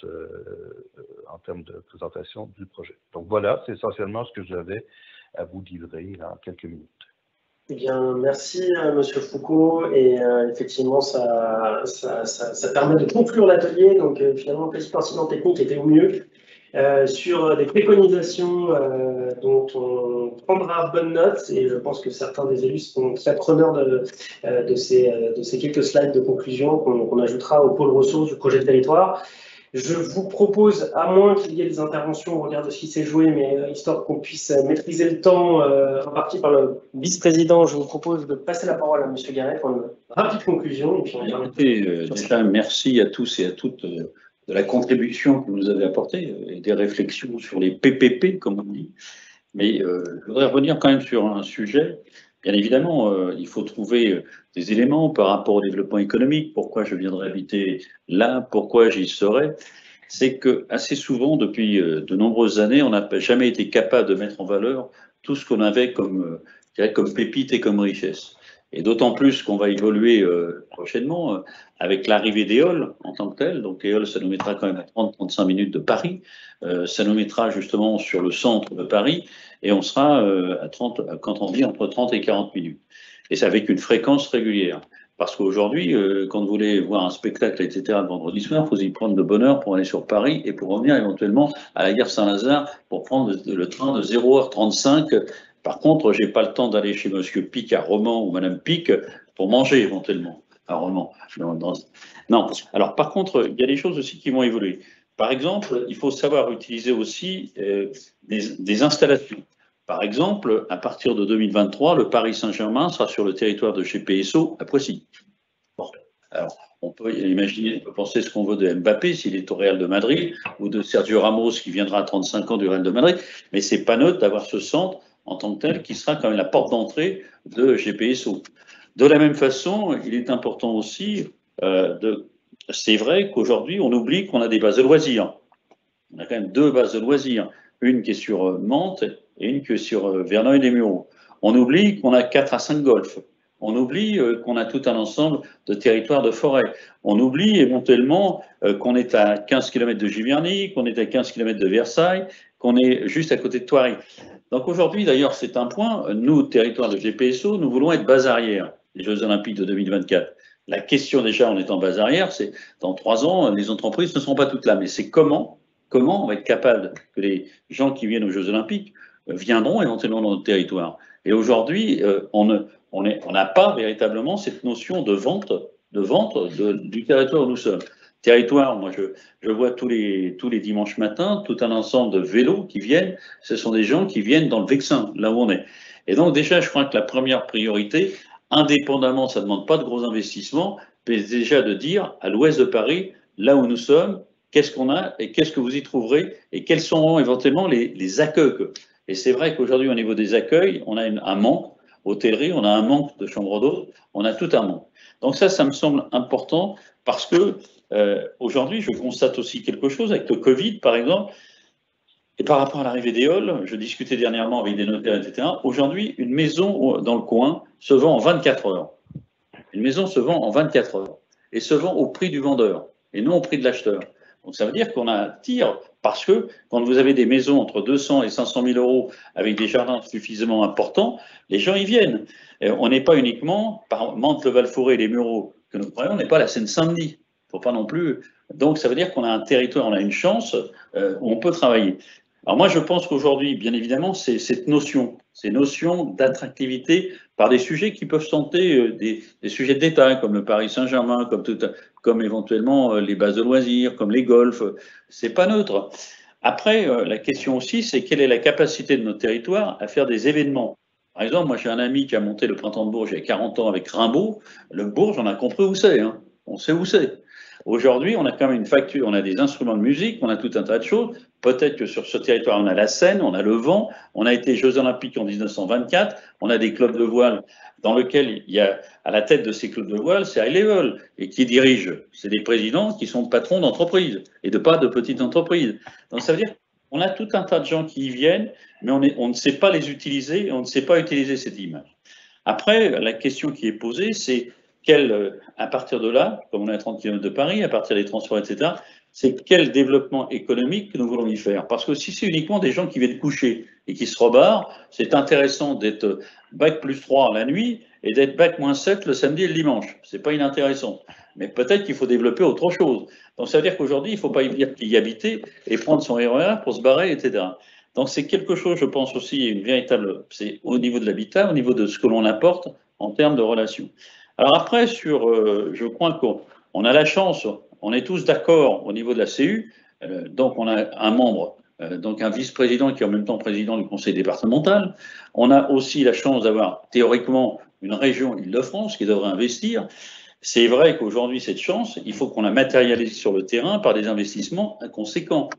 S9: en termes de présentation du projet. Donc, voilà, c'est essentiellement ce que j'avais à vous livrer en quelques minutes.
S1: Eh bien, merci Monsieur Foucault, et effectivement, ça permet de conclure l'atelier. Donc, finalement, le petit incident technique était au mieux. Sur des préconisations dont on prendra bonne note, et je pense que certains des élus sont très preneurs de ces quelques slides de conclusion qu'on ajoutera au pôle ressources du projet de territoire. Je vous propose, à moins qu'il y ait des interventions au regard de ce qui s'est joué, mais histoire qu'on puisse maîtriser le temps imparti par le vice-président, je vous propose de passer la parole à M. Garret pour une rapide conclusion. Et puis
S3: déjà, merci à tous et à toutes de la contribution que vous nous avez apportée et des réflexions sur les PPP, comme on dit. Mais je voudrais revenir quand même sur un sujet. Bien évidemment, il faut trouver des éléments par rapport au développement économique. Pourquoi je viendrai habiter là? Pourquoi j'y serai? C'est que assez souvent, depuis de nombreuses années, on n'a jamais été capable de mettre en valeur tout ce qu'on avait comme pépite et comme richesse. Et d'autant plus qu'on va évoluer prochainement avec l'arrivée d'Éole en tant que telle. Donc Éole, ça nous mettra quand même à 30-35 minutes de Paris. Ça nous mettra justement sur le centre de Paris et on sera à 30, quand on dit entre 30 et 40 minutes. Et c'est avec une fréquence régulière. Parce qu'aujourd'hui, quand vous voulez voir un spectacle, etc., le vendredi soir, il faut y prendre de bonne heure pour aller sur Paris et pour revenir éventuellement à la gare Saint-Lazare pour prendre le train de 0h35. Par contre, j'ai pas le temps d'aller chez Monsieur Pic à Romans ou Madame Pic pour manger éventuellement à Romans. Non. Alors, par contre, il y a des choses aussi qui vont évoluer. Par exemple, il faut savoir utiliser aussi des installations. Par exemple, à partir de 2023, le Paris Saint-Germain sera sur le territoire de GPSO à Poissy. Bon, alors, on peut imaginer, on peut penser ce qu'on veut de Mbappé s'il est au Real de Madrid, ou de Sergio Ramos qui viendra à 35 ans du Real de Madrid, mais c'est pas neutre d'avoir ce centre en tant que tel qui sera quand même la porte d'entrée de GPSO. De la même façon, il est important aussi c'est vrai qu'aujourd'hui, on oublie qu'on a des bases de loisirs. On a quand même 2 bases de loisirs, une qui est sur Mantes et une qui est sur Verneuil-les-Mureaux. On oublie qu'on a 4 à 5 golfs. On oublie qu'on a tout un ensemble de territoires de forêt. On oublie éventuellement qu'on est à 15 km de Giverny, qu'on est à 15 km de Versailles, qu'on est juste à côté de Thoiry. Donc aujourd'hui, d'ailleurs, c'est un point, nous, territoire de GPSO, nous voulons être base arrière des Jeux Olympiques de 2024. La question déjà en étant base arrière, c'est dans 3 ans, les entreprises ne seront pas toutes là. Mais c'est comment on va être capable que les gens qui viennent aux Jeux Olympiques viendront éventuellement dans notre territoire. Et aujourd'hui, on n'a pas véritablement cette notion de vente du territoire où nous sommes. Territoire, moi je vois tous les dimanches matins tout un ensemble de vélos qui viennent. Ce sont des gens qui viennent dans le Vexin, là où on est. Et donc déjà, je crois que la première priorité, indépendamment, ça ne demande pas de gros investissements, mais déjà de dire à l'ouest de Paris, là où nous sommes, qu'est-ce qu'on a et qu'est-ce que vous y trouverez et quels seront éventuellement les accueils. Et c'est vrai qu'aujourd'hui, au niveau des accueils, on a un manque. Hôtellerie, on a un manque de chambres d'hôtes, on a tout un manque. Donc ça me semble important parce que aujourd'hui, je constate aussi quelque chose avec le Covid, par exemple, et par rapport à l'arrivée d'Éole, je discutais dernièrement avec des notaires, etc. Aujourd'hui, une maison dans le coin se vend en 24 heures. Une maison se vend en 24 heures et se vend au prix du vendeur et non au prix de l'acheteur. Donc ça veut dire qu'on a un tir parce que quand vous avez des maisons entre 200 et 500 000 euros avec des jardins suffisamment importants, les gens y viennent. Et on n'est pas uniquement par Mantes, le Val-Forêt et les Mureaux que nous prenons, on n'est pas la Seine-Saint-Denis. Faut pas non plus. Donc ça veut dire qu'on a un territoire, on a une chance où on peut travailler. Alors moi je pense qu'aujourd'hui, bien évidemment, c'est cette notion, ces notions d'attractivité par des sujets qui peuvent tenter des sujets de détail, comme le Paris Saint-Germain, comme éventuellement les bases de loisirs, comme les golfs. C'est pas neutre. Après, la question aussi, c'est quelle est la capacité de notre territoire à faire des événements. Par exemple, moi j'ai un ami qui a monté le Printemps de Bourges il y a 40 ans avec Rimbaud. Le Bourges, on a compris où c'est. Hein. On sait où c'est. Aujourd'hui, on a quand même une facture, on a des instruments de musique, on a tout un tas de choses. Peut-être que sur ce territoire, on a la Seine, on a le vent, on a été Jeux Olympiques en 1924, on a des clubs de voile dans lesquels il y a à la tête de ces clubs de voile, c'est High-Level. Et qui dirige? C'est des présidents qui sont patrons d'entreprises et pas de petites entreprises. Donc ça veut dire On a tout un tas de gens qui y viennent, mais on ne sait pas les utiliser et on ne sait pas utiliser cette image. Après, la question qui est posée, c'est à partir de là, comme on est à 30 km de Paris, à partir des transports, etc., c'est quel développement économique que nous voulons y faire. Parce que si c'est uniquement des gens qui viennent coucher et qui se rebarrent, c'est intéressant d'être bac plus 3 la nuit et d'être bac moins 7 le samedi et le dimanche. C'est pas inintéressant. Mais peut-être qu'il faut développer autre chose. Donc ça veut dire qu'aujourd'hui, il ne faut pas y dire qu'il y habiter et prendre son RER pour se barrer, etc. Donc c'est quelque chose, je pense aussi, une véritable, c'est au niveau de l'habitat, au niveau de ce que l'on apporte en termes de relations. Alors après, je crois qu'on a la chance, on est tous d'accord au niveau de la CU, donc on a un membre, donc un vice-président qui est en même temps président du conseil départemental. On a aussi la chance d'avoir théoriquement une région Île-de-France qui devrait investir. C'est vrai qu'aujourd'hui, cette chance, il faut qu'on la matérialise sur le terrain par des investissements conséquents.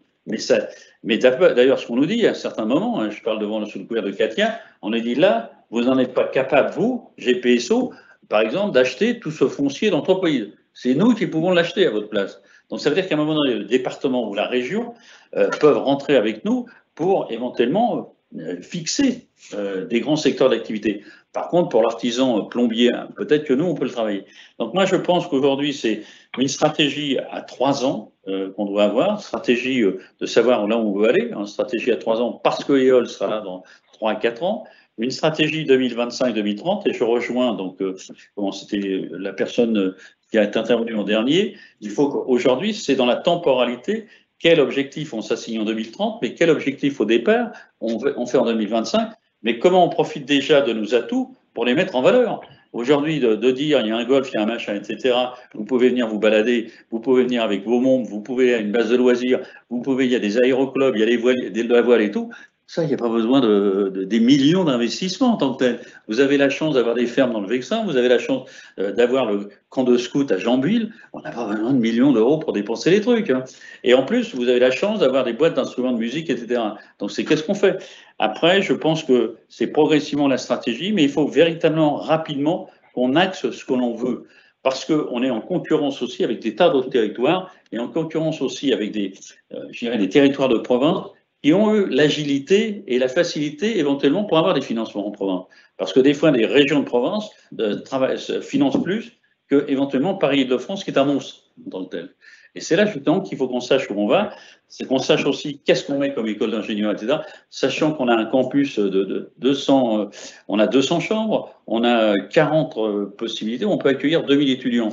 S3: Mais d'ailleurs, ce qu'on nous dit à certains moments, hein, je parle sous le couvert de Katia, on nous dit là, vous n'en êtes pas capable, vous, GPSO, par exemple, d'acheter tout ce foncier d'entreprise. C'est nous qui pouvons l'acheter à votre place. Donc ça veut dire qu'à un moment donné, le département ou la région peuvent rentrer avec nous pour éventuellement fixer des grands secteurs d'activité. Par contre, pour l'artisan plombier, peut-être que nous, on peut le travailler. Donc moi, je pense qu'aujourd'hui, c'est une stratégie à 3 ans qu'on doit avoir, stratégie de savoir là où on veut aller, une stratégie à 3 ans parce que EOL sera là dans 3 à 4 ans, une stratégie 2025-2030, et je rejoins donc comment c'était la personne qui a été intervenue en dernier. Il faut qu'aujourd'hui, c'est dans la temporalité, quel objectif on s'assigne en 2030, mais quel objectif au départ on fait en 2025, mais comment on profite déjà de nos atouts pour les mettre en valeur. Aujourd'hui, de dire il y a un golf, il y a un machin, etc., vous pouvez venir vous balader, vous pouvez venir avec vos membres, vous pouvez à une base de loisirs, il y a des aéroclubs, il y a de la voile et tout. Ça, il n'y a pas besoin des millions d'investissements en tant que tel. Vous avez la chance d'avoir des fermes dans le Vexin, vous avez la chance d'avoir le camp de scout à Jambille, on n'a pas besoin de millions d'euros pour dépenser les trucs. Hein. Et en plus, vous avez la chance d'avoir des boîtes d'instruments de musique, etc. Donc c'est qu'est-ce qu'on fait? Après, je pense que c'est progressivement la stratégie, mais il faut véritablement, rapidement, qu'on axe ce que l'on veut. Parce qu'on est en concurrence aussi avec des tas d'autres territoires, et en concurrence aussi avec des territoires de province qui ont eu l'agilité et la facilité éventuellement pour avoir des financements en province. Parce que des fois, les régions de province financent plus que éventuellement Paris-Île-de-France, qui est un monstre en tant que tel. Et c'est là justement qu'il faut qu'on sache où on va, c'est qu'on sache aussi qu'est-ce qu'on met comme école d'ingénieur, etc. Sachant qu'on a un campus de 200, on a 200 chambres, on a 40 possibilités, on peut accueillir 2000 étudiants.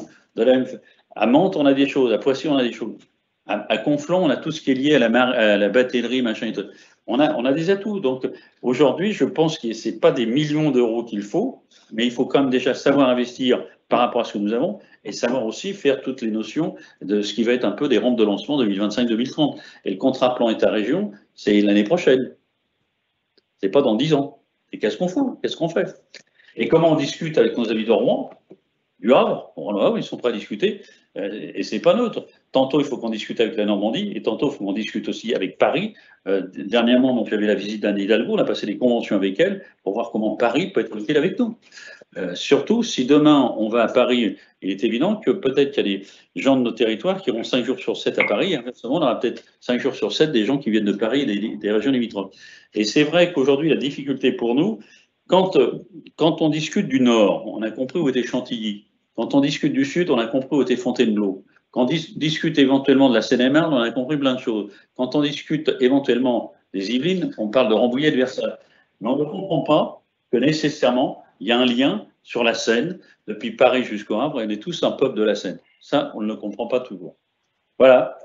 S3: À Mantes, on a des choses, à Poissy, on a des choses. À Conflans, on a tout ce qui est lié à la batellerie, machin et tout. On a des atouts. Donc aujourd'hui, je pense que ce n'est pas des millions d'euros qu'il faut, mais il faut quand même déjà savoir investir par rapport à ce que nous avons et savoir aussi faire toutes les notions de ce qui va être un peu des rampes de lancement 2025-2030. Et le contrat plan État-région, c'est l'année prochaine. C'est pas dans 10 ans. Et qu'est-ce qu'on fout? Qu'est-ce qu'on fait? Et comment on discute avec nos amis de Rouen, du Havre? Ils sont prêts à discuter et c'est pas neutre. Tantôt, il faut qu'on discute avec la Normandie et tantôt, il faut qu'on discute aussi avec Paris. Dernièrement, donc, j'avais la visite d'Anne Hidalgo, on a passé des conventions avec elle pour voir comment Paris peut être utile avec nous. Surtout, si demain on va à Paris, il est évident que peut-être qu'il y a des gens de nos territoires qui iront 5 jours sur 7 à Paris, et inversement, on aura peut-être 5 jours sur 7 des gens qui viennent de Paris et des régions limitrophes. Et c'est vrai qu'aujourd'hui, la difficulté pour nous, quand on discute du Nord, on a compris où était Chantilly. Quand on discute du Sud, on a compris où était Fontainebleau. Quand on discute éventuellement de la Seine-et-Marne, on a compris plein de choses. Quand on discute éventuellement des Yvelines, on parle de Rambouillet et de Versailles. Mais on ne comprend pas que nécessairement, il y a un lien sur la Seine, depuis Paris jusqu'au Havre, et on est tous un peuple de la Seine. Ça, on ne le comprend pas toujours. Voilà.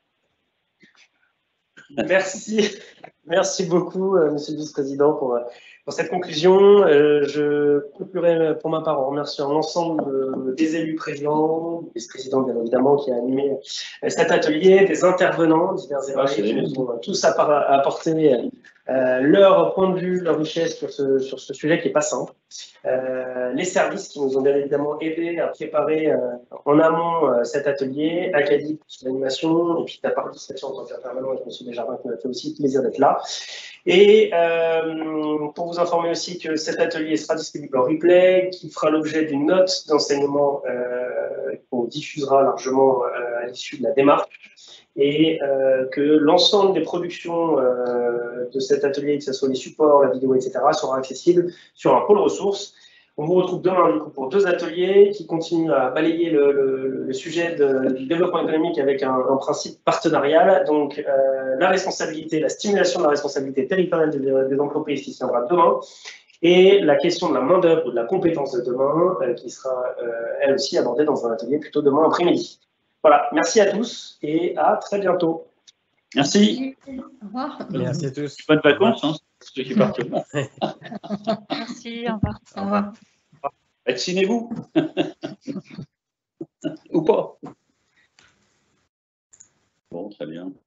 S1: Merci beaucoup, Monsieur le Vice-président, pour cette conclusion. Je conclurai pour ma part en remerciant l'ensemble des élus présents, des vice-présidents bien évidemment qui a animé cet atelier, des intervenants divers et variés qui ont tous apporté leur point de vue, leur richesse sur ce sujet qui n'est pas simple. Les services qui nous ont bien évidemment aidés à préparer en amont cet atelier, Acadie pour l'animation, et puis ta participation en tant qu'intervenant avec M. Desjardins qui m'a fait aussi plaisir d'être là. Et pour vous informer aussi que cet atelier sera disponible en replay, qui fera l'objet d'une note d'enseignement qu'on diffusera largement l'issue de la démarche et que l'ensemble des productions de cet atelier, que ce soit les supports, la vidéo, etc., sera accessible sur un pôle ressources. On vous retrouve demain du coup, pour 2 ateliers qui continuent à balayer le sujet du développement économique avec un principe partenarial. Donc la responsabilité, la stimulation de la responsabilité territoriale des entreprises qui se tiendra demain et la question de la main-d'œuvre ou de la compétence de demain qui sera elle aussi abordée dans un atelier plutôt demain après-midi. Voilà, merci à tous et à très bientôt.
S3: Merci.
S5: Au revoir.
S6: Merci à tous.
S3: Bonnes vacances, hein, ceux qui partent.
S7: Merci, au revoir.
S5: Au revoir.
S3: Vaccinez-vous. Ou pas. Bon, très bien.